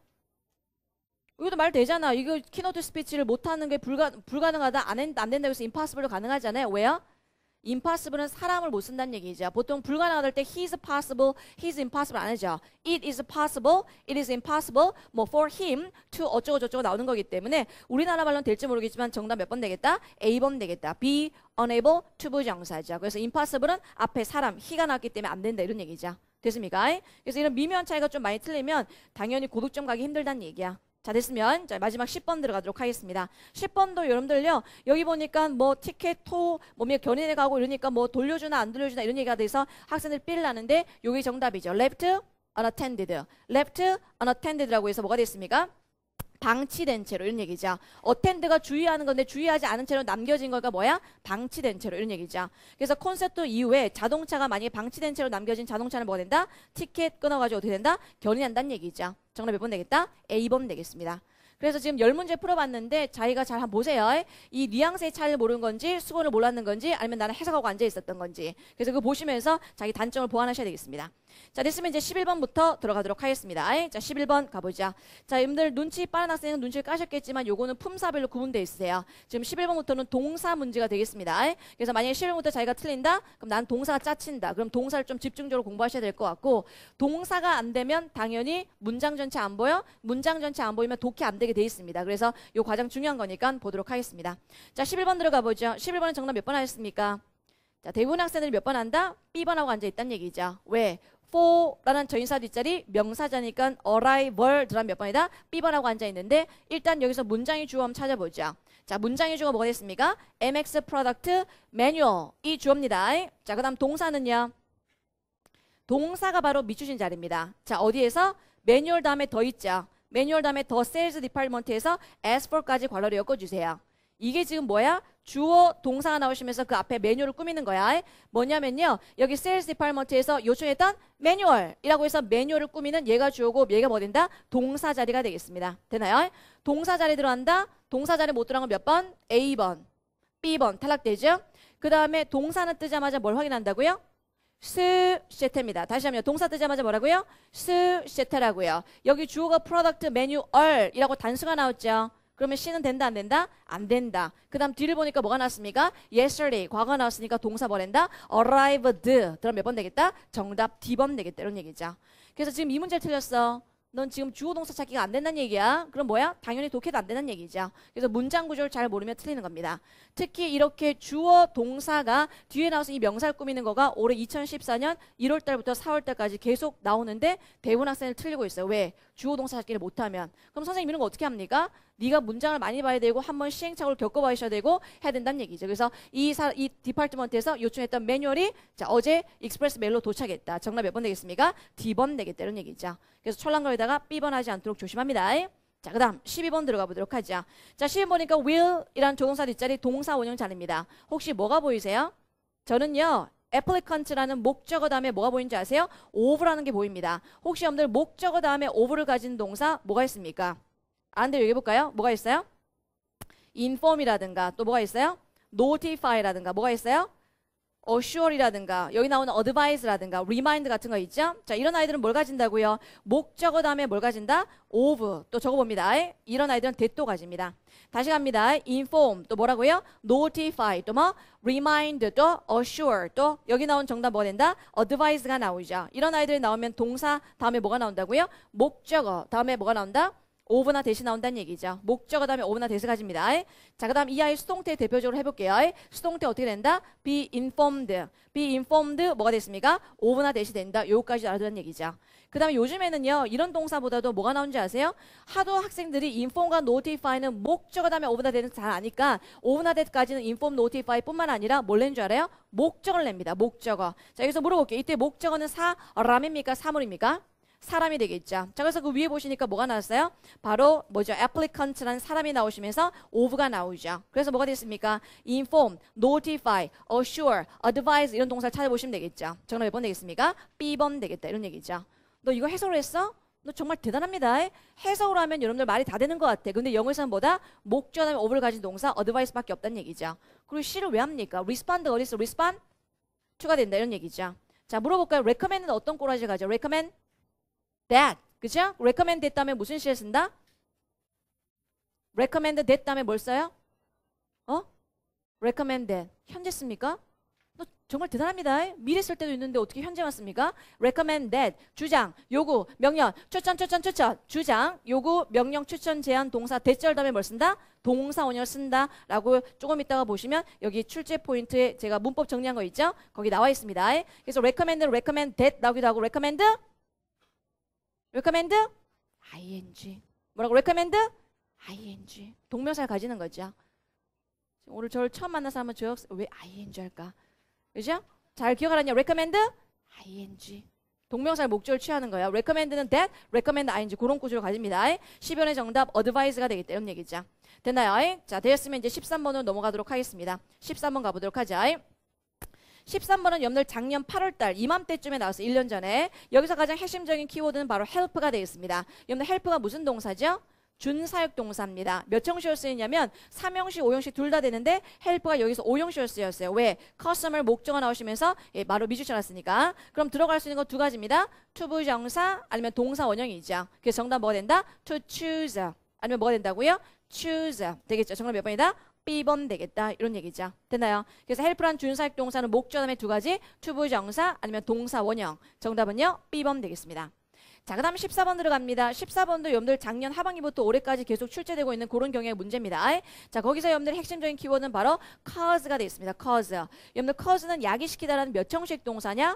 이것도 말 되잖아. 이거 키노트 스피치를 못하는 게 불가, 불가능하다. 안, 안 된다고 해서 impossible로 가능하잖아요. 왜요? impossible은 사람을 못 쓴다는 얘기죠. 보통 불가능하다 할 때 he's possible, he's impossible 안 하죠. It is possible, it is impossible, 뭐 for him to 어쩌고 저쩌고 나오는 거기 때문에 우리나라 말로는 될지 모르겠지만 정답 몇 번 되겠다? A번 되겠다. be unable to 부정사죠. 그래서 impossible은 앞에 사람, he가 나왔기 때문에 안 된다 이런 얘기죠. 됐습니까? 그래서 이런 미묘한 차이가 좀 많이 틀리면 당연히 고득점 가기 힘들다는 얘기야. 자, 됐으면 자, 마지막 십 번 들어가도록 하겠습니다. 십 번도 여러분들요. 여기 보니까 뭐 티켓, 토, 뭐 견인해 가고 이러니까 뭐 돌려주나 안 돌려주나 이런 얘기가 돼서 학생들 삐를 나는데 요게 정답이죠. left unattended. left unattended라고 해서 뭐가 됐습니까? 방치된 채로 이런 얘기죠. 어텐드가 주의하는 건데 주의하지 않은 채로 남겨진 거가 뭐야? 방치된 채로 이런 얘기죠. 그래서 콘셉트 이후에 자동차가 만약에 방치된 채로 남겨진 자동차는 뭐가 된다? 티켓 끊어가지고 어떻게 된다? 견인한다는 얘기죠. 정답 몇 번 되겠다? A번 되겠습니다. 그래서 지금 열 문제 풀어봤는데 자기가 잘 한번 보세요. 이 뉘앙스의 차이를 모르는 건지 수건을 몰랐는 건지 아니면 나는 해석하고 앉아 있었던 건지. 그래서 그거 보시면서 자기 단점을 보완하셔야 되겠습니다. 자, 됐으면 이제 십일 번부터 들어가도록 하겠습니다. 자, 십일 번 가보자. 자, 여러분들 눈치 빠른 학생은 눈치를 까셨겠지만 요거는 품사별로 구분되어 있으세요. 지금 십일 번부터는 동사 문제가 되겠습니다. 그래서 만약에 십일 번부터 자기가 틀린다? 그럼 난 동사가 짜친다. 그럼 동사를 좀 집중적으로 공부하셔야 될 것 같고 동사가 안 되면 당연히 문장 전체 안 보여? 문장 전체 안 보이면 독해 안 되게 돼 있습니다. 그래서 요 과정 중요한 거니까 보도록 하겠습니다. 자, 십일 번 들어가 보죠. 십일 번은 정답 몇 번 하셨습니까? 자, 대부분 학생들이 몇 번 한다? B번하고 앉아있다는 얘기죠. 왜? for라는 전인사 뒷자리 명사자니까 arrival 들어가면 몇 번이다? B번하고 앉아있는데 일단 여기서 문장의 주어 한번 찾아보죠. 자, 문장의 주어가 뭐가 됐습니까? 엠엑스 프로덕트 매뉴얼 이 주어입니다. 자, 그 다음 동사는요. 동사가 바로 미추신 자리입니다. 자, 어디에서? 매뉴얼 다음에 더 있죠. 매뉴얼 다음에 더 세일즈 디파트먼트에서 as for까지 괄호를 엮어주세요. 이게 지금 뭐야? 주어 동사가 나오시면서 그 앞에 매뉴얼을 꾸미는 거야. 뭐냐면요. 여기 세일즈 디파트먼트에서 요청했던 매뉴얼이라고 해서 매뉴얼을 꾸미는 얘가 주어고 얘가 뭐 된다? 동사 자리가 되겠습니다. 되나요? 동사 자리 들어간다. 동사 자리 못 들어간 건 몇 번? A번, B번 탈락되죠. 그 다음에 동사는 뜨자마자 뭘 확인한다고요? 스시테입니다. 다시 한번 동사 뜨자마자 뭐라고요? 스시테라고요. 여기 주어가 프로덕트 매뉴얼이라고 단수가 나왔죠. 그러면 C는 된다 안 된다? 안 된다. 그 다음 뒤를 보니까 뭐가 나왔습니까? yesterday 과거가 나왔으니까 동사 뭐랜다? arrived. 그럼 몇 번 되겠다? 정답 D번 되겠다 이런 얘기죠. 그래서 지금 이 문제 틀렸어. 넌 지금 주어 동사 찾기가 안 된다는 얘기야. 그럼 뭐야? 당연히 독해도 안 된다는 얘기죠. 그래서 문장 구조를 잘 모르면 틀리는 겁니다. 특히 이렇게 주어 동사가 뒤에 나와서 이 명사를 꾸미는 거가 올해 이천십사 년 일월 달부터 사월 달까지 계속 나오는데 대부분 학생을 틀리고 있어요. 왜? 주어 동사 찾기를 못하면. 그럼 선생님 이런 거 어떻게 합니까? 네가 문장을 많이 봐야 되고 한번 시행착오를 겪어봐야 되고 해야 된다는 얘기죠. 그래서 이, 사, 이 디파트먼트에서 요청했던 매뉴얼이 자, 어제 익스프레스 메일로 도착했다. 정답 몇 번 되겠습니까? D번 되겠다 이런 얘기죠. 그래서 철랑거리다가 B번 하지 않도록 조심합니다. 자, 그 다음 십이 번 들어가 보도록 하죠. 자, 십이 번 보니까 will이란 조동사 뒷자리 동사 원형 자리입니다. 혹시 뭐가 보이세요? 저는요. applicant라는 목적어 다음에 뭐가 보이는지 아세요? of라는 게 보입니다. 혹시 여러분들 목적어 다음에 of를 가진 동사 뭐가 있습니까? 안 돼요. 여기 볼까요? 뭐가 있어요? inform이라든가 또 뭐가 있어요? notify라든가 뭐가 있어요? assure이라든가 여기 나오는 advise라든가 remind 같은 거 있죠? 자, 이런 아이들은 뭘 가진다고요? 목적어 다음에 뭘 가진다? of 또 적어봅니다. 이런 아이들은 대도 가집니다. 다시 갑니다. inform 또 뭐라고요? notify 또 뭐? remind 또 assure 또 여기 나온 정답 뭐 된다? advise가 나오죠. 이런 아이들이 나오면 동사 다음에 뭐가 나온다고요? 목적어 다음에 뭐가 나온다? of나 대시 나온다는 얘기죠. 목적어 다음에 of나 대시 가집니다. 자, 그 다음 이 아이 수동태 대표적으로 해볼게요. 수동태 어떻게 된다? be informed. be informed 뭐가 됐습니까? of나 대시 된다. 요거까지 알아두는 얘기죠. 그 다음에 요즘에는요. 이런 동사보다도 뭐가 나오는지 아세요? 하도 학생들이 inform과 notify는 목적어 다음에 of나 대는 잘 아니까 of나 대까지는 inform, notify 뿐만 아니라 뭘 낸 줄 알아요? 목적어를 냅니다. 목적어. 자, 여기서 물어볼게요. 이때 목적어는 사람입니까? 사물입니까? 사람이 되겠죠. 자, 그래서 그 위에 보시니까 뭐가 나왔어요? 바로 뭐죠? applicant라는 사람이 나오시면서 of가 나오죠. 그래서 뭐가 됐습니까? inform, notify, assure, advise 이런 동사를 찾아보시면 되겠죠. 정답 몇 번 되겠습니까? B번 되겠다 이런 얘기죠. 너 이거 해석을 했어? 너 정말 대단합니다. 해석으로 하면 여러분들 말이 다 되는 것 같아. 근데 영어에서는 뭐다? 목적 다음에 of를 가진 동사 advice밖에 없다는 얘기죠. 그리고 C를 왜 합니까? respond 어디 있어? respond 추가된다 이런 얘기죠. 자, 물어볼까요? recommend는 어떤 꼬라지 가죠? recommend that. 그죠? recommend that 다음에 무슨 시를 쓴다? recommend that 다음에 뭘 써요? 어? recommend that. 현재 씁니까? 너 정말 대단합니다. 미래 쓸 때도 있는데 어떻게 현재만 씁니까? recommend that. 주장, 요구, 명령, 추천, 추천, 추천. 주장, 요구, 명령, 추천, 제안, 동사, 대절 다음에 뭘 쓴다? 동사 원형을 쓴다. 라고 조금 이따가 보시면 여기 출제 포인트에 제가 문법 정리한 거 있죠? 거기 나와 있습니다. 그래서 recommend, recommend that 나오기도 하고 recommend, recommend, ing. 뭐라고? recommend, ing. 동명사를 가지는 거죠. 오늘 저를 처음 만난 사람은 저 학생 왜 ing 할까? 그죠? 잘 기억하라냐? recommend, ing. 동명사의 목적을 취하는 거예요. recommend는 that, recommend ing 그런 구조를 가집니다. 십 번의 정답 advise가 되겠다 이런 얘기죠. 됐나요? 자, 되었으면 이제 십삼 번으로 넘어가도록 하겠습니다. 십삼 번 가보도록 하죠. 십삼 번은 여러분들 작년 팔월 달 이맘때쯤에 나왔어요. 일 년 전에. 여기서 가장 핵심적인 키워드는 바로 help가 되겠습니다. 여러분들 help가 무슨 동사죠? 준사역 동사입니다. 몇 형식으로 쓰이냐면 삼 형식, 오 형식 둘 다 되는데 help가 여기서 오 형식으로 쓰였어요. 왜? customer 목적어 나오시면서 예, 바로 미주시 나왔으니까. 그럼 들어갈 수 있는 건 두 가지입니다. to 부정사 아니면 동사 원형이죠. 그래서 정답 뭐가 된다? to choose 아니면 뭐가 된다고요? choose 되겠죠. 정답 몇 번이다? 비 번 되겠다. 이런 얘기죠. 됐나요? 그래서 help란 준사역 동사는 목적 다음에 두 가지 to 부정사 아니면 동사 원형. 정답은요? 비 번 되겠습니다. 자, 그 다음 십사 번 들어갑니다. 십사 번도 여러분들 작년 하반기부터 올해까지 계속 출제되고 있는 그런 경우의 문제입니다. 자, 거기서 여러분들 핵심적인 키워드는 바로 cause가 되겠습니다. cause. 여러분들 cause는 야기시키다라는 몇 형식 동사냐?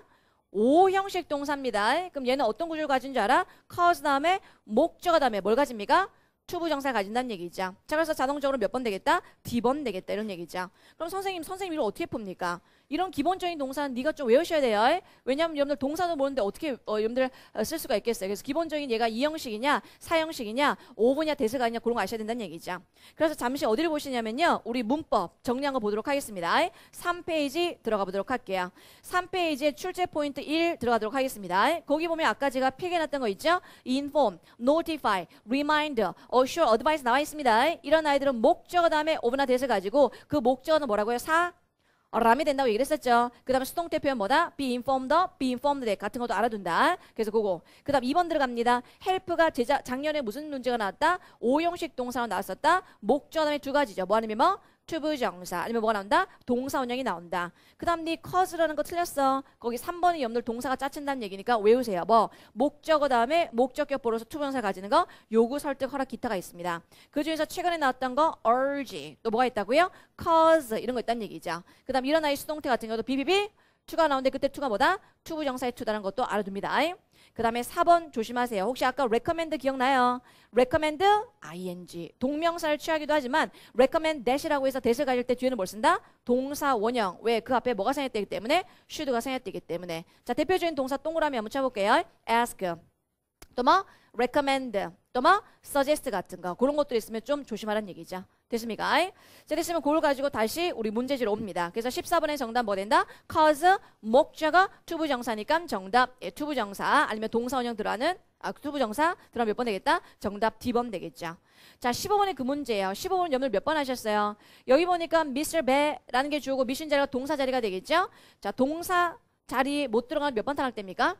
오 형식 동사입니다. 그럼 얘는 어떤 구조를 가진 줄 알아? cause 다음에 목적어 다음에 뭘 가집니까? to 부정사를 가진다는 얘기죠. 자, 그래서 자동적으로 몇 번 되겠다? 디 번 되겠다 이런 얘기죠. 그럼 선생님, 선생님 이걸 어떻게 풉니까? 이런 기본적인 동사는 네가 좀 외우셔야 돼요. 왜냐하면 여러분들 동사도 모르는데 어떻게 어, 여러분들 어, 쓸 수가 있겠어요. 그래서 기본적인 얘가 이 형식이냐, 사 형식이냐, 오브냐, 대세가 아니냐 그런 거 아셔야 된다는 얘기죠. 그래서 잠시 어디를 보시냐면요. 우리 문법 정리한 거 보도록 하겠습니다. 삼 페이지 들어가 보도록 할게요. 삼 페이지에 출제 포인트 일 들어가도록 하겠습니다. 거기 보면 아까 제가 필기해놨던 거 있죠? inform, notify, reminder, assure, advise 나와 있습니다. 이런 아이들은 목적어 다음에 오브나 대세 가지고 그 목적어는 뭐라고요? 사 람이 된다고 얘기를 했었죠. 그 다음에 수동태 표현 뭐다? be informed, be informed that 같은 것도 알아둔다. 그래서 그거. 그 다음 이 번 들어갑니다. help가 제자, 작년에 무슨 문제가 나왔다? 오 형식 동사로 나왔었다. 목적 다음에 두 가지죠. 뭐 아니면 뭐? to 부정사 아니면 뭐가 나온다? 동사 원형이 나온다. 그 다음 네 cause라는 거 틀렸어. 거기 삼 번이 여러분들 동사가 짜친다는 얘기니까 외우세요. 뭐 목적어 다음에 목적격 보러서 to 부정사 가지는 거 요구, 설득, 허락, 기타가 있습니다. 그 중에서 최근에 나왔던 거 urge 또 뭐가 있다고요? cause 이런 거 있다는 얘기죠. 그 다음 이런 아이 수동태 같은 경우도 비비비 to가 나오는데 그때 to가 뭐다? to 부정사의 to다라는 것도 알아둡니다. 그 다음에 사 번 조심하세요. 혹시 아까 recommend 기억나요? recommend ing 동명사를 취하기도 하지만 recommend that이라고 해서 that을 가질 때 뒤에는 뭘 쓴다? 동사 원형. 왜? 그 앞에 뭐가 생략되기 때문에? should가 생략되기 때문에. 자, 대표적인 동사 동그라미 한번 쳐볼게요. ask 또 뭐? recommend 또 뭐? suggest 같은 거 그런 것들 있으면 좀 조심하라는 얘기죠. 됐습니까? 자, 됐으면 그걸 가지고 다시 우리 문제지로 옵니다. 그래서 십사 번의 정답 뭐 된다? cause 목적어 to 부정사니까 정답 예, to 부정사 아니면 동사 원형 들어가는 아, to 부정사 들어가면 몇 번 되겠다? 정답 디 번 되겠죠. 자, 십오 번의 그 문제예요. 십오 번 여러분들 몇 번 하셨어요? 여기 보니까 미스터 배라는 게 주어고 미션 자리가 동사 자리가 되겠죠? 자, 동사 자리 못 들어가면 몇 번 탈락됩니까?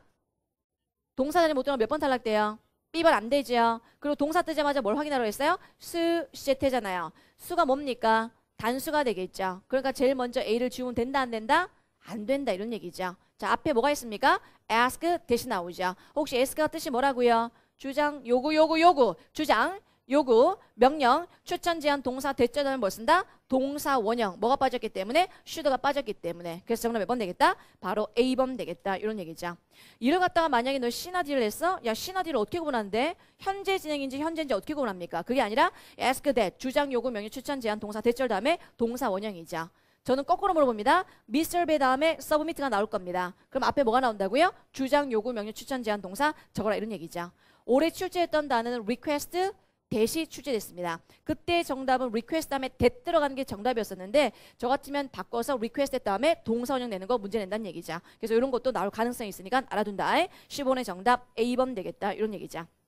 동사 자리 못 들어가면 몇 번 탈락돼요? 비 번 안 되죠. 그리고 동사 뜨자마자 뭘 확인하라고 했어요? 수, 시제태잖아요. 수가 뭡니까? 단수가 되겠죠. 그러니까 제일 먼저 A를 지우면 된다 안 된다? 안 된다 이런 얘기죠. 자, 앞에 뭐가 있습니까? ask 대신 나오죠. 혹시 ask가 뜻이 뭐라고요? 주장, 요구, 요구, 요구. 주장, 요구, 명령, 추천, 제안, 동사, 대절 다음에 뭘 쓴다? 동사 원형. 뭐가 빠졌기 때문에? should가 빠졌기 때문에. 그래서 정답 몇 번 되겠다? 바로 에이 번 되겠다. 이런 얘기죠. 이를 갖다가 만약에 너 C나 D를 했어? 야, C나 D를 어떻게 구분하는데? 현재 진행인지 현재인지 어떻게 구분합니까? 그게 아니라 ask that, 주장, 요구, 명령, 추천, 제안, 동사, 대절 다음에 동사 원형이죠. 저는 거꾸로 물어봅니다. 미스터 배 다음에 서브미트가 나올 겁니다. 그럼 앞에 뭐가 나온다고요? 주장, 요구, 명령, 추천, 제안, 동사 적어라 이런 얘기죠. 올해 출제했던 단어는 request, 대시 출제됐습니다. 그때 정답은 request 다음에 that 들어가는 게 정답이었었는데 저 같으면 바꿔서 request 다음에 동사 원형 내는 거 문제 낸다는 얘기죠. 그래서 이런 것도 나올 가능성이 있으니까 알아둔다. 십오 번의 정답 에이 번 되겠다. 이런 얘기죠.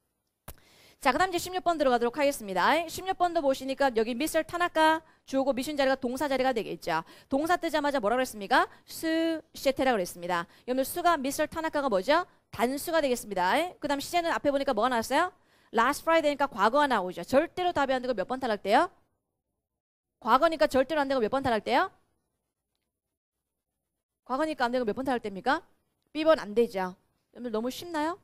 자, 그 다음 이제 십육 번 들어가도록 하겠습니다. 십육 번도 보시니까 여기 미스터 타나카 주어고 미션 자리가 동사 자리가 되겠죠. 동사 뜨자마자 뭐라 그랬습니까? 수, 시테라 그랬습니다. 여러분 수가 미스터 타나카가 뭐죠? 단수가 되겠습니다. 그 다음 시제는 앞에 보니까 뭐가 나왔어요? last Friday니까 과거가 나오죠. 절대로 답이 안 되고 몇 번 탈락돼요? 과거니까 절대로 안 되고 몇 번 탈락돼요? 과거니까 안 되고 몇 번 탈락됩니까? B번 안 되죠. 여러분 너무 쉽나요?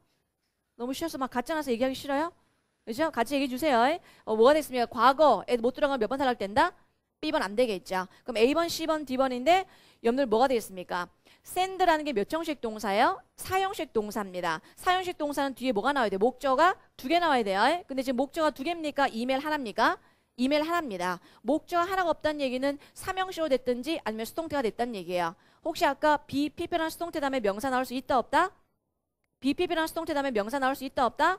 너무 쉬워서 막 가짜 나서 얘기하기 싫어요? 그죠? 같이 얘기해 주세요. 어, 뭐가 됐습니까? 과거에 못 들어가면 몇 번 탈락된다? B번 안 되겠죠. 그럼 A번, C번, D번인데 여러분들 뭐가 되겠습니까? send라는 게 몇 형식 동사예요? 사형식 동사입니다. 사형식 동사는 뒤에 뭐가 나와야 돼요? 목적어가 두 개 나와야 돼요. 근데 지금 목적어가 두 개입니까? 이메일 하나입니까? 이메일 하나입니다. 목적어 하나가 없다는 얘기는 삼형식으로 됐든지 아니면 수동태가 됐다는 얘기예요. 혹시 아까 be, people이라는 수동태 다음에 명사 나올 수 있다 없다? be, people이라는 수동태 다음에 명사 나올 수 있다 없다?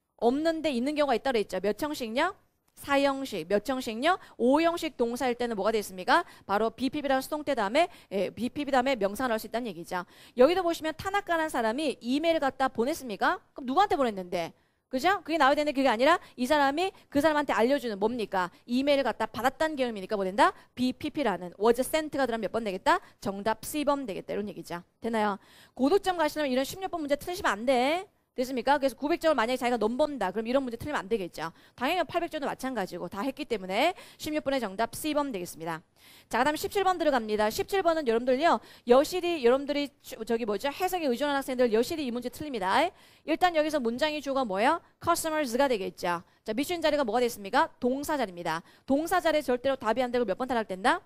없는데 있는 경우가 있다 그랬죠. 몇 형식요? 사형식. 몇 형식요? 오형식 동사일 때는 뭐가 됐습니까? 바로 be, people이라는 수동태 다음에 예, be, people 다음에 명사가 나올 수 있다는 얘기죠. 여기도 보시면 타나카라는 사람이 이메일을 갖다 보냈습니까? 그럼 누구한테 보냈는데? 그죠? 그게 나와야 되는데 그게 아니라 이 사람이 그 사람한테 알려주는 뭡니까? 이메일을 갖다 받았다는 개념이니까 뭐 된다? be, people이라는 was sent가 들어가면 몇 번 되겠다? 정답 C번 되겠다. 이런 얘기죠. 되나요? 고득점 가시려면 이런 십육 번 문제 틀리시면 안 돼. 됐습니까? 그래서 구백 점을 만약에 자기가 넘본다. 그럼 이런 문제 틀리면 안 되겠죠. 당연히 팔백 점도 마찬가지고 다 했기 때문에 십육 번의 정답 C번 되겠습니다. 자, 그 다음에 십칠 번 들어갑니다. 십칠 번은 여러분들요. 여실히 여러분들이 저기 뭐죠? 해석에 의존한 학생들 여실히 이 문제 틀립니다. 일단 여기서 문장이 주어가 뭐예요? customers가 되겠죠. 자, 미션 자리가 뭐가 됐습니까? 동사 자리입니다. 동사 자리에 절대로 답이 안 되고 몇 번 탈락된다?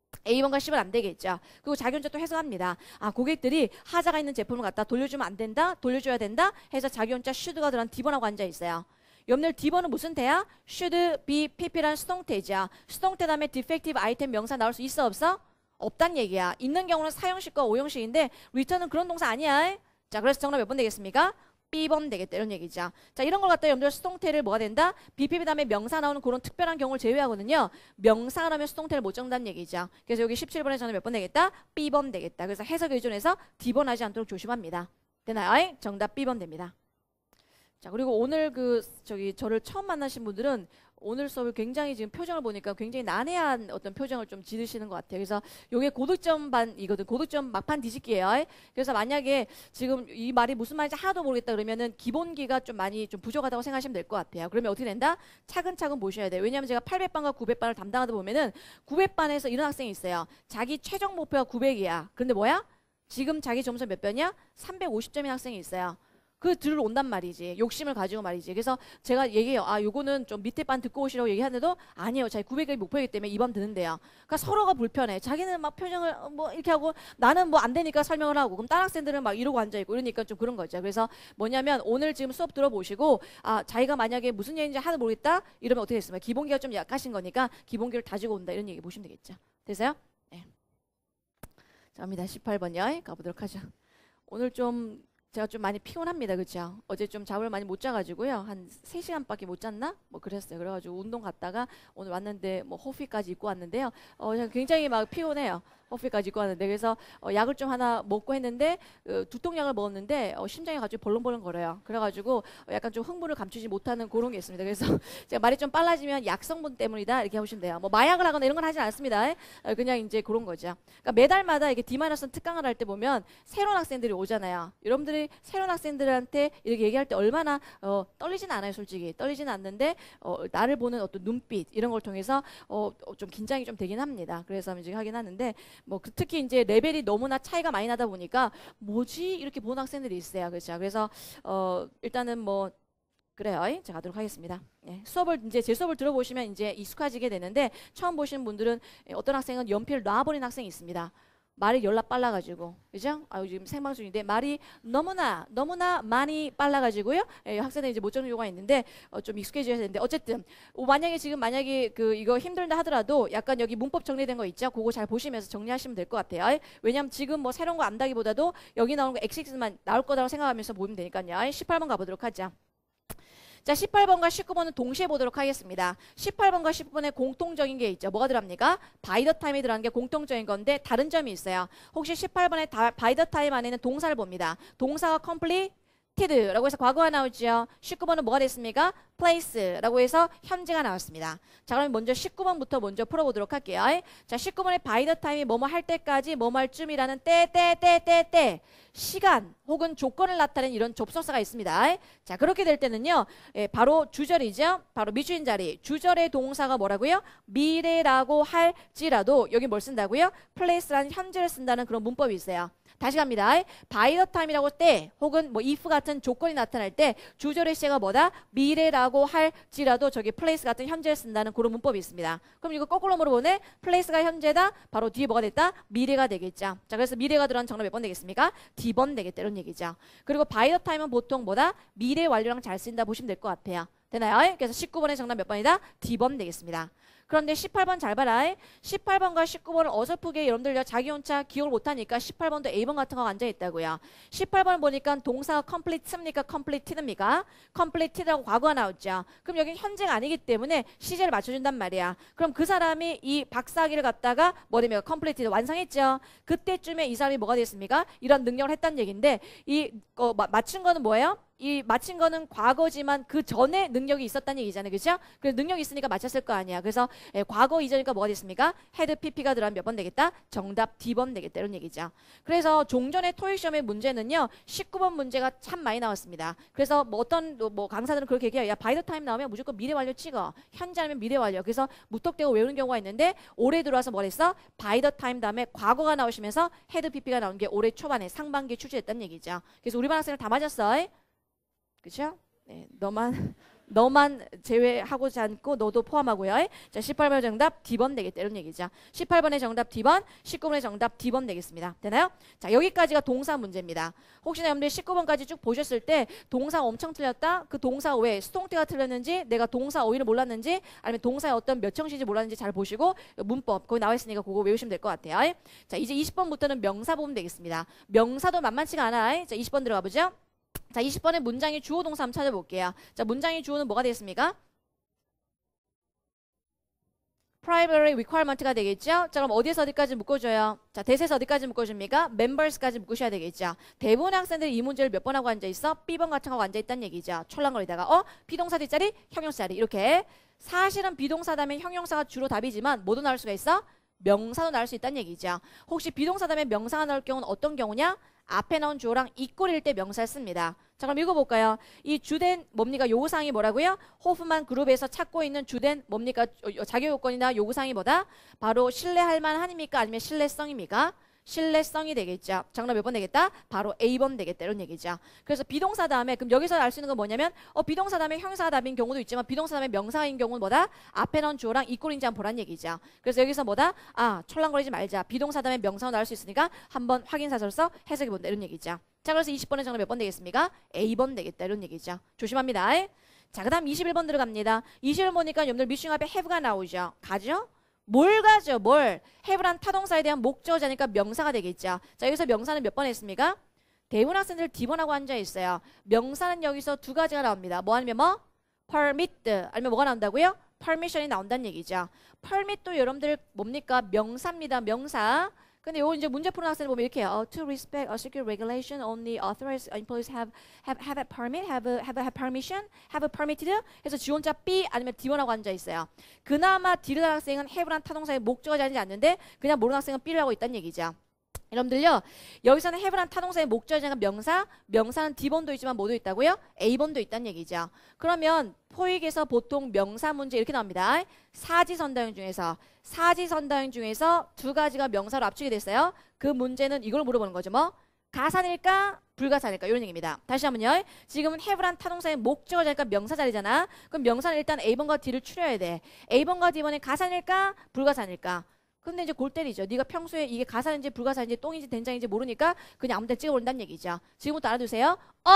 A번과 C번 안 되겠죠. 그리고 자기 혼자 또 해석합니다. 아, 고객들이 하자가 있는 제품을 갖다 돌려주면 안 된다? 돌려줘야 된다? 해서 자기 혼자 should가 들어간 D번하고 앉아 있어요. 여러분들 D번은 무슨 태야? should be pp라는 수동태죠. 수동태 다음에 defective item 명사 나올 수 있어 없어? 없단 얘기야. 있는 경우는 사형식과 오형식인데 return은 그런 동사 아니야. 자, 그래서 정답 몇 번 되겠습니까? B번 되겠다 이런 얘기죠. 자, 이런 걸 갖다 여러분들 수동태를 뭐가 된다? be, people 다음에 명사 나오는 그런 특별한 경우를 제외하거든요. 명사가 나오면 수동태를 못 정다는 얘기죠. 그래서 여기 십칠 번에 저는 몇 번 되겠다? B번 되겠다. 그래서 해석에 의존해서 D번 하지 않도록 조심합니다. 되나요? 정답 B번 됩니다. 자, 그리고 오늘 그 저기 저를 처음 만나신 분들은 오늘 수업을 굉장히 지금 표정을 보니까 굉장히 난해한 어떤 표정을 좀 지으시는 것 같아요. 그래서 요게 고득점 반이거든. 고득점 막판 뒤집기예요. 그래서 만약에 지금 이 말이 무슨 말인지 하나도 모르겠다 그러면은 기본기가 좀 많이 좀 부족하다고 생각하시면 될 것 같아요. 그러면 어떻게 된다? 차근차근 보셔야 돼요. 왜냐하면 제가 팔백 반과 구백 반을 담당하다 보면은 구백 반에서 이런 학생이 있어요. 자기 최종 목표가 구백이야. 그런데 뭐야? 지금 자기 점수 몇 변이야? 삼백오십 점인 학생이 있어요. 그 들을 온단 말이지. 욕심을 가지고 말이지. 그래서 제가 얘기해요. 아, 요거는 좀 밑에 반 듣고 오시라고 얘기하는데도 아니에요. 자기 구백이 목표이기 때문에 이 번 드는데요. 그러니까 서로가 불편해. 자기는 막 표정을 뭐 이렇게 하고 나는 뭐 안 되니까 설명을 하고 그럼 다른 학생들은 막 이러고 앉아있고 이러니까 좀 그런 거죠. 그래서 뭐냐면 오늘 지금 수업 들어보시고 아, 자기가 만약에 무슨 얘기인지 하나도 모르겠다? 이러면 어떻게 됐습니까? 기본기가 좀 약하신 거니까 기본기를 다지고 온다. 이런 얘기 보시면 되겠죠. 되세요? 네. 자, 갑니다. 십팔 번요. 가보도록 하죠. 오늘 좀 제가 좀 많이 피곤합니다. 그렇죠? 어제 좀 잠을 많이 못 자가지고요. 한 세 시간밖에 못 잤나? 뭐 그랬어요. 그래가지고 운동 갔다가 오늘 왔는데 뭐 호피까지 입고 왔는데요. 어, 굉장히 막 피곤해요. 호피까지 입고 왔는데 그래서 어, 약을 좀 하나 먹고 했는데 어, 두통약을 먹었는데 어, 심장이 갑자기 벌렁벌렁 거려요. 그래가지고 어, 약간 좀 흥분을 감추지 못하는 그런 게 있습니다. 그래서 제가 말이 좀 빨라지면 약성분 때문이다 이렇게 보시면 돼요. 뭐 마약을 하거나 이런 건 하진 않습니다. 어, 그냥 이제 그런 거죠. 그러니까 매달마다 이게 D- 특강을 할 때 보면 새로운 학생들이 오잖아요. 여러분들이 새로운 학생들한테 이렇게 얘기할 때 얼마나 어, 떨리진 않아요. 솔직히 떨리진 않는데 어, 나를 보는 어떤 눈빛 이런 걸 통해서 어, 좀 긴장이 좀 되긴 합니다. 그래서 이제 하긴 하는데 뭐 특히 이제 레벨이 너무나 차이가 많이 나다 보니까 뭐지 이렇게 보는 학생들이 있어요. 그렇죠. 그래서 어 일단은 뭐 그래요. 자, 가도록 하겠습니다. 예, 수업을 이제 제 수업을 들어보시면 이제 익숙해지게 되는데 처음 보시는 분들은 어떤 학생은 연필을 놔버린 학생이 있습니다. 말이 연락 빨라가지고, 그죠? 아, 지금 생방송인데 말이 너무나 너무나 많이 빨라가지고요. 예, 학생들이 이제 못 적는 경우가 있는데 어, 좀 익숙해져야 되는데 어쨌든 어, 만약에 지금 만약에 그 이거 힘들다 하더라도 약간 여기 문법 정리된 거 있죠? 그거 잘 보시면서 정리하시면 될 것 같아요. 왜냐하면 지금 뭐 새로운 거 안다기보다도 여기 나오는 거 엑식스만 나올 거라고 생각하면서 보면 되니까요. 십팔 번 가보도록 하죠. 자, 십팔 번과 십구 번은 동시에 보도록 하겠습니다. 십팔 번과 십구 번에 공통적인 게 있죠. 뭐가 들어갑니까? by the time이 들어간 게 공통적인 건데 다른 점이 있어요. 혹시 십팔 번에 다, by the time 안에는 동사를 봅니다. 동사가 complete, 라고 해서 과거가 나오죠. 십구 번은 뭐가 됐습니까? place라고 해서 현재가 나왔습니다. 자, 그럼 먼저 십구 번부터 먼저 풀어보도록 할게요. 자, 십구 번의 by the time이 뭐뭐 할 때까지 뭐뭐 할 쯤이라는 때, 때, 때, 때, 때 시간 혹은 조건을 나타내는 이런 접속사가 있습니다. 자, 그렇게 될 때는요. 예, 바로 주절이죠. 바로 미주인 자리. 주절의 동사가 뭐라고요? 미래라고 할지라도 여기 뭘 쓴다고요? place라는 현재를 쓴다는 그런 문법이 있어요. 다시 갑니다. by the time이라고 때 혹은 뭐 if 같은 조건이 나타날 때 주절의 시제가 뭐다? 미래라고 할지라도 저기 place 같은 현재를 쓴다는 그런 문법이 있습니다. 그럼 이거 거꾸로 물어보네. place가 현재다. 바로 뒤에 뭐가 됐다? 미래가 되겠죠. 자, 그래서 미래가 들어간 정답 몇 번 되겠습니까? 디 번 되겠다 이런 얘기죠. 그리고 by the time은 보통 뭐다? 미래 완료랑 잘 쓰인다 보시면 될 것 같아요. 되나요? 그래서 십구 번의 정답 몇 번이다? 디 번 되겠습니다. 그런데 십팔 번 잘 봐라. 십팔 번과 십구 번을 어설프게 여러분들 자기 혼자 기억을 못하니까 십팔 번도 에이 번 같은 거 앉아있다고요. 십팔 번 보니까 동사가 complete입니까? completed입니까? completed라고 과거가 나왔죠. 그럼 여기는 현재가 아니기 때문에 시제를 맞춰준단 말이야. 그럼 그 사람이 이 박사학위를 갖다가 뭐 됩니까? completed 완성했죠. 그때쯤에 이 사람이 뭐가 됐습니까? 이런 능력을 했다는 얘기인데 이 어, 마, 맞춘 거는 뭐예요? 이 맞힌 거는 과거지만 그 전에 능력이 있었다는 얘기잖아요. 그렇죠? 그래서 능력이 있으니까 맞췄을 거 아니야. 그래서 예, 과거 이전이니까 뭐가 됐습니까? 헤드 피피가 들어가면 몇 번 되겠다? 정답 디 번 되겠다. 이런 얘기죠. 그래서 종전의 토익 시험의 문제는요. 십구 번 문제가 참 많이 나왔습니다. 그래서 뭐 어떤 뭐 강사들은 그렇게 얘기해요. 야, 바이 더 타임 나오면 무조건 미래 완료 찍어. 현재 아니면 미래 완료. 그래서 무턱대고 외우는 경우가 있는데 올해 들어와서 뭐 했어? 바이 더 타임 다음에 과거가 나오시면서 헤드 피피가 나온 게 올해 초반에 상반기에 출제됐다는 얘기죠. 그래서 우리 반 학생들 다 맞았어. 그쵸? 네, 너만 너만 제외하고자 않고 너도 포함하고요. 자, 십팔 번의 정답 디 번 되겠다 이런 얘기죠. 십팔 번의 정답 디 번, 십구 번의 정답 디 번 되겠습니다. 되나요? 자, 여기까지가 동사 문제입니다. 혹시나 여러분들 십구 번까지 쭉 보셨을 때 동사 엄청 틀렸다? 그 동사 왜 수동태가 틀렸는지, 내가 동사 어휘를 몰랐는지, 아니면 동사의 어떤 몇 형식인지 몰랐는지 잘 보시고 문법 거기 나와 있으니까 그거 외우시면 될 것 같아요. 자, 이제 이십 번부터는 명사 보면 되겠습니다. 명사도 만만치가 않아. 자, 이십 번 들어가 보죠. 자, 이십 번의 문장의 주어 동사 한번 찾아볼게요. 자, 문장의 주어는 뭐가 되겠습니까? primary requirement가 되겠죠? 자, 그럼 어디에서 어디까지 묶어줘요? 자, 대세에서 어디까지 묶어줍니까? members까지 묶으셔야 되겠죠? 대부분의 학생들이 이 문제를 몇 번 하고 앉아있어? B번 같은 거 하고 앉아있다는 얘기죠. 철랑거리다가 어? 비동사 뒷자리? 형용사 자리. 이렇게. 사실은 비동사 다음에 형용사가 주로 답이지만 뭐도 나올 수가 있어? 명사도 나올 수 있다는 얘기죠. 혹시 비동사 다음에 명사가 나올 경우는 어떤 경우냐? 앞에 나온 주어랑 이꼴일 때 명사를 씁니다. 자, 그럼 읽어볼까요? 이 주된 뭡니까? 요구사항이 뭐라고요? 호프만 그룹에서 찾고 있는 주된 뭡니까? 자격 요건이나 요구사항이 뭐다? 바로 신뢰할 만한입니까? 아니면 신뢰성입니까? 신뢰성이 되겠죠. 정답 몇 번 되겠다? 바로 에이 번 되겠다. 이런 얘기죠. 그래서 비동사 다음에 그럼 여기서 알 수 있는 건 뭐냐면 어 비동사 다음에 형용사가 답인 경우도 있지만 비동사 다음에 명사인 경우는 뭐다? 앞에 나온 주어랑 이꼴인지 한번 보란 얘기죠. 그래서 여기서 뭐다? 아, 철랑거리지 말자. 비동사 다음에 명사가 나올 수 있으니까 한번 확인사설서 해석해 본다. 이런 얘기죠. 자, 그래서 이십 번의 정답 몇 번 되겠습니까? 에이 번 되겠다. 이런 얘기죠. 조심합니다. 자, 그 다음 이십일 번 들어갑니다. 이십일 번 보니까 여러분들 미싱 앞에 have가 나오죠. 가죠? 뭘 가죠? 뭘? have란 타동사에 대한 목적어자니까 명사가 되겠죠. 자, 여기서 명사는 몇 번 했습니까? 대부분 학생들 디 번하고 앉아있어요. 명사는 여기서 두 가지가 나옵니다. 뭐 아니면 뭐? permit 아니면 뭐가 나온다고요? permission이 나온다는 얘기죠. permit도 여러분들 뭡니까? 명사입니다. 명사. 근데 요 이제 문제 푸는 학생들 보면 이렇게 해요. To respect a secure regulation, only authorized employees have have have a permit, have a, have a have permission, have a permitted. 해서 지원자 B 아니면 디 번하고 앉아 있어요. 그나마 D를 한 학생은 have란 타동사의 목적어가 되지 않는데 그냥 모르는 학생은 B를 하고 있다는 얘기죠. 여러분들요, 여기서는 have란 타동사의 목적어가 명사, 명사는 디 번도 있지만 뭐도 있다고요? 에이 번도 있다는 얘기죠. 그러면 포익에서 보통 명사 문제 이렇게 나옵니다. 사지선다형 중에서 사지선다형 중에서 두 가지가 명사로 압축이 됐어요. 그 문제는 이걸 물어보는 거죠. 뭐? 가산일까? 불가산일까? 이런 얘기입니다. 다시 한번요. 지금은 have란 타동사의 목적어니까 명사 자리잖아. 그럼 명사는 일단 에이 번과 D를 추려야 돼. 에이 번과 D 번은 가산일까? 불가산일까? 근데 이제 골 때리죠. 네가 평소에 이게 가산인지 불가산인지 똥인지 된장인지 모르니까 그냥 아무 데나 찍어버린다는 얘기죠. 지금부터 알아두세요. 어,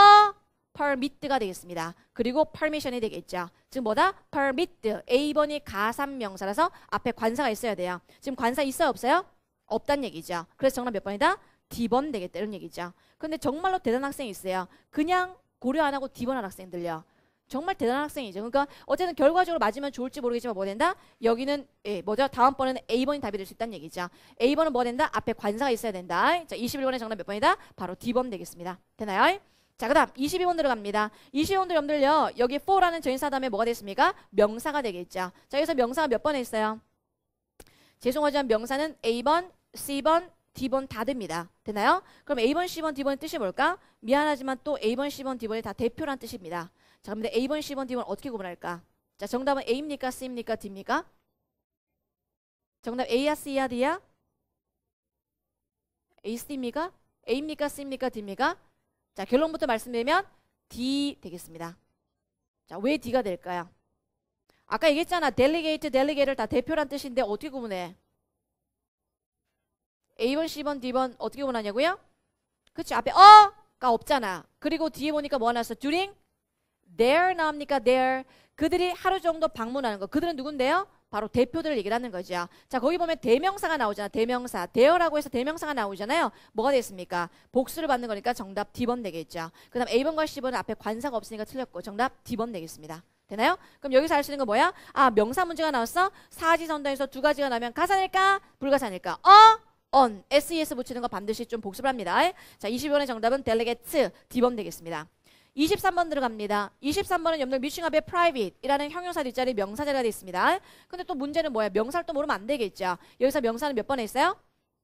permit가 되겠습니다. 그리고 permission이 되겠죠. 지금 뭐다? permit. 에이 번이 가산명사라서 앞에 관사가 있어야 돼요. 지금 관사 있어요? 없어요? 없다는 얘기죠. 그래서 정답 몇 번이다? 디 번 되겠다. 이런 얘기죠. 근데 정말로 대단한 학생이 있어요. 그냥 고려 안 하고 디 번 한 학생들요. 정말 대단한 학생이죠. 그러니까 어쨌든 결과적으로 맞으면 좋을지 모르겠지만 뭐 된다? 여기는 예, 뭐죠? 다음번에는 에이 번이 답이 될 수 있다는 얘기죠. 에이 번은 뭐 된다? 앞에 관사가 있어야 된다. 자, 이십일 번의 정답 몇 번이다? 바로 디 번 되겠습니다. 되나요? 자, 그 다음 이십이 번 들어갑니다. 이십이 번도 여러분들요, 여기 for라는 전치사 다음에 뭐가 됐습니까? 명사가 되겠죠. 자, 여기서 명사가 몇 번에 있어요? 죄송하지만 명사는 A번, C번, D번 다 됩니다. 되나요? 그럼 A번, C번, D번의 뜻이 뭘까? 미안하지만 또 A번, C번, D번이 다 대표란 뜻입니다. 자, 그럼 A번, C번, D번 어떻게 구분할까? 자, 정답은 A입니까? C입니까? D입니까? 정답 A야, C야, D야? A, C입니까? A입니까? C입니까? D입니까? 자, 결론부터 말씀드리면 D 되겠습니다. 자, 왜 D가 될까요? 아까 얘기했잖아. delegate, delegate를 다 대표란 뜻인데 어떻게 구분해? A번, C번, D번 어떻게 구분하냐고요? 그치, 앞에 어가 없잖아. 그리고 뒤에 보니까 뭐가 나왔어? during their 나옵니까? their. 그들이 하루 정도 방문하는 거. 그들은 누군데요? 바로 대표들을 얘기를 하는 거죠. 자, 거기 보면 대명사가 나오잖아. 대명사. there라고 해서 대명사가 나오잖아요. 뭐가 됐습니까? 복수를 받는 거니까 정답 D번 되겠죠. 그 다음 A번과 C번은 앞에 관사가 없으니까 틀렸고 정답 D번 되겠습니다. 되나요? 그럼 여기서 알 수 있는 건 뭐야? 아, 명사 문제가 나왔어? 사지선다에서 두 가지가 나면 가사일까? 불가사일까? 어? on. ses 붙이는 거 반드시 좀 복습을 합니다. 자, 이십 번의 정답은 delegate D번 되겠습니다. 이십삼 번 들어갑니다. 이십삼 번은 여러분들 미싱 앞에 private 이라는 형용사 뒷자리 명사 자리가 되어 있습니다. 근데 또 문제는 뭐야? 명사를 또 모르면 안 되겠죠. 여기서 명사는 몇 번에 있어요?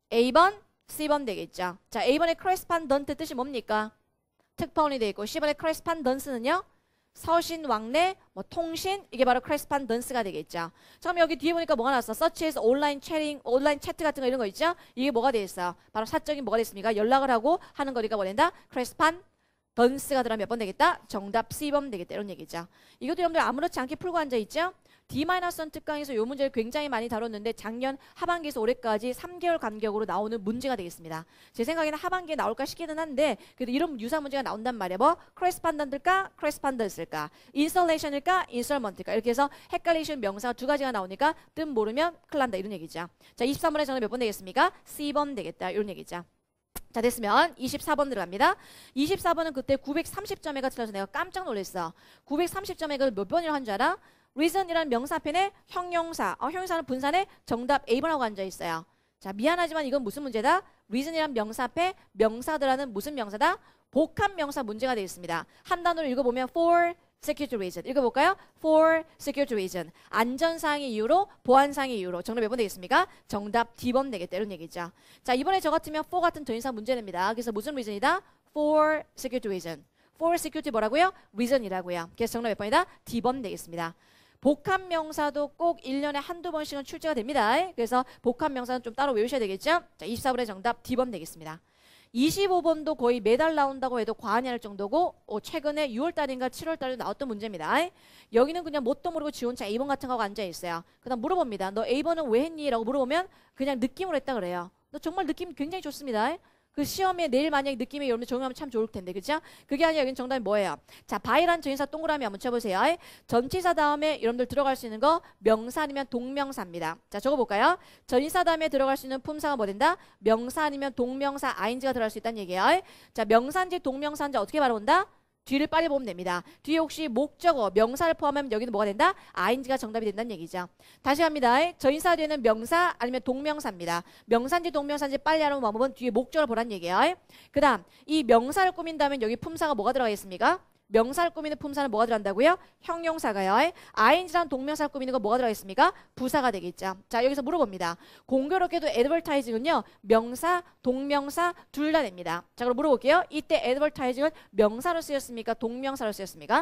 A번, C번 되겠죠. 자, A번의 correspondent 뜻이 뭡니까? 특파원이 되어 있고 C번의 correspondence는요? 서신, 왕래, 뭐 통신, 이게 바로 correspondence가 되겠죠. 자, 그럼 여기 뒤에 보니까 뭐가 나왔어? such as 온라인 채팅, 온라인 채트 같은 거 이런 거 있죠? 이게 뭐가 되어 있어요? 바로 사적인 뭐가 됐습니까? 연락을 하고 하는 거니까 뭐 된다? correspondence가 들어가면 몇 번 되겠다? 정답 C번 되겠다. 이런 얘기죠. 이것도 여러분들 아무렇지 않게 풀고 앉아있죠? 디 원 특강에서 이 문제를 굉장히 많이 다뤘는데 작년 하반기에서 올해까지 삼 개월 간격으로 나오는 문제가 되겠습니다. 제 생각에는 하반기에 나올까 싶기는 한데 그래도 이런 유사 문제가 나온단 말이야. 뭐 correspondent일까? correspondence일까? installation일까? installment일까? 이렇게 해서 헷갈리시는 명사가 두 가지가 나오니까 뜻 모르면 큰일 난다. 이런 얘기죠. 자, 이십삼 번에 저는 몇 번 되겠습니까? C번 되겠다. 이런 얘기죠. 자, 됐으면 이십사 번 들어갑니다. 이십사 번은 그때 구백삼십 점에가 틀려서 내가 깜짝 놀랐어. 구백삼십 점에가 몇 번이라고 한 줄 알아? reason이라는 명사 앞에는 형용사, 어, 형용사는 분산에 정답 A번하고 앉아있어요. 자, 미안하지만 이건 무슨 문제다? reason이라는 명사 앞에 명사들하는 무슨 명사다? 복합 명사 문제가 되어 있습니다. 한 단어로 읽어보면 for security reason. 읽어볼까요? for security reason. 안전상의 이유로, 보안상의 이유로. 정답 몇 번 되겠습니까? 정답 D번 되겠다. 이런 얘기죠. 자, 이번에 저 같으면 for 같은 전치사 문제됩니다. 그래서 무슨 reason이다? for security reason. for security 뭐라고요? reason이라고요. 그래서 정답 몇 번이다? D번 되겠습니다. 복합 명사도 꼭 일 년에 한두 번씩은 출제가 됩니다. 그래서 복합 명사는 좀 따로 외우셔야 되겠죠? 자, 이십사 번의 정답 D번 되겠습니다. 이십오 번도 거의 매달 나온다고 해도 과언이 아닐 정도고 어, 최근에 유월 달인가 칠월 달에 나왔던 문제입니다. 여기는 그냥 뭣도 모르고 지원자 A번 같은 거가 앉아있어요. 그 다음 물어봅니다. 너 A번은 왜 했니? 라고 물어보면 그냥 느낌으로 했다 그래요. 너 정말 느낌 굉장히 좋습니다. 그 시험에 내일 만약에 느낌이 여러분들 적용하면 참 좋을 텐데, 그죠? 그게 아니라 여기는 정답이 뭐예요? 자, by란 전치사 동그라미 한번 쳐보세요. 전치사 다음에 여러분들 들어갈 수 있는 거 명사 아니면 동명사입니다. 자, 적어볼까요? 전치사 다음에 들어갈 수 있는 품사가 뭐 된다? 명사 아니면 동명사 ing가 들어갈 수 있다는 얘기예요. 자, 명사인지 동명사인지 어떻게 바라본다? 뒤를 빨리 보면 됩니다. 뒤에 혹시 목적어, 명사를 포함하면 여기는 뭐가 된다? ing가 정답이 된다는 얘기죠. 다시 합니다. 전치사 뒤에는 명사 아니면 동명사입니다. 명사인지 동명사인지 빨리 알아보면 뭐 보면 뒤에 목적어를 보란 얘기예요. 그 다음 이 명사를 꾸민다면 여기 품사가 뭐가 들어가겠습니까? 명사를 꾸미는 품사는 뭐가 들어간다고요? 형용사가요. ing라는 동명사를 꾸미는 거 뭐가 들어가겠습니까? 부사가 되겠죠. 자, 여기서 물어봅니다. 공교롭게도 advertising은요. 명사, 동명사 둘 다 됩니다. 자, 그럼 물어볼게요. 이때 advertising은 명사로 쓰였습니까? 동명사로 쓰였습니까?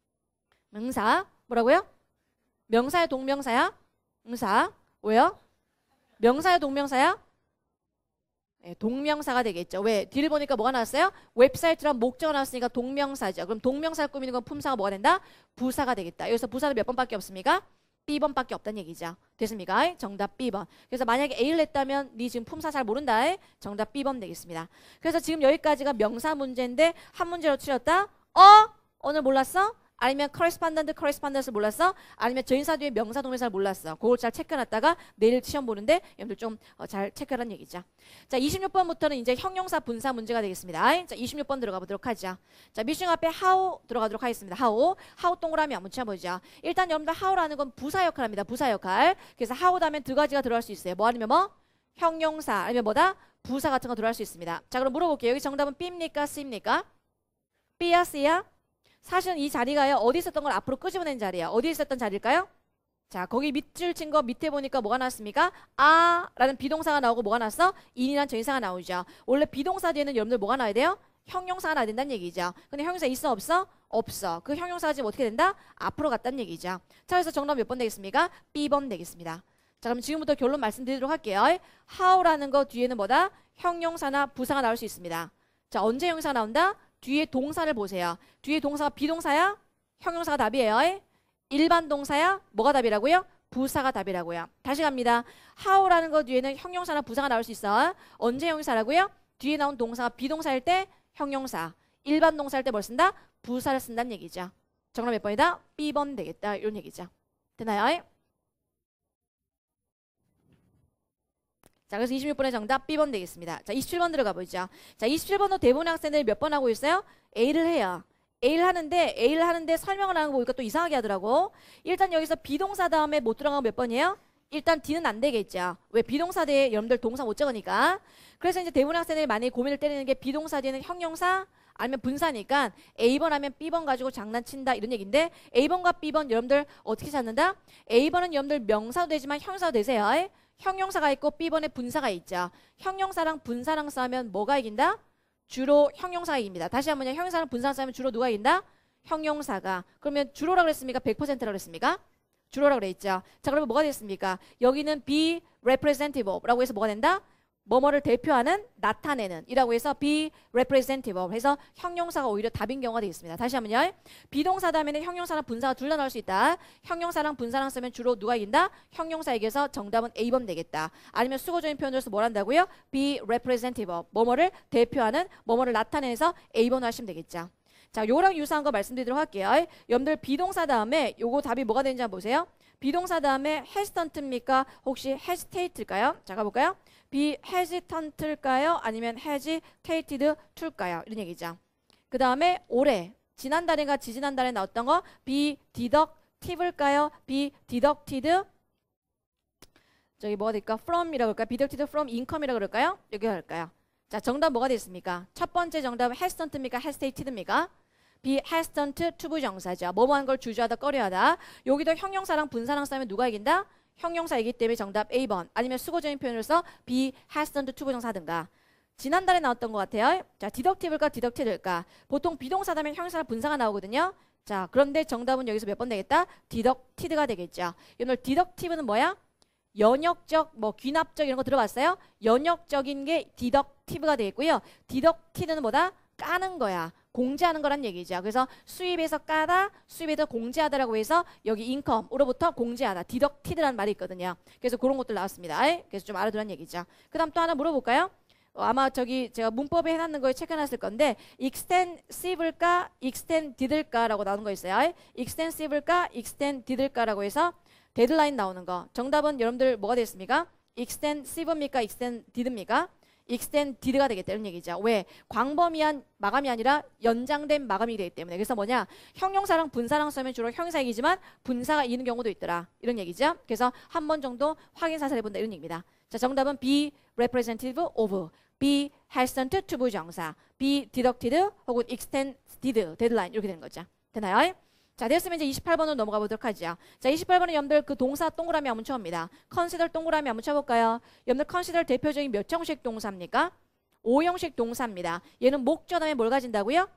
명사. 뭐라고요? 명사야 동명사야? 명사. 왜요? 명사야 동명사야? 네, 동명사가 되겠죠. 왜? 뒤를 보니까 뭐가 나왔어요? 웹사이트란 목적어 나왔으니까 동명사죠. 그럼 동명사를 꾸미는 건 품사가 뭐가 된다? 부사가 되겠다. 여기서 부사는 몇 번밖에 없습니까? B번밖에 없다는 얘기죠. 됐습니까? 정답 B번. 그래서 만약에 A를 냈다면 니 지금 품사 잘 모른다. 정답 B번 되겠습니다. 그래서 지금 여기까지가 명사 문제인데 한 문제로 틀렸다? 어? 오늘 몰랐어? 아니면 correspondent, correspondence 몰랐어? 아니면 전치사 뒤에 명사, 동명사를 몰랐어? 그걸 잘 체크해놨다가 내일 시험 보는데 여러분들 좀 잘 체크하라는 얘기죠. 자, 이십육 번부터는 이제 형용사 분사 문제가 되겠습니다. 자, 이십육 번 들어가 보도록 하죠. 자, 미싱 앞에 how 들어가도록 하겠습니다. how. how 동그라미 한번 쳐보죠. 일단 여러분들 how라는 건 부사 역할입니다. 부사 역할. 그래서 how 다음에 두 가지가 들어갈 수 있어요. 뭐 아니면 뭐? 형용사. 아니면 뭐다? 부사 같은 거 들어갈 수 있습니다. 자, 그럼 물어볼게요. 여기 정답은 B입니까? C입니까? B야 C야? 사실은 이 자리가요. 어디 있었던 걸 앞으로 끄집어낸 자리야. 어디 있었던 자리일까요? 자, 거기 밑줄 친 거 밑에 보니까 뭐가 나왔습니까? 아 라는 비동사가 나오고 뭐가 나왔어? 인이란 전치사가 나오죠. 원래 비동사 뒤에는 여러분들 뭐가 나와야 돼요? 형용사가 나와야 된다는 얘기죠. 근데 형용사 있어 없어? 없어. 그 형용사가 지금 어떻게 된다? 앞으로 갔다는 얘기죠. 자, 그래서 정답 몇 번 되겠습니까? B번 되겠습니다. 자, 그럼 지금부터 결론 말씀드리도록 할게요. how라는 거 뒤에는 뭐다? 형용사나 부사가 나올 수 있습니다. 자, 언제 형용사가 나온다? 뒤에 동사를 보세요. 뒤에 동사가 비동사야? 형용사가 답이에요. 일반 동사야? 뭐가 답이라고요? 부사가 답이라고요. 다시 갑니다. how라는 거 뒤에는 형용사나 부사가 나올 수 있어. 언제 형용사라고요? 뒤에 나온 동사가 비동사일 때 형용사, 일반 동사일 때 뭘 쓴다? 부사를 쓴다는 얘기죠. 정답 몇 번이다? B번 되겠다. 이런 얘기죠. 되나요? 자, 그래서 이십육 번의 정답 B번 되겠습니다. 자, 이십칠 번 들어가 보죠. 자, 이십칠 번도 대부분의 학생들이 몇 번 하고 있어요? A를 해요. A를 하는데 A를 하는데 설명을 하는 거 보니까 또 이상하게 하더라고. 일단 여기서 비동사 다음에 못 들어가면 몇 번이에요? 일단 D는 안 되겠죠. 왜? 비동사 뒤에 여러분들 동사 못 적으니까. 그래서 이제 대부분의 학생들이 많이 고민을 때리는 게 비동사 뒤에는 형용사 아니면 분사니까 A번 하면 B번 가지고 장난친다 이런 얘기인데 A번과 B번 여러분들 어떻게 찾는다? A번은 여러분들 명사도 되지만 형용사도 되세요. 형용사가 있고 B번에 분사가 있죠. 형용사랑 분사랑 싸우면 뭐가 이긴다? 주로 형용사가 이깁니다. 다시 한번요. 형용사랑 분사랑 싸우면 주로 누가 이긴다? 형용사가. 그러면 주로라고 그랬습니까? 백 퍼센트라고 그랬습니까? 주로라고 그랬죠. 자, 그러면 뭐가 됐습니까? 여기는 be representative라고 해서 뭐가 된다? 뭐뭐를 대표하는, 나타내는 이라고 해서 be representative 해서 형용사가 오히려 답인 경우가 되겠습니다. 다시 한번요. 비동사 다음에는 형용사랑 분사가 둘 다 나올 수 있다. 형용사랑 분사랑 쓰면 주로 누가 이긴다? 형용사 이겨서 정답은 A번 되겠다. 아니면 수거적인 표현으로서 뭘 한다고요? be representative 뭐뭐를 대표하는, 뭐뭐를 나타내서 A번으로 하시면 되겠죠. 자, 요거랑 유사한 거 말씀드리도록 할게요. 여러분들 비동사 다음에 요거 답이 뭐가 되는지 한번 보세요. 비동사 다음에 hesitant입니까? 혹시 hesitate일까요? 자, 가볼까요? be hesitant일까요? 아니면 hesitated to일까요? 이런 얘기죠. 그 다음에 올해, 지난달인가 지지난달에 나왔던 거 be deductive일까요? be deducted 저기 뭐가 될까? from이라고 할까요? be deducted from income이라고 그럴까요? 여기 할까요? 자, 정답 뭐가 됐습니까? 첫 번째 정답은 hesitant입니까? hesited입니까? be hesitant to 부정사죠. 뭐뭐한 걸 주저하다 꺼려하다. 여기도 형용사랑 분사랑 싸면 누가 이긴다? 형용사이기 때문에 정답 A번. 아니면 수고적인 표현으로서 be hesitant to 부정사 하든가. 지난달에 나왔던 것 같아요. 자, deductive일까 deducted일까? 보통 비동사 다음에 형용사랑 분사가 나오거든요. 자, 그런데 정답은 여기서 몇 번 되겠다? deducted가 되겠죠. 오늘 deductive는 뭐야? 연역적, 뭐 귀납적 이런 거 들어봤어요? 연역적인 게 deductive가 되겠고요. deducted는 뭐다? 까는 거야. 공제하는 거란 얘기죠. 그래서 수입에서 까다, 수입에서 공제하다라고 해서 여기 인컴으로부터 공제하다, deducted라는 말이 있거든요. 그래서 그런 것들 나왔습니다. 그래서 좀 알아두란 얘기죠. 그 다음 또 하나 물어볼까요? 어, 아마 저기 제가 문법에 해놨는 거에 체크해놨을 건데 extensive일까, extended일까라고 나오는 거 있어요. extensive일까, extended일까라고 해서 데드라인 나오는 거. 정답은 여러분들 뭐가 됐습니까? extensiveb입니까? extended입니까? extended가 되겠다 이런 얘기죠. 왜? 광범위한 마감이 아니라 연장된 마감이 되기 때문에. 그래서 뭐냐? 형용사랑 분사랑 쓰면 주로 형용사 이기지만 분사가 이기는 경우도 있더라. 이런 얘기죠. 그래서 한 번 정도 확인 사살해 본다 이런 얘기입니다. 자, 정답은 be representative of, be hesitant to 부정사, be deducted 혹은 extended, 데드라인 이렇게 되는 거죠. 되나요? 자, 됐으면 이제 이십팔 번으로 넘어가 보도록 하죠. 자, 이십팔 번은 여러분들 그 동사 동그라미 한번 쳐봅니다. consider 동그라미 한번 쳐볼까요? 여러분들 consider 대표적인 몇 형식 동사입니까? 오 형식 동사입니다. 얘는 목적 다음에 뭘 가진다고요?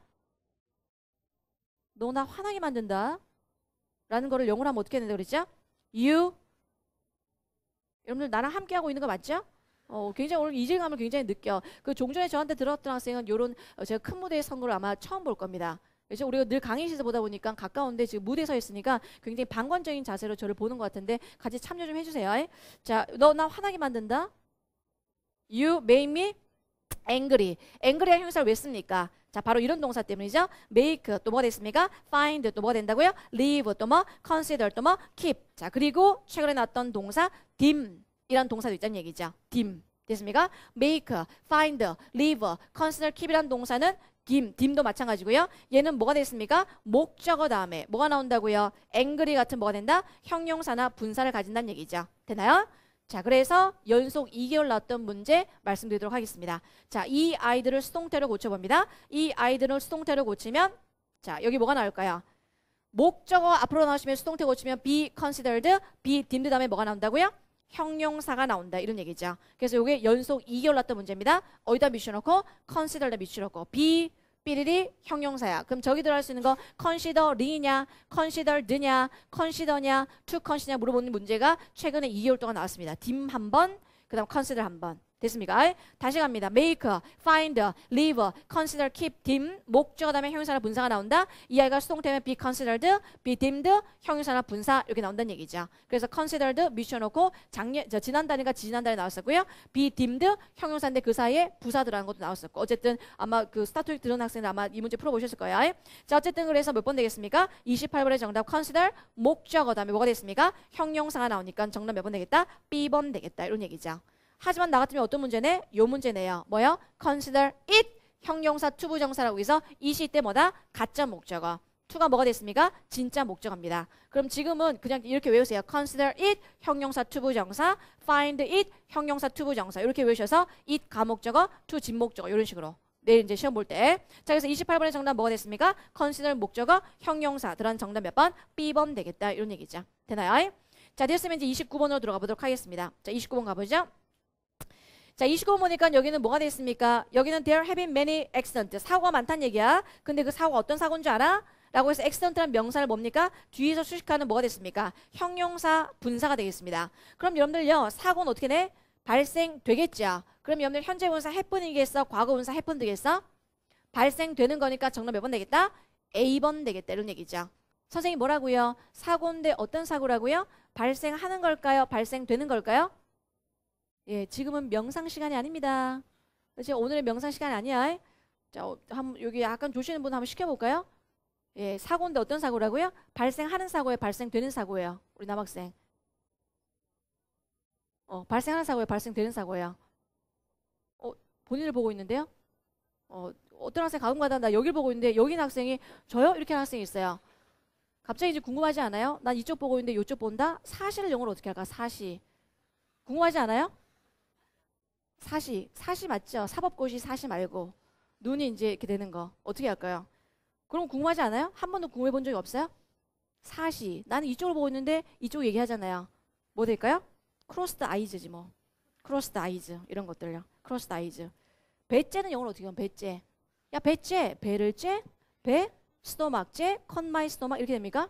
너 나 화나게 만든다 라는 거를 영어로 하면 어떻게 된다고 그랬죠? you 여러분들 나랑 함께 하고 있는 거 맞죠? 어, 굉장히 오늘 이질감을 굉장히 느껴. 그 종전에 저한테 들었던 학생은 요런 어, 제가 큰 무대에 선 걸 아마 처음 볼 겁니다. 그래서 우리가 늘 강의실에서 보다 보니까 가까운데 지금 무대에 서 있으니까 굉장히 방관적인 자세로 저를 보는 것 같은데 같이 참여 좀 해주세요. 자, 너 나 화나게 만든다. You made me angry. angry한 형용사를 왜 씁니까? 자, 바로 이런 동사 때문이죠. make 또 뭐가 됐습니까? find 또 뭐가 된다고요? live 또 뭐? consider 또 뭐? keep. 자, 그리고 최근에 나왔던 동사 dim 이란 동사도 있다는 얘기죠. dim 됐습니까? make, find, live, consider, keep이란 동사는 dim, dim도 마찬가지고요. 얘는 뭐가 됐습니까? 목적어 다음에 뭐가 나온다고요? angry 같은 뭐가 된다? 형용사나 분사를 가진다는 얘기죠. 되나요? 자, 그래서 연속 이 개월 나왔던 문제 말씀드리도록 하겠습니다. 자, 이 아이들을 수동태로 고쳐봅니다. 이 아이들을 수동태로 고치면 자, 여기 뭐가 나올까요? 목적어 앞으로 나오시면 수동태 고치면 be considered, be deemed 다음에 뭐가 나온다고요? 형용사가 나온다 이런 얘기죠. 그래서 이게 연속 이 개월 나왔던 문제입니다. 어디다 미쳐놓고 consider다 미쳐놓고 be 삐리리 형용사야. 그럼 저기 들어갈 수 있는 거 consider이냐, considered냐, consider냐, to consider냐 물어보는 문제가 최근에 이 개월 동안 나왔습니다. dim 한 번, 그 다음 consider 한 번. 됐습니까? 다시 갑니다. make, find, leave, consider, keep, dim 목적어 다음에 형용사나 분사가 나온다. 이 아이가 수동태면 be considered, be deemed 형용사나 분사 이렇게 나온다는 얘기죠. 그래서 considered 미쳐놓고 작년, 저 지난달인가 지난달에 나왔었고요. be deemed 형용사인데 그 사이에 부사 들어간 것도 나왔었고 어쨌든 아마 그 스타토익 들은 학생들 아마 이 문제 풀어보셨을 거예요. 자 어쨌든 그래서 몇 번 되겠습니까? 이십팔 번의 정답 consider 목적어 다음에 뭐가 됐습니까? 형용사가 나오니까 정답 몇 번 되겠다? 비 번 되겠다 이런 얘기죠. 하지만 나 같으면 어떤 문제네? 요 문제네요. 뭐요? consider it 형용사 투부정사라고 해서 이 시 때 뭐다? 가짜 목적어. to가 뭐가 됐습니까? 진짜 목적어입니다. 그럼 지금은 그냥 이렇게 외우세요. consider it 형용사 투부정사, find it 형용사 투부정사 이렇게 외우셔서 it 가목적어, to 진목적어 이런 식으로. 내일 이제 시험 볼 때. 자, 그래서 이십팔 번의 정답 뭐가 됐습니까? consider 목적어, 형용사 들어간 정답 몇 번? 비 번 되겠다 이런 얘기죠. 되나요? 자, 됐으면 이제 이십구 번으로 들어가 보도록 하겠습니다. 자, 이십구 번 가보죠. 자, 이십구 번 보니까 여기는 뭐가 됐습니까? 여기는 there have been many accidents. 사고가 많다는 얘기야. 근데 그 사고가 어떤 사고인 줄 알아? 라고 해서 accident라는 명사를 뭡니까? 뒤에서 수식하는 뭐가 됐습니까? 형용사 분사가 되겠습니다. 그럼 여러분들요, 사고는 어떻게 돼? 발생되겠죠. 그럼 여러분들 현재 분사 happen이겠어? 과거 분사 happen 되겠어? 발생되는 거니까 정답 몇 번 되겠다? 에이 번 되겠다 이런 얘기죠. 선생님 뭐라고요? 사고인데 어떤 사고라고요? 발생하는 걸까요? 발생되는 걸까요? 예, 지금은 명상 시간이 아닙니다. 그렇죠? 오늘의 명상 시간이 아니야. 자, 어, 한, 여기 약간 조시는 분 한번 시켜볼까요? 예, 사고인데 어떤 사고라고요? 발생하는 사고예요? 발생되는 사고예요? 우리 남학생. 어, 발생하는 사고예요? 발생되는 사고예요? 어, 본인을 보고 있는데요? 어, 어떤 학생 가끔가다 나 여길 보고 있는데 여기 있는 학생이 저요? 이렇게 하는 학생이 있어요. 갑자기 이제 궁금하지 않아요? 난 이쪽 보고 있는데 이쪽 본다? 사실을 영어로 어떻게 할까? 사시. 궁금하지 않아요? 사시, 사시 맞죠? 사법고시 사시 말고 눈이 이제 이렇게 되는 거 어떻게 할까요? 그럼 궁금하지 않아요? 한 번도 궁금해 본 적이 없어요? 사시, 나는 이쪽을 보고 있는데 이쪽 얘기하잖아요. 뭐 될까요? 크로스드 아이즈지 뭐. 크로스드 아이즈 이런 것들요. 크로스드 아이즈. 배째는 영어로 어떻게 하면 배째? 야 배째, 배를 째? 배? 스토막 째? 컷마이 스토막 이렇게 됩니까?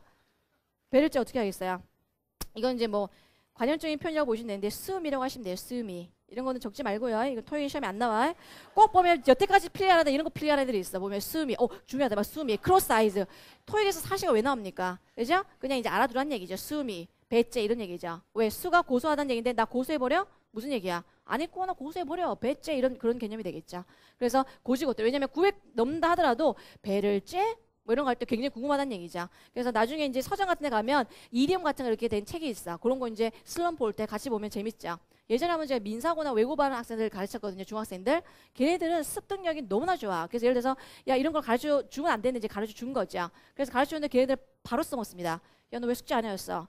배를 째 어떻게 하겠어요? 이건 이제 뭐 관념적인 표현이라고 보시면 되는데 스음이라고 하시면 돼요. 스음이. 이런 거는 적지 말고요. 이거 토익 시험에 안 나와. 꼭 보면 여태까지 필리하다 이런 거 필리하는 애들이 있어. 보면 스미. 어 중요하다. 막 스미. 크로스 아이즈. 토익에서 사시가 왜 나옵니까? 그죠? 그냥 이제 알아두란 얘기죠. 스미. 배째 이런 얘기죠. 왜? 수가 고소하다는 얘기인데 나 고소해버려? 무슨 얘기야? 안 했고 나 고소해버려. 배째 이런 그런 개념이 되겠죠. 그래서 고지고대. 왜냐면 구백 넘는다 하더라도 배를 째? 뭐 이런 거 할 때 굉장히 궁금하다는 얘기죠. 그래서 나중에 이제 서점 같은 데 가면 이디엄 같은 거 이렇게 된 책이 있어. 그런 거 이제 슬럼프 올 때 같이 보면 재밌죠. 예전에 한번 제가 민사고나 외고반 학생들 가르쳤거든요. 중학생들. 걔네들은 습득력이 너무나 좋아. 그래서 예를 들어서 야 이런 걸 가르쳐 주면 안 되는데 이제 가르쳐 준 거죠. 그래서 가르쳐 줬는데 걔네들 바로 써먹습니다. 야 너 왜 숙제 안 해왔어?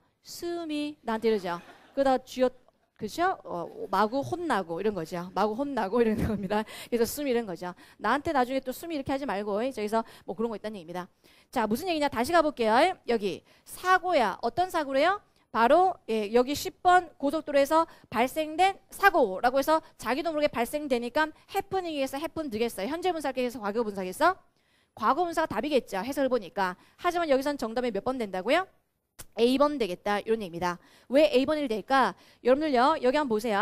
스미 나한테 이러죠. 그러다 쥐어 그죠? 어, 마구 혼나고 이런 거죠. 마구 혼나고 이런 겁니다. 그래서 숨이 이런 거죠. 나한테 나중에 또 숨이 이렇게 하지 말고 저기서 뭐 그런 거 있다는 얘기입니다. 자 무슨 얘기냐 다시 가볼게요. 여기 사고야. 어떤 사고래요? 바로 예, 여기 십 번 고속도로에서 발생된 사고라고 해서 자기도 모르게 발생되니까 해프닝에서 해픈 되겠어요. 현재 분사께서 과거 분사겠어? 과거 분사가 답이겠죠. 해석을 보니까. 하지만 여기서는 정답이 몇 번 된다고요? 에이 번 되겠다 이런 얘기입니다. 왜 에이 번이 될까? 여러분들요 여기 한번 보세요.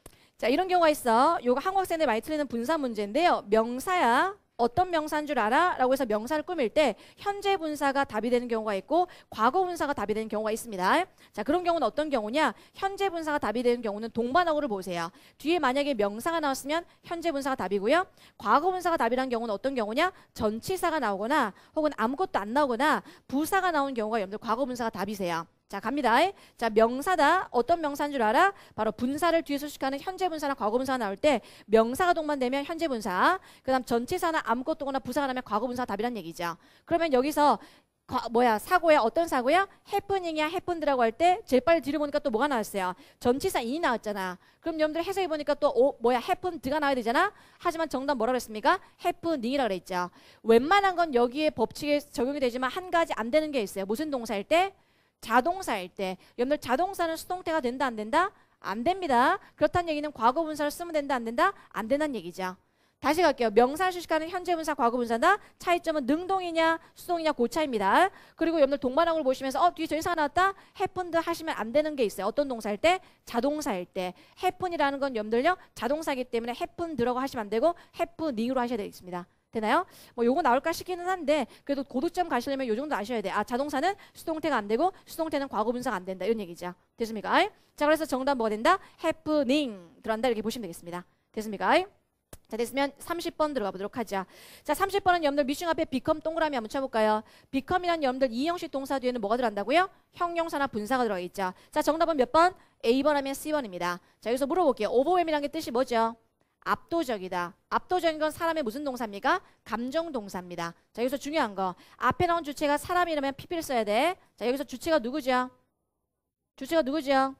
자 이런 경우가 있어. 요거 한국 학생들 많이 틀리는 분사 문제인데요. 명사야. 어떤 명사인 줄 알아? 라고 해서 명사를 꾸밀 때 현재 분사가 답이 되는 경우가 있고 과거 분사가 답이 되는 경우가 있습니다. 자 그런 경우는 어떤 경우냐? 현재 분사가 답이 되는 경우는 동반어구를 보세요. 뒤에 만약에 명사가 나왔으면 현재 분사가 답이고요. 과거 분사가 답이라는 경우는 어떤 경우냐? 전치사가 나오거나 혹은 아무것도 안 나오거나 부사가 나오는 경우가 여러분들 과거 분사가 답이세요. 자 갑니다. 자 명사다. 어떤 명사인 줄 알아? 바로 분사를 뒤에 수식하는 현재 분사나 과거 분사가 나올 때 명사가 동반되면 현재 분사, 그 다음 전치사나 아무것도 거나 부사가 나면 과거 분사가 답이란 얘기죠. 그러면 여기서 거, 뭐야 사고야 어떤 사고야? 해프닝이야 해픈드라고 할 때 제일 빨리 뒤로 보니까 또 뭐가 나왔어요? 전치사 인이 나왔잖아. 그럼 여러분들 해석해 보니까 또 오, 뭐야 해픈드가 나와야 되잖아. 하지만 정답 뭐라 그랬습니까? 해프닝이라 그랬죠. 웬만한 건 여기에 법칙에 적용이 되지만 한 가지 안 되는 게 있어요. 무슨 동사일 때? 자동사일 때. 여러분들 자동사는 수동태가 된다 안 된다? 안 됩니다. 그렇다는 얘기는 과거 분사를 쓰면 된다 안 된다? 안 된다는 얘기죠. 다시 갈게요. 명사를 수식하는 현재 분사, 과거 분사다. 차이점은 능동이냐, 수동이냐 그 차이입니다. 그리고 여러분들 동반어구를 보시면서 어 뒤에 전치사가 나왔다. happened 하시면 안 되는 게 있어요. 어떤 동사일 때? 자동사일 때. happen이라는 건 여러분들요 자동사이기 때문에 happened라고 하시면 안 되고 happening으로 하셔야 되겠습니다. 되나요? 뭐 요거 나올까 싶기는 한데 그래도 고득점 가시려면 요 정도 아셔야 돼. 아 자동사는 수동태가 안 되고 수동태는 과거 분사가 안 된다. 이런 얘기죠. 됐습니까? 자 그래서 정답 뭐가 된다? happening 들어간다 이렇게 보시면 되겠습니다. 됐습니까? 자 됐으면 삼십 번 들어가 보도록 하죠. 자 삼십 번은 여러분들 미싱 앞에 become 동그라미 한번 쳐볼까요? become이란 여러분들 이형식 동사 뒤에는 뭐가 들어간다고요? 형용사나 분사가 들어가 있죠. 자 정답은 몇 번? A번 하면 C번입니다. 자 여기서 물어볼게요. overwhelm이라는 게 뜻이 뭐죠? 압도적이다. 압도적인 건 사람의 무슨 동사입니까? 감정 동사입니다. 자 여기서 중요한 거 앞에 나온 주체가 사람이라면 피피를 써야 돼. 자 여기서 주체가 누구죠? 주체가 누구죠?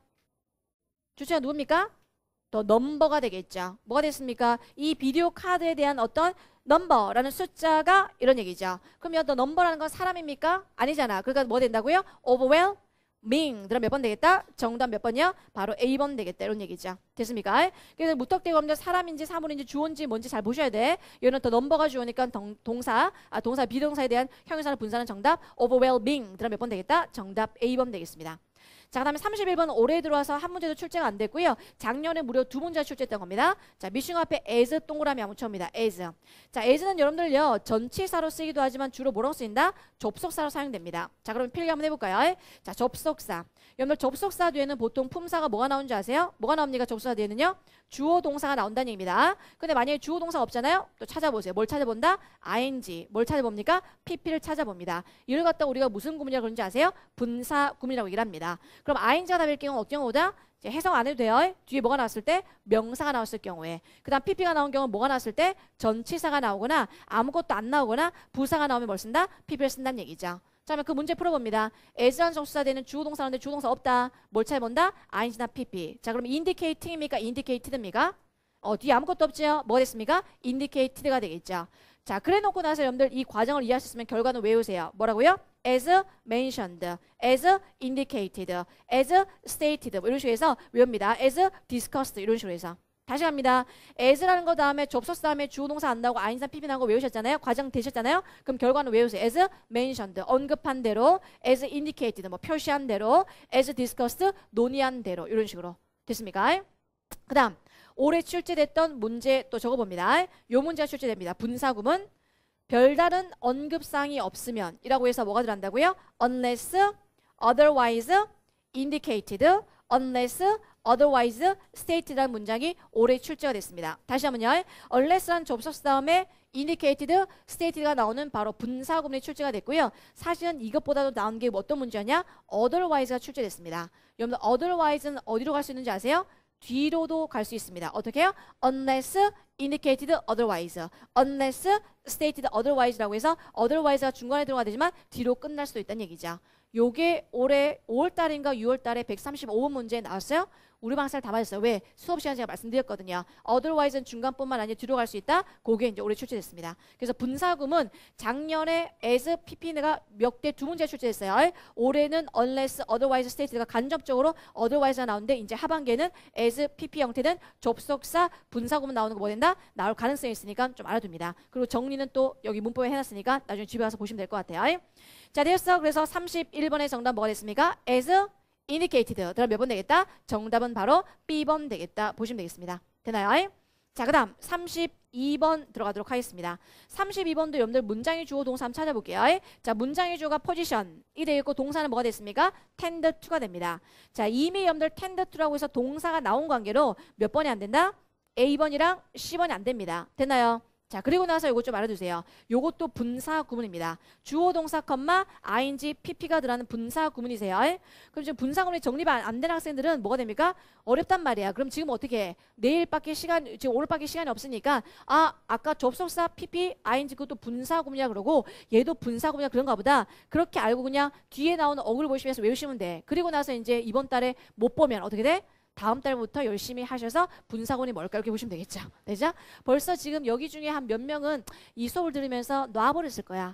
주체가 누굽니까? 더 넘버가 되겠죠. 뭐가 됐습니까? 이 비디오 카드에 대한 어떤 넘버라는 숫자가 이런 얘기죠. 그러면 더 넘버라는 건 사람입니까? 아니잖아. 그러니까 뭐 된다고요? overwhelming. 그럼 몇 번 되겠다? 정답 몇 번이요? 바로 A번 되겠다. 이런 얘기죠. 됐습니까? 그래서 무턱대고 없는 사람인지 사물인지 주어인지 뭔지 잘 보셔야 돼. 얘는 더 넘버가 주어니까 동, 동사, 아, 동사, 비동사에 대한 형용사나 분사는 정답 overwhelming. 그럼 몇 번 되겠다? 정답 A번 되겠습니다. 자, 그 다음에 삼십일 번 올해 들어와서 한 문제도 출제가 안 됐고요. 작년에 무려 두 문제가 출제했던 겁니다. 자, 미싱 앞에 as 동그라미 한번 칩니다. as. 자, as는 여러분들요. 전치사로 쓰기도 하지만 주로 뭐라고 쓰인다? 접속사로 사용됩니다. 자, 그럼 필기 한번 해볼까요? 자, 접속사. 여러분들 접속사 뒤에는 보통 품사가 뭐가 나오는지 아세요? 뭐가 나옵니까? 접속사 뒤에는요. 주어 동사가 나온다는 얘기입니다. 근데 만약에 주어 동사가 없잖아요? 또 찾아보세요. 뭘 찾아본다? ing. 뭘 찾아봅니까? pp를 찾아봅니다. 이를 갖다 우리가 무슨 구문이라고 그러는지 아세요? 분사 구문이라고 얘기를 합니다. 그럼 ing가 답일 경우 어떤 경우다? 이제 해석 안 해도 돼요. 뒤에 뭐가 나왔을 때? 명사가 나왔을 경우에. 그 다음 pp가 나온 경우 뭐가 나왔을 때? 전치사가 나오거나 아무것도 안 나오거나 부사가 나오면 뭘 쓴다? pp를 쓴다는 얘기죠. 자, 그러면 그 문제 풀어봅니다. as라는 접속사 되는 주어동사인데 주어동사 없다. 뭘 찾아본다? ing나 pp. 자, 그럼 indicating입니까? indicated입니까? 어, 뒤에 아무것도 없죠? 뭐가 됐습니까? indicated가 되겠죠. 자, 그래 놓고 나서 여러분들 이 과정을 이해하셨으면 결과는 외우세요. 뭐라고요? as mentioned, as indicated, as stated 뭐 이런 식으로 해서 외웁니다. as discussed 이런 식으로 해서. 다시 갑니다. as라는 거 다음에 접속사 다음에 주어동사 안 나오고 ing나 pp 나오고 외우셨잖아요. 과정 되셨잖아요. 그럼 결과는 외우세요. as mentioned, 언급한 대로, as indicated, 뭐 표시한 대로, as discussed, 논의한 대로 이런 식으로 됐습니까? 그 다음 올해 출제됐던 문제 또 적어봅니다. 요 문제가 출제됩니다. 분사구문 별다른 언급사항이 없으면 이라고 해서 뭐가 들어간다고요? unless, otherwise, indicated, unless, otherwise, stated라는 문장이 올해 출제가 됐습니다. 다시 한번요. unless라는 접속사 다음에 indicated, stated가 나오는 바로 분사구문이 출제가 됐고요. 사실은 이것보다도 나온 게 어떤 문제였냐? otherwise가 출제됐습니다. 여러분들 otherwise는 어디로 갈 수 있는지 아세요? 뒤로도 갈 수 있습니다. 어떻게 해요? unless indicated otherwise, unless stated otherwise라고 해서 otherwise가 중간에 들어가야 되지만 뒤로 끝날 수도 있다는 얘기죠. 요게 올해 오월 달인가 유월 달에 백삼십오 번 문제에 나왔어요. 우리 방사를 다 맞았어요. 왜? 수업 시간에 제가 말씀드렸거든요. otherwise는 중간뿐만 아니라 뒤로 갈 수 있다. 그게 이제 올해 출제됐습니다. 그래서 분사구문 작년에 as, pp가 몇 개 두 문제 출제됐어요. 올해는 unless, otherwise, stated가 간접적으로 otherwise가 나오는데 이제 하반기에는 as, pp 형태는 접속사, 분사구문 나오는 거 뭐 된다? 나올 가능성이 있으니까 좀 알아둡니다. 그리고 정리는 또 여기 문법에 해놨으니까 나중에 집에 가서 보시면 될 것 같아요. 자, 됐어. 그래서 삼십일 번의 정답 뭐가 됐습니까? as indicated. 그럼 몇 번 되겠다? 정답은 바로 B번 되겠다. 보시면 되겠습니다. 되나요? 자, 그 다음 삼십이 번 들어가도록 하겠습니다. 삼십이 번도 여러분들 문장의 주어 동사 한번 찾아볼게요. 자, 문장의 주어가 position이 되겠고 동사는 뭐가 됐습니까? tend to가 됩니다. 자, 이미 여러분들 tend to라고 해서 동사가 나온 관계로 몇 번이 안 된다? A번이랑 C번이 안 됩니다. 됐나요? 자, 그리고 나서 요거 좀 알아두세요. 요것도 분사 구문입니다. 주어 동사 컴마 ing pp가 들어가는 분사 구문이세요. 그럼 지금 분사 구문이 정리가 안, 안 되는 학생들은 뭐가 됩니까? 어렵단 말이야. 그럼 지금 어떻게 해? 내일밖에 시간, 지금 오늘밖에 시간이 없으니까 아, 아까 접속사 pp ing 그것도 분사 구문이야 그러고 얘도 분사 구문이야 그런가 보다. 그렇게 알고 그냥 뒤에 나오는 어글 보시면서 외우시면 돼. 그리고 나서 이제 이번 달에 못 보면 어떻게 돼? 다음 달부터 열심히 하셔서 분사구문이 뭘까 이렇게 보시면 되겠죠. 되죠? 벌써 지금 여기 중에 한 몇 명은 이 수업을 들으면서 놔버렸을 거야.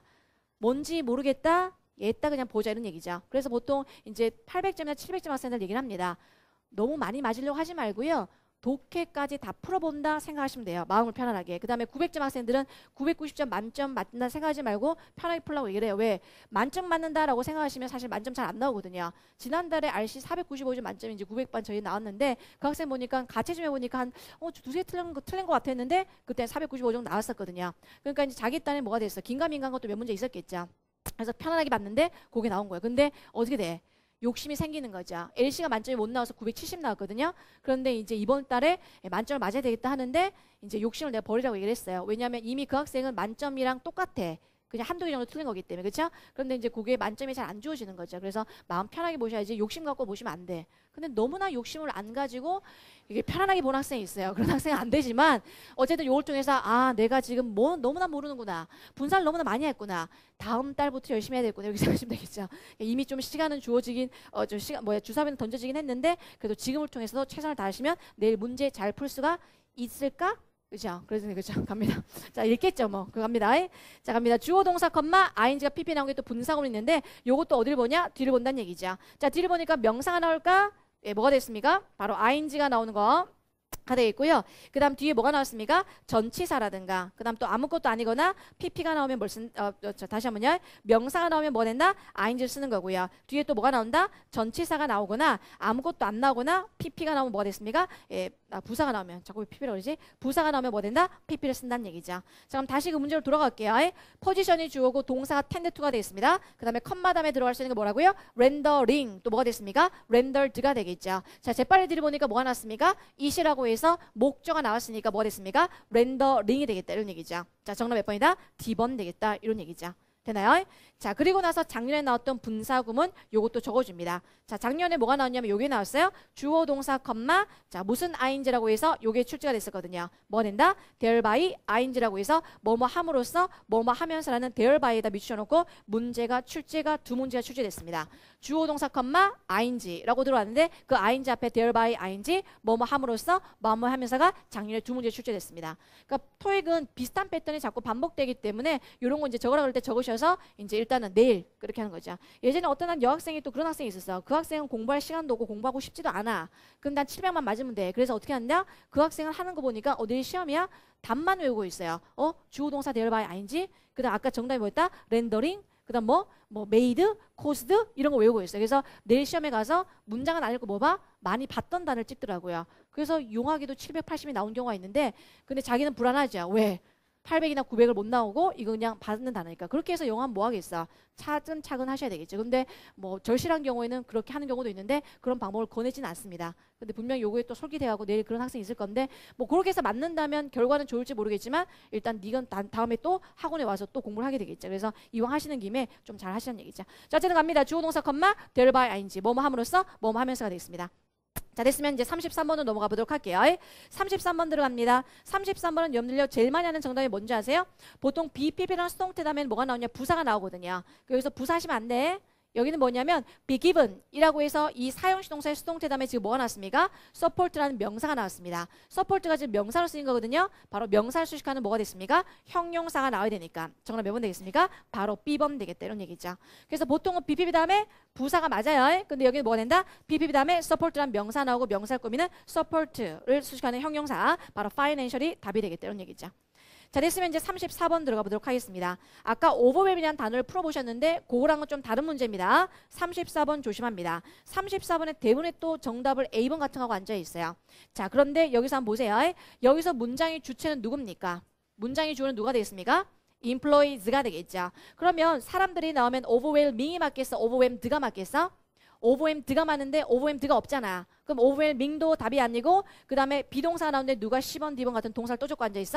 뭔지 모르겠다? 얘다 그냥 보자 이런 얘기죠. 그래서 보통 이제 팔백 점이나 칠백 점 학생들 얘기를 합니다. 너무 많이 맞으려고 하지 말고요. 독해까지 다 풀어본다 생각하시면 돼요. 마음을 편안하게. 그 다음에 구백 점 학생들은 구백구십 점 만점 맞는다 생각하지 말고 편하게 풀라고 얘기를 해요. 왜? 만점 맞는다라고 생각하시면 사실 만점 잘 안 나오거든요. 지난달에 알씨 사백구십오 점 만점인지 구백 반 저희 나왔는데 그 학생 보니까 가채 좀 해보니까 한 어, 두세 개 틀린 거, 틀린 거 같았는데 그때 사백구십오 정도 나왔었거든요. 그러니까 이제 자기 딴에 뭐가 됐어? 긴가민가한 것도 몇 문제 있었겠죠. 그래서 편안하게 봤는데 그게 나온 거예요. 근데 어떻게 돼? 욕심이 생기는 거죠. 엘씨가 만점이 못 나와서 구백칠십 나왔거든요. 그런데 이제 이번 달에 만점을 맞아야 되겠다 하는데 이제 욕심을 내가 버리라고 얘기를 했어요. 왜냐하면 이미 그 학생은 만점이랑 똑같아. 그냥 한두 개 정도 틀린 거기 때문에. 그렇죠? 그런데 이제 그게 만점이 잘 안 주어지는 거죠. 그래서 마음 편하게 보셔야지 욕심 갖고 보시면 안 돼. 근데 너무나 욕심을 안 가지고 이게 편안하게 보는 학생이 있어요. 그런 학생은 안 되지만 어쨌든 요걸 통해서 아 내가 지금 뭐 너무나 모르는구나. 분사를 너무나 많이 했구나. 다음 달부터 열심히 해야 되겠구나. 이렇게 생각하시면 되겠죠. 이미 좀 시간은 주어지긴 어 좀 시간 뭐야 주사위는 던져지긴 했는데 그래도 지금을 통해서도 최선을 다하시면 내일 문제 잘 풀 수가 있을까? 그죠? 그래서 그죠? 갑니다. 자, 읽겠죠, 뭐. 그 갑니다. 자, 갑니다. 주어 동사 컴마 ing가 pp 나온 게 또 분사구문 있는데 요것도 어디를 보냐? 뒤를 본다는 얘기죠. 자, 뒤를 보니까 명사가 나올까? 예, 뭐가 됐습니까? 바로 ing가 나오는 거. 가 되어 있고요. 그 다음 뒤에 뭐가 나왔습니까? 전치사라든가 그 다음 또 아무것도 아니거나 pp가 나오면 뭘 쓴, 어, 어, 다시 한번요. 명사가 나오면 뭐 된다? ing를 쓰는 거고요. 뒤에 또 뭐가 나온다? 전치사가 나오거나 아무것도 안 나오거나 pp가 나오면 뭐가 됐습니까? 예, 아, 부사가 나오면 자꾸 왜 pp라고 그러지? 부사가 나오면 뭐 된다? pp를 쓴다는 얘기죠. 자, 그럼 다시 그 문제로 돌아갈게요. 예? 포지션이 주어고 동사가 tend to가 되어 있습니다. 그 다음에 컴마 다음에 들어갈 수 있는 게 뭐라고요? rendering 또 뭐가 됐습니까? rendered가 되겠죠. 자, 재빨리 들어보니까 뭐가 나왔습니까? it이라고 해서 목적어가 나왔으니까 뭐가 됐습니까? 렌더링이 되겠다 이런 얘기죠. 자, 정답 몇 번이다? D번 되겠다 이런 얘기죠. 되나요? 자, 그리고 나서 작년에 나왔던 분사구문 요것도 적어줍니다. 자, 작년에 뭐가 나왔냐면 요게 나왔어요. 주어 동사 컴마 자 무슨 ing라고 해서 요게 출제가 됐었거든요. 뭐 된다? thereby ing라고 해서 뭐뭐 함으로써 뭐뭐 하면서라는 therby에다 밑줄여놓고 문제가 출제가 두 문제가 출제됐습니다. 주어 동사 컴마 ing라고 들어왔는데 그 ing 앞에 thereby ing 뭐뭐 함으로써 뭐뭐 하면서가 작년에 두 문제 출제됐습니다. 그러니까 토익은 비슷한 패턴이 자꾸 반복되기 때문에 요런 거 이제 적으라 그럴 때 적으셔서 이제 일단은 내일 그렇게 하는 거죠. 예전에 어떤 한 여학생이 또 그런 학생이 있었어. 그 학생은 공부할 시간도 없고 공부하고 싶지도 않아. 그럼 난 칠백만 맞으면 돼. 그래서 어떻게 하느냐? 그 학생은 하는 거 보니까 어 내일 시험이야? 답만 외우고 있어요. 어? 주어 동사 thereby ing 그 다음 아까 정답이 뭐였다? 렌더링 그 다음 뭐? 뭐 made, caused 이런 거 외우고 있어요. 그래서 내일 시험에 가서 문장은 안 읽고 뭐 봐? 많이 봤던 단어를 찍더라고요. 그래서 용하기도 칠백팔십이 나온 경우가 있는데 근데 자기는 불안하죠. 왜? 팔백이나 구백을 못 나오고 이거 그냥 받는 단어니까. 그렇게 해서 영어 뭐 하겠어. 차근차근 하셔야 되겠죠. 근데 뭐 절실한 경우에는 그렇게 하는 경우도 있는데 그런 방법을 권해지는 않습니다. 근데 분명히 요거에 또 솔깃해가고 내일 그런 학생이 있을 건데 뭐 그렇게 해서 맞는다면 결과는 좋을지 모르겠지만 일단 니건 다음에 또 학원에 와서 또 공부를 하게 되겠죠. 그래서 이왕 하시는 김에 좀 잘 하시는 얘기죠. 자, 어쨌든 갑니다. 주어 동사 컴마 thereby ing 뭐뭐 함으로써 뭐뭐 하면서가 되겠습니다. 자, 됐으면 이제 삼십삼 번으로 넘어가 보도록 할게요. 삼십삼 번 들어갑니다. 삼십삼 번은 여러분들요 제일 많이 하는 정답이 뭔지 아세요? 보통 비피비랑 수동태 다음에는 뭐가 나오냐? 부사가 나오거든요. 여기서 부사하시면 안 돼. 여기는 뭐냐면 be given 이라고 해서 이 사용시 동사의 수동태 다음에 지금 뭐가 나왔습니까? support라는 명사가 나왔습니다. support가 지금 명사로 쓰인 거거든요. 바로 명사를 수식하는 뭐가 됐습니까? 형용사가 나와야 되니까. 정답 몇 번 되겠습니까? 바로 B번 되겠다 이런 얘기죠. 그래서 보통은 비피비 다음에 부사가 맞아요. 근데 여기는 뭐가 된다? 비피비 다음에 support라는 명사 나오고 명사를 꾸미는 support를 수식하는 형용사 바로 financial이 답이 되겠다 이런 얘기죠. 자, 됐으면 이제 삼십사 번 들어가 보도록 하겠습니다. 아까 overwhelm이라는 단어를 풀어보셨는데 그거랑은 좀 다른 문제입니다. 삼십사 번 조심합니다. 삼십사 번에 대부분의 또 정답을 A번 같은 거하고 앉아 있어요. 자, 그런데 여기서 한번 보세요. 여기서 문장의 주체는 누굽니까? 문장의 주어는 누가 되겠습니까? employees가 되겠죠. 그러면 사람들이 나오면 overwhelming이 맞겠어? overwhelmed가 맞겠어? overwhelmed가 맞는데 overwhelmed가 없잖아. 그럼 overwhelming도 답이 아니고 그 다음에 비동사가 나오는데 누가 십 번, D 번 같은 동사를 또 줬고 앉아있어?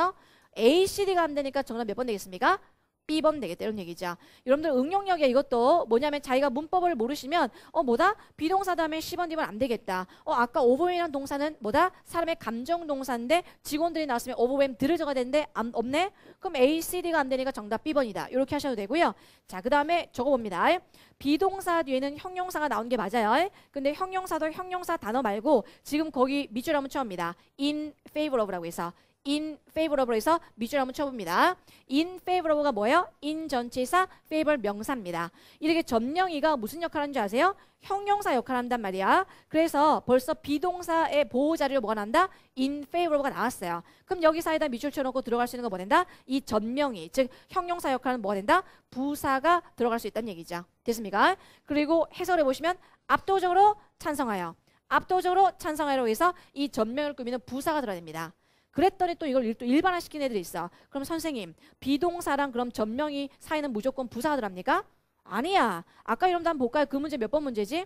A, C, D가 안 되니까 정답 몇 번 되겠습니까? B번 되겠다 이런 얘기죠. 여러분들 응용력에 이것도 뭐냐면 자기가 문법을 모르시면 어 뭐다? 비동사 다음에 십 번 뒤면 안 되겠다. 어 아까 overwhelm이라는 동사는 뭐다? 사람의 감정 동사인데 직원들이 나왔으면 overwhelm 들을 적어야 되는데 안, 없네? 그럼 A, C, D가 안 되니까 정답 B번이다. 이렇게 하셔도 되고요. 자, 그 다음에 적어봅니다. 비동사 뒤에는 형용사가 나오는 게 맞아요. 근데 형용사도 형용사 단어 말고 지금 거기 밑줄 한번 쳐옵니다. in favor of라고 해서 in favor of로 해서 밑줄 한번 쳐봅니다. in favor of가 뭐예요? in 전치사, favor 명사입니다. 이렇게 전명의가 무슨 역할을 하는 줄 아세요? 형용사 역할을 한단 말이야. 그래서 벌써 비동사의 보호자리로 뭐가 난다? in favor of가 나왔어요. 그럼 여기 사이에다 밑줄 쳐놓고 들어갈 수 있는 거 뭐 된다? 이 전명의, 즉 형용사 역할은 뭐가 된다? 부사가 들어갈 수 있다는 얘기죠. 됐습니까? 그리고 해설해 보시면 압도적으로 찬성하여, 압도적으로 찬성하여로 해서 이 전명을 꾸미는 부사가 들어야 됩니다. 그랬더니 또 이걸 또 일반화시킨 애들이 있어. 그럼 선생님, 비동사랑 그럼 전명이 사이는 무조건 부사가 들어갑니까? 아니야. 아까 이런 거 한번 볼까요? 그 문제 몇 번 문제지?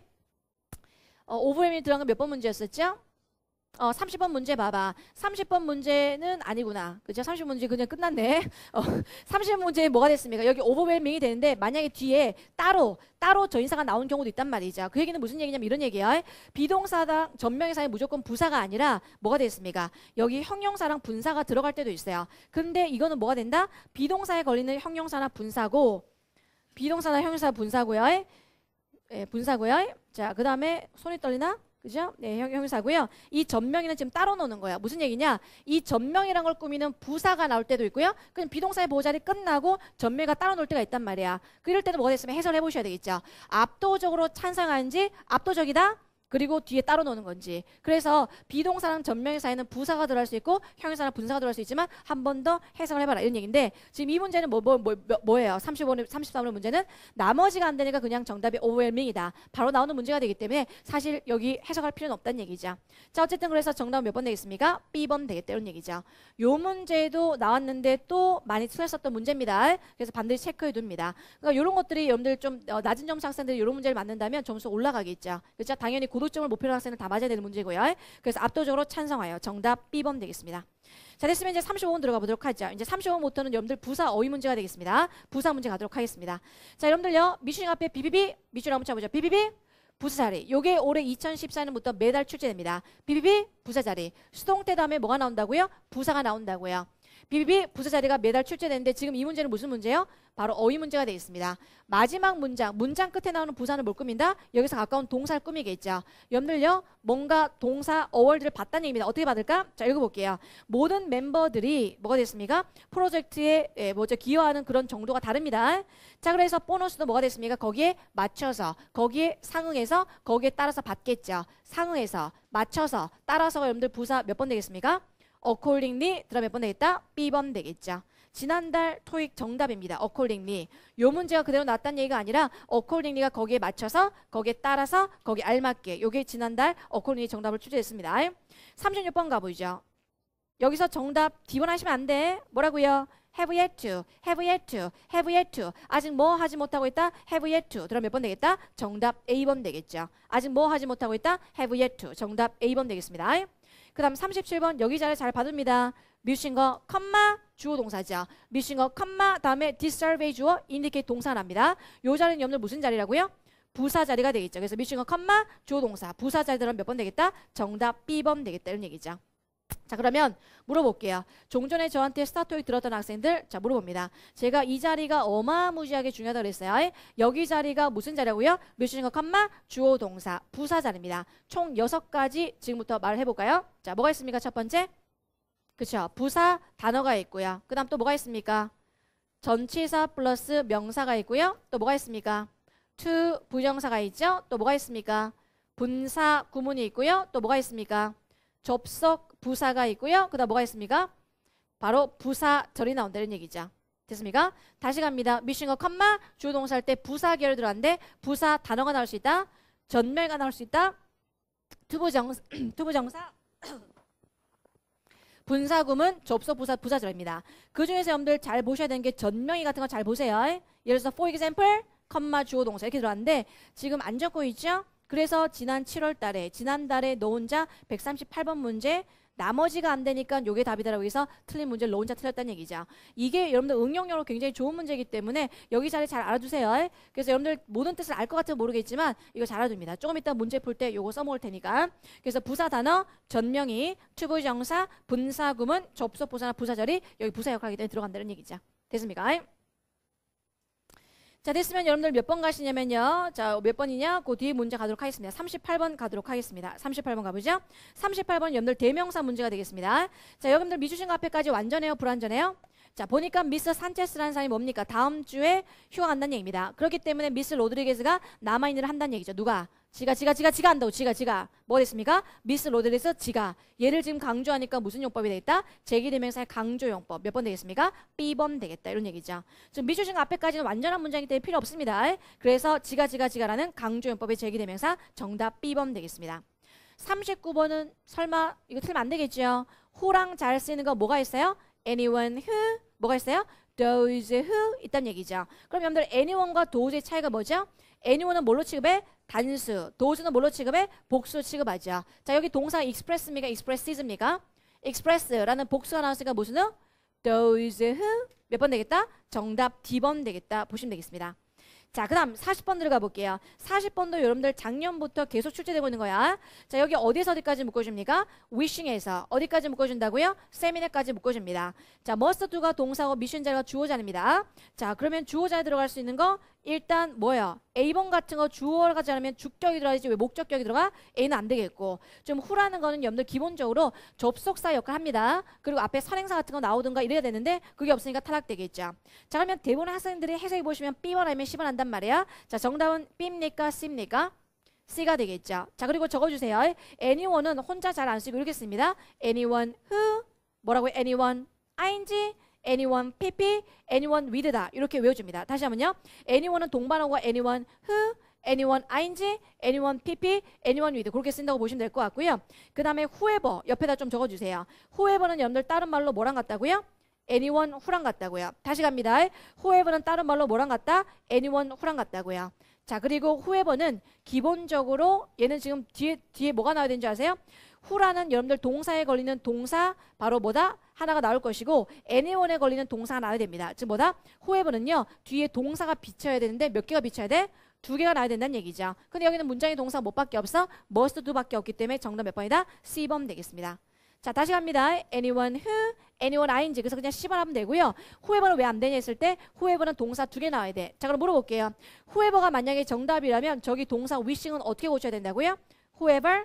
어, 오버햄이 들어간 거 몇 번 문제였었죠? 어, 삼십 번 문제 봐봐. 삼십 번 문제는 아니구나. 그죠? 삼십 번 문제 그냥 끝났네. 어, 삼십 번 문제 뭐가 됐습니까? 여기 오버웰밍이 되는데 만약에 뒤에 따로 따로 전인사가 나온 경우도 있단 말이죠. 그 얘기는 무슨 얘기냐면 이런 얘기야. 비동사랑 전명사에 무조건 부사가 아니라 뭐가 됐습니까? 여기 형용사랑 분사가 들어갈 때도 있어요. 근데 이거는 뭐가 된다? 비동사에 걸리는 형용사나 분사고, 비동사나 형용사 분사고요. 예, 분사고요. 자, 그 다음에 손이 떨리나? 그죠? 네, 형, 형용사고요. 이 전명이는 지금 따로 노는 거야. 무슨 얘기냐? 이 전명이란 걸 꾸미는 부사가 나올 때도 있고요. 그냥 비동사의 보호자리 끝나고 전명이가 따로 놀 때가 있단 말이야. 그럴 때는 뭐가 됐으면 해설해 보셔야 되겠죠. 압도적으로 찬성하는지 압도적이다? 그리고 뒤에 따로 노는 건지. 그래서 비동사랑 전명의 사이는 부사가 들어갈 수 있고 형용사나 분사가 들어갈 수 있지만 한 번 더 해석을 해봐라 이런 얘기인데 지금 이 문제는 뭐, 뭐, 뭐, 뭐예요? 삼십오, 삼십삼 번 문제는 나머지가 안 되니까 그냥 정답이 overwhelming이다. 바로 나오는 문제가 되기 때문에 사실 여기 해석할 필요는 없다는 얘기죠. 자, 어쨌든 그래서 정답은 몇 번 되겠습니까? B번 되겠다 이런 얘기죠. 요 문제도 나왔는데 또 많이 틀렸었던 문제입니다. 그래서 반드시 체크해 둡니다. 그러니까 이런 것들이 여러분들 좀 어, 낮은 점수 학생들이 이런 문제를 맞는다면 점수 올라가겠죠. 그렇죠? 당연히 고득점을 목표로 학생은 다 맞아야 되는 문제고요. 그래서 압도적으로 찬성하여 정답 B번 되겠습니다. 자, 됐으면 이제 삼십오 번 들어가 보도록 하죠. 이제 삼십오 번부터는 여러분들 부사 어휘 문제가 되겠습니다. 부사 문제 가도록 하겠습니다. 자, 여러분들요. 미슈닝 앞에 비비비 밑줄 한번 쳐보죠. 비비비 부사 자리. 요게 올해 이천십사 년부터 매달 출제됩니다. 비비비 부사 자리. 수동태 다음에 뭐가 나온다고요? 부사가 나온다고요. 비비비 부사 자리가 매달 출제되는데 지금 이 문제는 무슨 문제예요? 바로 어휘 문제가 되겠습니다. 마지막 문장, 문장 끝에 나오는 부사는 뭘 꾸민다? 여기서 가까운 동사를 꾸미겠죠. 여러분들요, 뭔가 동사 어월드를 봤다는 얘기입니다. 어떻게 받을까? 자, 읽어볼게요. 모든 멤버들이 뭐가 됐습니까? 프로젝트에 예, 뭐죠? 기여하는 그런 정도가 다릅니다. 자, 그래서 보너스도 뭐가 됐습니까? 거기에 맞춰서, 거기에 상응해서, 거기에 따라서 받겠죠. 상응해서, 맞춰서, 따라서가 여러분들 부사 몇 번 되겠습니까? accordingly 들어 몇 번 되겠다? B번 되겠죠. 지난달 토익 정답입니다. accordingly. 요 문제가 그대로 나왔다는 얘기가 아니라 accordingly가 거기에 맞춰서 거기에 따라서 거기에 알맞게 요게 지난달 accordingly 정답을 출제했습니다. 삼십육 번 가보죠. 여기서 정답 D번 하시면 안 돼. 뭐라고요? have yet to, have yet to, have yet to. 아직 뭐 하지 못하고 있다? have yet to. 그럼 몇 번 되겠다? 정답 A번 되겠죠. 아직 뭐 하지 못하고 있다? have yet to. 정답 A번 되겠습니다. 그 다음 삼십칠 번 여기 자리 잘 받습니다. 뮤신 거 컴마 주어 동사죠. 뮤신 거 컴마 다음에 디스सर्베이 주어 indicate 동사랍니다. 요 자리는 여러분들 무슨 자리라고요? 부사 자리가 되겠죠. 그래서 뮤신 거 컴마 주어 동사 부사 자리 들어가면 몇 번 되겠다? 정답 B번 되겠다 이런 얘기죠. 자, 그러면 물어볼게요. 종전에 저한테 스타토익 들었던 학생들, 자, 물어봅니다. 제가 이 자리가 어마무지하게 중요하다고 그랬어요. 여기 자리가 무슨 자리라고요? 뮤신 거 컴마 주어 동사 부사 자리입니다. 총 여섯 가지 지금부터 말을 해볼까요? 자, 뭐가 있습니까? 첫 번째, 그쵸, 부사 단어가 있고요. 그 다음 또 뭐가 있습니까? 전치사 플러스 명사가 있고요. 또 뭐가 있습니까? to 부정사가 있죠. 또 뭐가 있습니까? 분사 구문이 있고요. 또 뭐가 있습니까? 접속 부사가 있고요. 그 다음 뭐가 있습니까? 바로 부사절이 나온다는 얘기죠. 됐습니까? 다시 갑니다. 미싱 거 컴마 주어 동사 할 때 부사 계열 들어갔는데 부사 단어가 나올 수 있다. 전멸가 나올 수 있다. 투부정사 투부정사 분사구문 접속 부사 부사절입니다. 그 중에서 여러분들 잘 보셔야 되는 게 전명의 같은 거 잘 보세요. 예를 들어서 for example 컴마 주어 동사 이렇게 들어왔는데 지금 안 적고 있죠? 그래서 지난 칠월 달에 지난달에 너 혼자 백삼십팔 번 문제 나머지가 안 되니까 요게 답이다라고 해서 틀린 문제를 너 혼자 틀렸다는 얘기죠. 이게 여러분들 응용력으로 굉장히 좋은 문제이기 때문에 여기 자리 잘 알아두세요. 그래서 여러분들 모든 뜻을 알 것 같으면 모르겠지만 이거 잘 알아둡니다. 조금 이따 문제 풀 때 요거 써먹을 테니까. 그래서 부사 단어, 전명이, 투부정사, 분사구문, 접속 부사나 부사절이 여기 부사 역할이기 때문에 들어간다는 얘기죠. 됐습니까? 자, 됐으면 여러분들 몇 번 가시냐면요. 자, 몇 번이냐? 그 뒤에 문제 가도록 하겠습니다. 삼십팔 번 가도록 하겠습니다. 삼십팔 번 가보죠. 삼십팔 번 여러분들 대명사 문제가 되겠습니다. 자, 여러분들 미주신과 앞에까지 완전해요? 불완전해요? 자, 보니까 미스 산체스라는 사람이 뭡니까? 다음 주에 휴가 간다는 얘기입니다. 그렇기 때문에 미스 로드리게스가 남아있는 일을 한다는 얘기죠. 누가? 지가 지가 지가 지가 한다고. 지가 지가 뭐 됐습니까? 미스 로드리게스 지가 얘를 지금 강조하니까 무슨 용법이 되겠다? 제기대명사의 강조용법 몇 번 되겠습니까? 비 번 되겠다 이런 얘기죠. 지금 미주신 앞에까지는 완전한 문장이기 때문에 필요 없습니다. 그래서 지가 지가 지가라는 강조용법의 제기대명사 정답 비 번 되겠습니다. 삼십구 번은 설마 이거 틀리면 안 되겠죠? who랑 잘 쓰이는 거 뭐가 있어요? anyone who 뭐가 있어요? those who 있다는 얘기죠. 그럼 여러분들 anyone과 those의 차이가 뭐죠? anyone은 뭘로 취급해? 단수. those는 뭘로 취급해? 복수 취급하죠. 자, 여기 동사 express입니까? expressis입니까? express라는 복수가 나왔으니까 무슨 후? those who 몇 번 되겠다? 정답 디 번 되겠다 보시면 되겠습니다. 자, 그 다음 사십 번 들어가 볼게요. 사십 번도 여러분들 작년부터 계속 출제되고 있는 거야. 자, 여기 어디서 어디까지 묶어줍니까? wishing에서 어디까지 묶어준다고요? 세미네까지 묶어줍니다. 자, must do가 동사고 미션 자리가 주어 자리입니다. 자, 그러면 주어 자리 들어갈 수 있는 거 일단 뭐예요? 에이번 같은 거 주어가 자르면 주격이 들어가야지 왜 목적격이 들어가? A는 안 되겠고 좀 후라는 거는 여러분들 기본적으로 접속사 역할 합니다. 그리고 앞에 선행사 같은 거 나오든가 이래야 되는데 그게 없으니까 탈락되겠죠. 자, 그러면 대부분의 학생들이 해석해 보시면 비 번 아니면 시 번 한단 말이야. 자, 정답은 B입니까? C입니까? C가 되겠죠. 자, 그리고 적어주세요. anyone은 혼자 잘 안 쓰고 이렇게 씁니다. anyone who 뭐라고요? anyone ing anyone pp, anyone with다 이렇게 외워줍니다. 다시 한번요. anyone은 동반어고 anyone who, anyone ing, anyone pp, anyone with 그렇게 쓴다고 보시면 될 것 같고요. 그 다음에 whoever 옆에다 좀 적어주세요. whoever는 여러분들 다른 말로 뭐랑 같다고요? anyone who랑 같다고요. 다시 갑니다. whoever는 다른 말로 뭐랑 같다? anyone who랑 같다고요. 자, 그리고 whoever는 기본적으로 얘는 지금 뒤에 뒤에 뭐가 나와야 되는지 아세요? who라는 여러분들 동사에 걸리는 동사 바로 뭐다? 하나가 나올 것이고 anyone에 걸리는 동사가 나와야 됩니다. 즉 뭐다? whoever는요 뒤에 동사가 비쳐야 되는데 몇 개가 비쳐야 돼? 두 개가 나와야 된다는 얘기죠. 근데 여기는 문장의 동사가 몇 밖에 없어? must do 밖에 없기 때문에 정답 몇 번이다? 씨 번 되겠습니다. 자, 다시 갑니다. anyone who, anyone ing 그래서 그냥 씨 번 하면 되고요. whoever는 왜 안 되냐 했을 때 whoever는 동사 두 개 나와야 돼. 자, 그럼 물어볼게요. whoever가 만약에 정답이라면 저기 동사 wishing은 어떻게 고쳐야 된다고요? whoever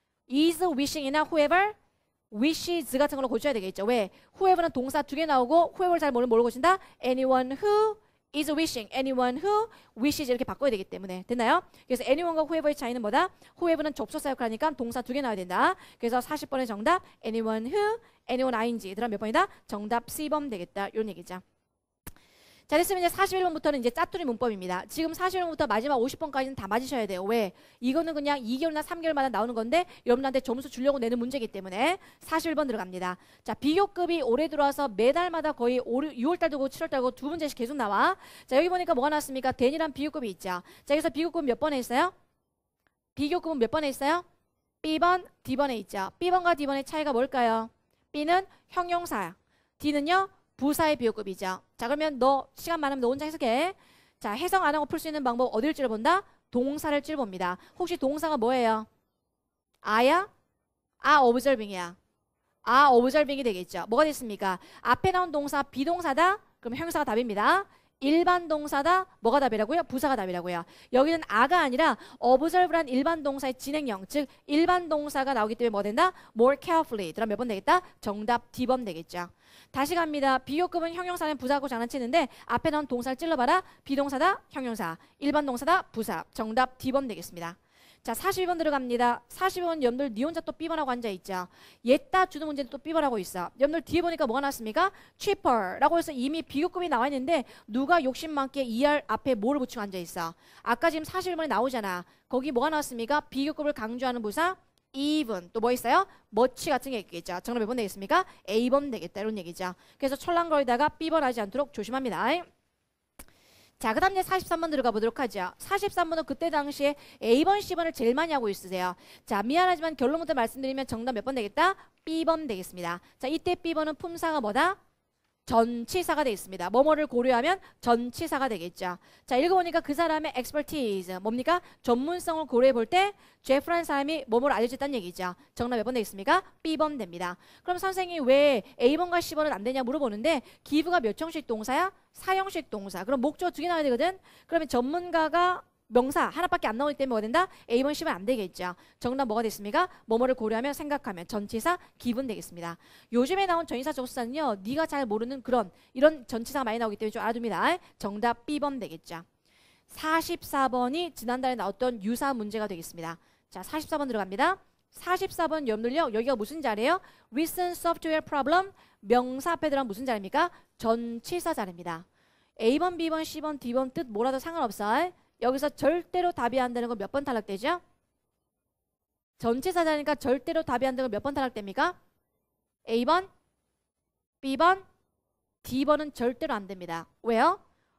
is wishing이나 whoever wishes 같은 걸로 고쳐야 되겠죠. 왜? whoever는 동사 두 개 나오고 whoever 잘 모르면 뭘로 고친다? anyone who is wishing, anyone who wishes 이렇게 바꿔야 되기 때문에 됐나요? 그래서 anyone과 whoever의 차이는 뭐다? whoever는 접속사 역할하니까 동사 두 개 나와야 된다. 그래서 사십 번의 정답 anyone who, anyone ing 얘들아 몇 번이다? 정답 씨 번 되겠다. 이런 얘기죠. 자, 됐으면 이제 사십일 번부터는 이제 짜투리 문법입니다. 지금 사십일 번부터 마지막 오십 번까지는 다 맞으셔야 돼요. 왜? 이거는 그냥 이 개월이나 삼 개월마다 나오는 건데 여러분한테 점수 주려고 내는 문제이기 때문에 사십일 번 들어갑니다. 자, 비교급이 올해 들어와서 매달마다 거의 유월 달도 칠월 달고 두 문제씩 계속 나와. 자, 여기 보니까 뭐가 나왔습니까? 댄이란 비교급이 있죠. 자, 여기서 비교급은 몇 번에 있어요? 비교급은 몇 번에 있어요? 비 번, 디 번에 있죠. 비 번과 디 번의 차이가 뭘까요? B는 형용사, D는요? 부사의 비교급이죠. 자, 그러면 너 시간 많으면 너 혼자 해석해. 자, 해석 안 하고 풀 수 있는 방법 어디를 찔러본다? 동사를 찔러봅니다. 혹시 동사가 뭐예요? 아야? 아, observing이야. 아, observing이 되겠죠. 뭐가 됐습니까? 앞에 나온 동사 비동사다? 그럼 형용사가 답입니다. 일반 동사다? 뭐가 답이라고요? 부사가 답이라고요. 여기는 아가 아니라 observe란 일반 동사의 진행형, 즉 일반 동사가 나오기 때문에 뭐가 된다? more carefully. 그럼 몇 번 되겠다? 정답 디 번 되겠죠. 다시 갑니다. 비교급은 형용사는 부사하고 장난치는데 앞에 나온 동사를 찔러봐라. 비동사다? 형용사. 일반 동사다? 부사. 정답 디 번 되겠습니다. 자, 사십이 번 들어갑니다. 사십이 번 여러분들 니 혼자 또 비 번하고 앉아있죠. 얘따 주는 문제는 또 비 번하고 있어. 여러분들 뒤에 보니까 뭐가 나왔습니까? cheaper 라고 해서 이미 비교급이 나와 있는데 누가 욕심 많게 이알 앞에 뭐를 붙이고 앉아있어. 아까 지금 사십일 번에 나오잖아. 거기 뭐가 나왔습니까? 비교급을 강조하는 부사 even 또 뭐 있어요? much 같은 게 있겠죠. 정답 몇 번 되겠습니까? 에이 번 되겠다 이런 얘기죠. 그래서 철랑거리다가 비 번 하지 않도록 조심합니다. 자, 그 다음 이제 사십삼 번 들어가 보도록 하죠. 사십삼 번은 그때 당시에 A번, C번을 제일 많이 하고 있으세요. 자, 미안하지만 결론부터 말씀드리면 정답 몇 번 되겠다? B번 되겠습니다. 자, 이때 B번은 품사가 뭐다? 전치사가 되겠습니다. 뭐뭐를 고려하면 전치사가 되겠죠. 자, 읽어보니까 그 사람의 expertise, 뭡니까? 전문성을 고려해 볼 때 제프라는 사람이 뭐뭐를 알려줬다는 얘기죠. 정답 몇 번 되겠습니까? B번 됩니다. 그럼 선생님이 왜 A번과 C번은 안 되냐 물어보는데 give가 몇 형식 동사야? 사형식 동사. 그럼 목적 두 개 나와야 되거든? 그러면 전문가가 명사 하나밖에 안 나오기 때문에 뭐가 된다? A번, C번 안 되겠죠. 정답 뭐가 됐습니까? 뭐뭐를 고려하면 생각하면 전치사 기분 되겠습니다. 요즘에 나온 전치사 접수사는요. 네가 잘 모르는 그런 이런 전치사가 많이 나오기 때문에 좀 알아둡니다. 정답 B번 되겠죠. 사십사 번이 지난달에 나왔던 유사 문제가 되겠습니다. 자, 사십사 번 들어갑니다. 사십사 번 여러분들요. 여기가 무슨 자리예요? Recent software problem. 명사 앞에 들어간 무슨 자리입니까? 전치사 자리입니다. A번, B번, C번, D번 뜻 뭐라도 상관없어. 여기서 절대로 답이 안 되는 건 몇 번 탈락되죠? 전치사자니까 절대로 답이 안 되는 건 몇 번 탈락됩니까? A번, B번, D번은 절대로 안 됩니다. 왜요?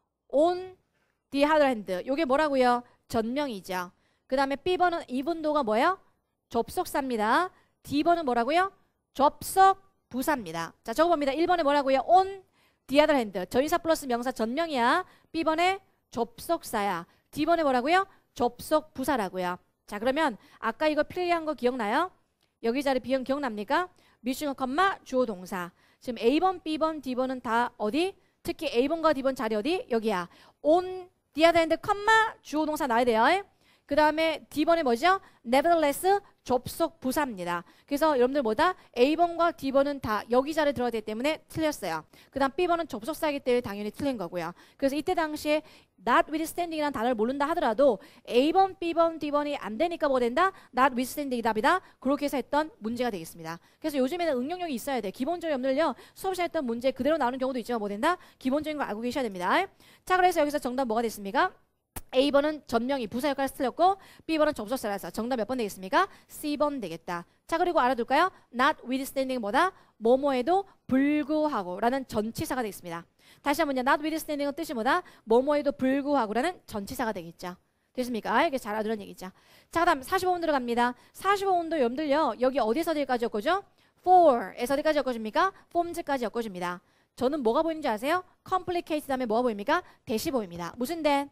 On the other hand. 요게 뭐라고요? 전명이죠. 그 다음에 B번은 이분도가 뭐예요? 접속사입니다. D번은 뭐라고요? 접속 부사입니다. 자, 적어봅니다. 일 번에 뭐라고요? On the other hand. 전치사 플러스 명사 전명이야. B번에 접속사야. D번에 뭐라고요? 접속 부사라고요. 자, 그러면 아까 이거 필기한 거 기억나요? 여기 자리 비형 기억납니까? 미싱어 컴마 주어 동사. 지금 A번, B번, D번은 다 어디? 특히 A번과 D번 자리 어디? 여기야. on the other hand 컴마 주어 동사 나와야 돼요. 그 다음에 D번에 뭐죠? nevertheless 접속 부사입니다. 그래서 여러분들 뭐다? A번과 D번은 다 여기 자리에 들어가야 되기 때문에 틀렸어요. 그 다음 B번은 접속사이기 때문에 당연히 틀린 거고요. 그래서 이때 당시에 notwithstanding이라는 단어를 모른다 하더라도 A번, B번, D번이 안 되니까 뭐가 된다? notwithstanding이 답이다. 그렇게 해서 했던 문제가 되겠습니다. 그래서 요즘에는 응용력이 있어야 돼. 기본적으로 여러분들요. 수업 시간에 했던 문제 그대로 나오는 경우도 있지만 뭐 된다? 기본적인 거 알고 계셔야 됩니다. 자, 그래서 여기서 정답 뭐가 됐습니까? A번은 전명이 부사 역할에서 틀렸고 B번은 접속사라서 정답 몇 번 되겠습니까? C번 되겠다. 자, 그리고 알아둘까요? notwithstanding 뭐다? 뭐뭐에도 불구하고 라는 전치사가 되겠습니다. 다시 한번요. notwithstanding은 뜻이 뭐다? 뭐뭐에도 불구하고 라는 전치사가 되겠죠. 됐습니까? 이게 잘 알아두는 얘기죠. 자, 그 다음 사십오 번 들어갑니다. 사십오 번도 여러분들요. 여기 어디서 어디까지 엮어줘? for에서 어디까지 엮어줍니까? forms까지 엮어줍니다. 저는 뭐가 보이는지 아세요? complicate 다음에 뭐가 보입니까? 대시 보입니다. 무슨 된?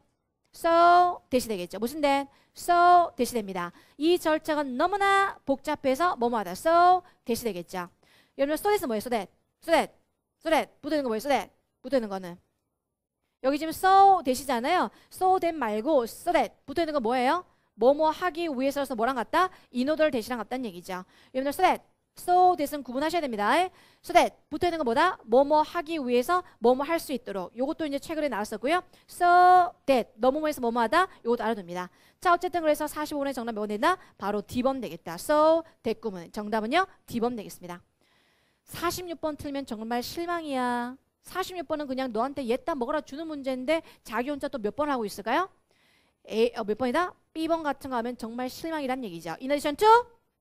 so 대시 되겠죠. 무슨 된? so 대시 됩니다. 이 절차가 너무나 복잡해서 뭐뭐하다. so 대시 되겠죠. 여러분 so that은 뭐예요? so that, so that, so that 붙어있는 거 뭐예요? so that 붙어있는 거는 여기 지금 so 대시잖아요. so that 말고 so that 붙어있는 거 뭐예요? 뭐뭐 하기 위해서서 뭐랑 같다? in order 대시랑 같다는 얘기죠. 여러분들 so that, so that은 구분하셔야 됩니다. so that 붙어있는 거 뭐다? 뭐뭐 하기 위해서 뭐뭐 할 수 있도록. 요것도 이제 최근에 나왔었고요. so that 너무뭐해서 뭐뭐하다. 요것도 알아둡니다. 자, 어쨌든 그래서 사십오 번의 정답 몇 번 된다? 바로 D번 되겠다. so that 구문 정답은요 D번 되겠습니다. 사십육 번 틀면 정말 실망이야. 사십육 번은 그냥 너한테 얘따 먹으라 주는 문제인데 자기 혼자 또 몇 번 하고 있을까요? A, 어, 몇 번이다? B번 같은 거 하면 정말 실망이란 얘기죠. In addition to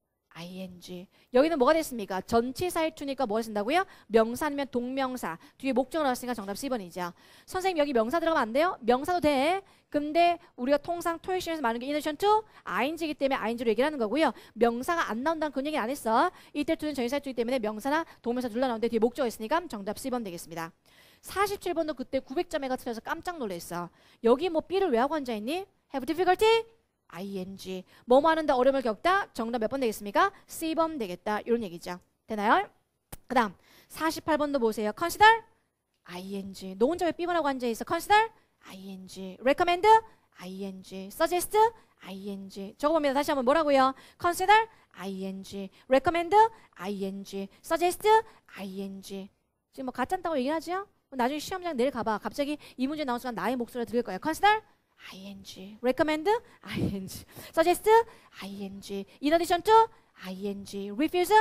ing. 여기는 뭐가 됐습니까? 전치사의 to니까 뭐가 쓴다고요? 명사 아니면 동명사. 뒤에 목적어 나왔으니까 정답 C번이죠. 선생님 여기 명사 들어가면 안 돼요? 명사도 돼. 근데 우리가 통상 토익 시험에서 말하는 게 in addition to ing이기 때문에 ing로 얘기를 하는 거고요. 명사가 안 나온다는 그런 얘기 안 했어. 이때 to는 전치사의 to이기 때문에 명사나 동명사 둘 다 나오는데 뒤에 목적어 있으니까 정답 C번 되겠습니다. 사십칠 번도 그때 구백 점에 틀려서 깜짝 놀랐어. 여기 뭐 B를 왜 하고 앉아있니? Have difficulty? ing. 뭐뭐 하는데 어려움을 겪다? 정답 몇 번 되겠습니까? C번 되겠다. 이런 얘기죠. 되나요? 그 다음 사십팔 번도 보세요. consider? ing. 너 혼자 왜 B번 하고 앉아있어? consider? ing. recommend? ing. suggest? ing. 적어봅니다. 다시 한번 뭐라고요? consider? ing. recommend? ing. suggest? ing. 지금 뭐 가짠다고 얘기하죠? 나중에 시험장 내일 가봐. 갑자기 이 문제 나온 순간 나의 목소리가 들릴 거예요. consider? ing. recommend? ing. suggest? ing. in addition to? ing. refuse?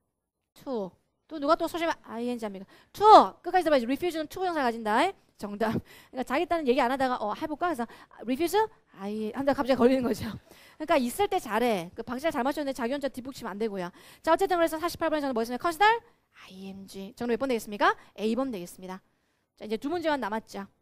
to. 또 누가 또 소심 ing 합니까? to. 끝까지 들어봐야지. refuse는 to 형사 가진다. 정답. 그러니까 자기 딴 얘기 안 하다가 어 해볼까? 그래서 refuse? I 한다 갑자기 걸리는 거죠. 그러니까 있을 때 잘해. 그 방식을 잘 맞췄는데 자기 혼자 뒷북치면 안 되고요. 자, 어쨌든 그래서 사십팔 번에 저는 뭐 했습니까? consider? ing. 정답 몇 번 되겠습니까? A번 되겠습니다. 자, 이제 두 문제만 남았죠.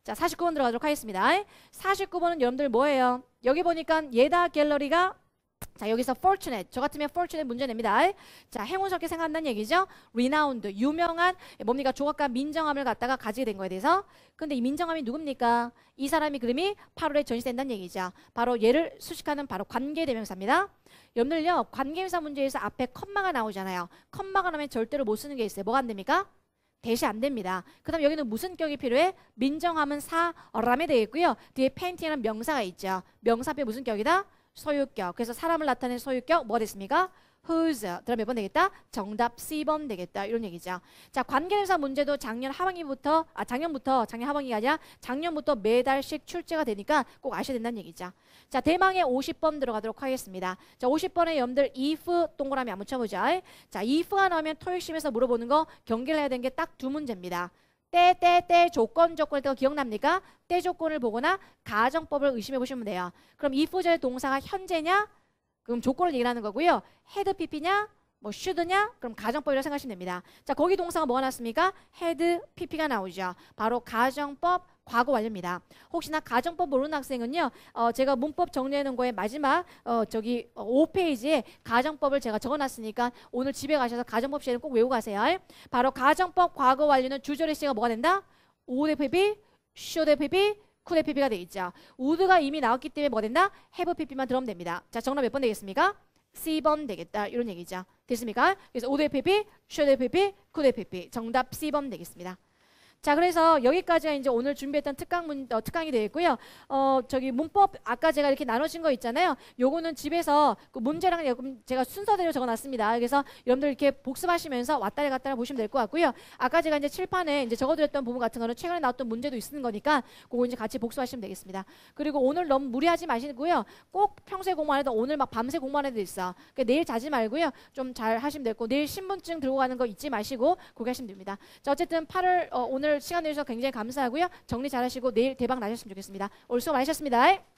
자, 사십구 번 들어가도록 하겠습니다. 사십구 번은 여러분들 뭐예요? 여기 보니까 예다 갤러리가 자, 여기서 fortunate. 저 같으면 fortunate 문제 냅니다. 자, 행운스럽게 생각한다는 얘기죠. renowned. 유명한 뭡니까? 조각과 민정함을 갖다가 가지게 된 거에 대해서. 근데 이 민정함이 누굽니까? 이 사람이 그림이 팔월에 전시된다는 얘기죠. 바로 얘를 수식하는 바로 관계대명사입니다. 여러분들요, 관계대명사 문제에서 앞에 컴마가 나오잖아요. 컴마가 나오면 절대로 못 쓰는 게 있어요. 뭐가 안 됩니까? 대시 안 됩니다. 그 다음 여기는 무슨 격이 필요해? 민정함은 사람이 되겠고요. 뒤에 painting이라는 명사가 있죠. 명사 앞에 무슨 격이다? 소유격. 그래서 사람을 나타내는 소유격 뭐가 됐습니까? whose. 그럼 몇 번 되겠다? 정답 씨 번 되겠다. 이런 얘기죠. 자, 관계대명사 문제도 작년 하반기부터 아 작년부터 작년 하반기가 아니라 작년부터 매달씩 출제가 되니까 꼭 아셔야 된다는 얘기죠. 자, 대망의 오십 번 들어가도록 하겠습니다. 자, 오십 번에 여러분들 if 동그라미 한번 쳐보자. 자, if가 나오면 토익 시험에서 물어보는 거 경계를 해야 되는 게 딱 두 문제입니다. 때, 때, 때, 조건, 조건일 때가 기억납니까? 때 조건을 보거나 가정법을 의심해 보시면 돼요. 그럼 if절 동사가 현재냐? 그럼 조건을 얘기하는 거고요. had pp냐? 뭐 should냐? 그럼 가정법이라고 생각하시면 됩니다. 자, 거기 동사가 뭐가 나왔습니까? had pp가 나오죠. 바로 가정법 과거 완료입니다. 혹시나 가정법 모르는 학생은요, 어, 제가 문법 정리해 놓은 거에 마지막 어, 저기 어, 오 페이지에 가정법을 제가 적어놨으니까 오늘 집에 가셔서 가정법 시간을 꼭 외우고 가세요. 바로 가정법 과거 완료는 주절의 시가 뭐가 된다? would pp, should pp, could pp가 돼 있죠. would가 이미 나왔기 때문에 뭐가 된다? have pp만 들어오면 됩니다. 자, 정답 몇 번 되겠습니까? 씨 번 되겠다. 이런 얘기죠. 됐습니까? 그래서 would pp, should pp, could pp. 정답 씨 번 되겠습니다. 자, 그래서 여기까지가 이제 오늘 준비했던 특강 문, 어, 특강이 되겠고요. 어, 저기 문법 아까 제가 이렇게 나눠진 거 있잖아요. 요거는 집에서 그 문제랑 제가 순서대로 적어놨습니다. 그래서 여러분들 이렇게 복습하시면서 왔다리 갔다리 보시면 될 것 같고요. 아까 제가 이제 칠판에 이제 적어드렸던 부분 같은 거는 최근에 나왔던 문제도 있는 거니까 그거 이제 같이 복습하시면 되겠습니다. 그리고 오늘 너무 무리하지 마시고요. 꼭 평소에 공부 안 해도 오늘 막 밤새 공부 안 해도 있어. 그러니까 내일 자지 말고요. 좀 잘 하시면 되고 내일 신분증 들고 가는 거 잊지 마시고 그렇게 하시면 됩니다. 자, 어쨌든 팔월 어, 오늘 시간 내주셔서 굉장히 감사하고요. 정리 잘 하시고 내일 대박 나셨으면 좋겠습니다. 오늘 수고 많으셨습니다.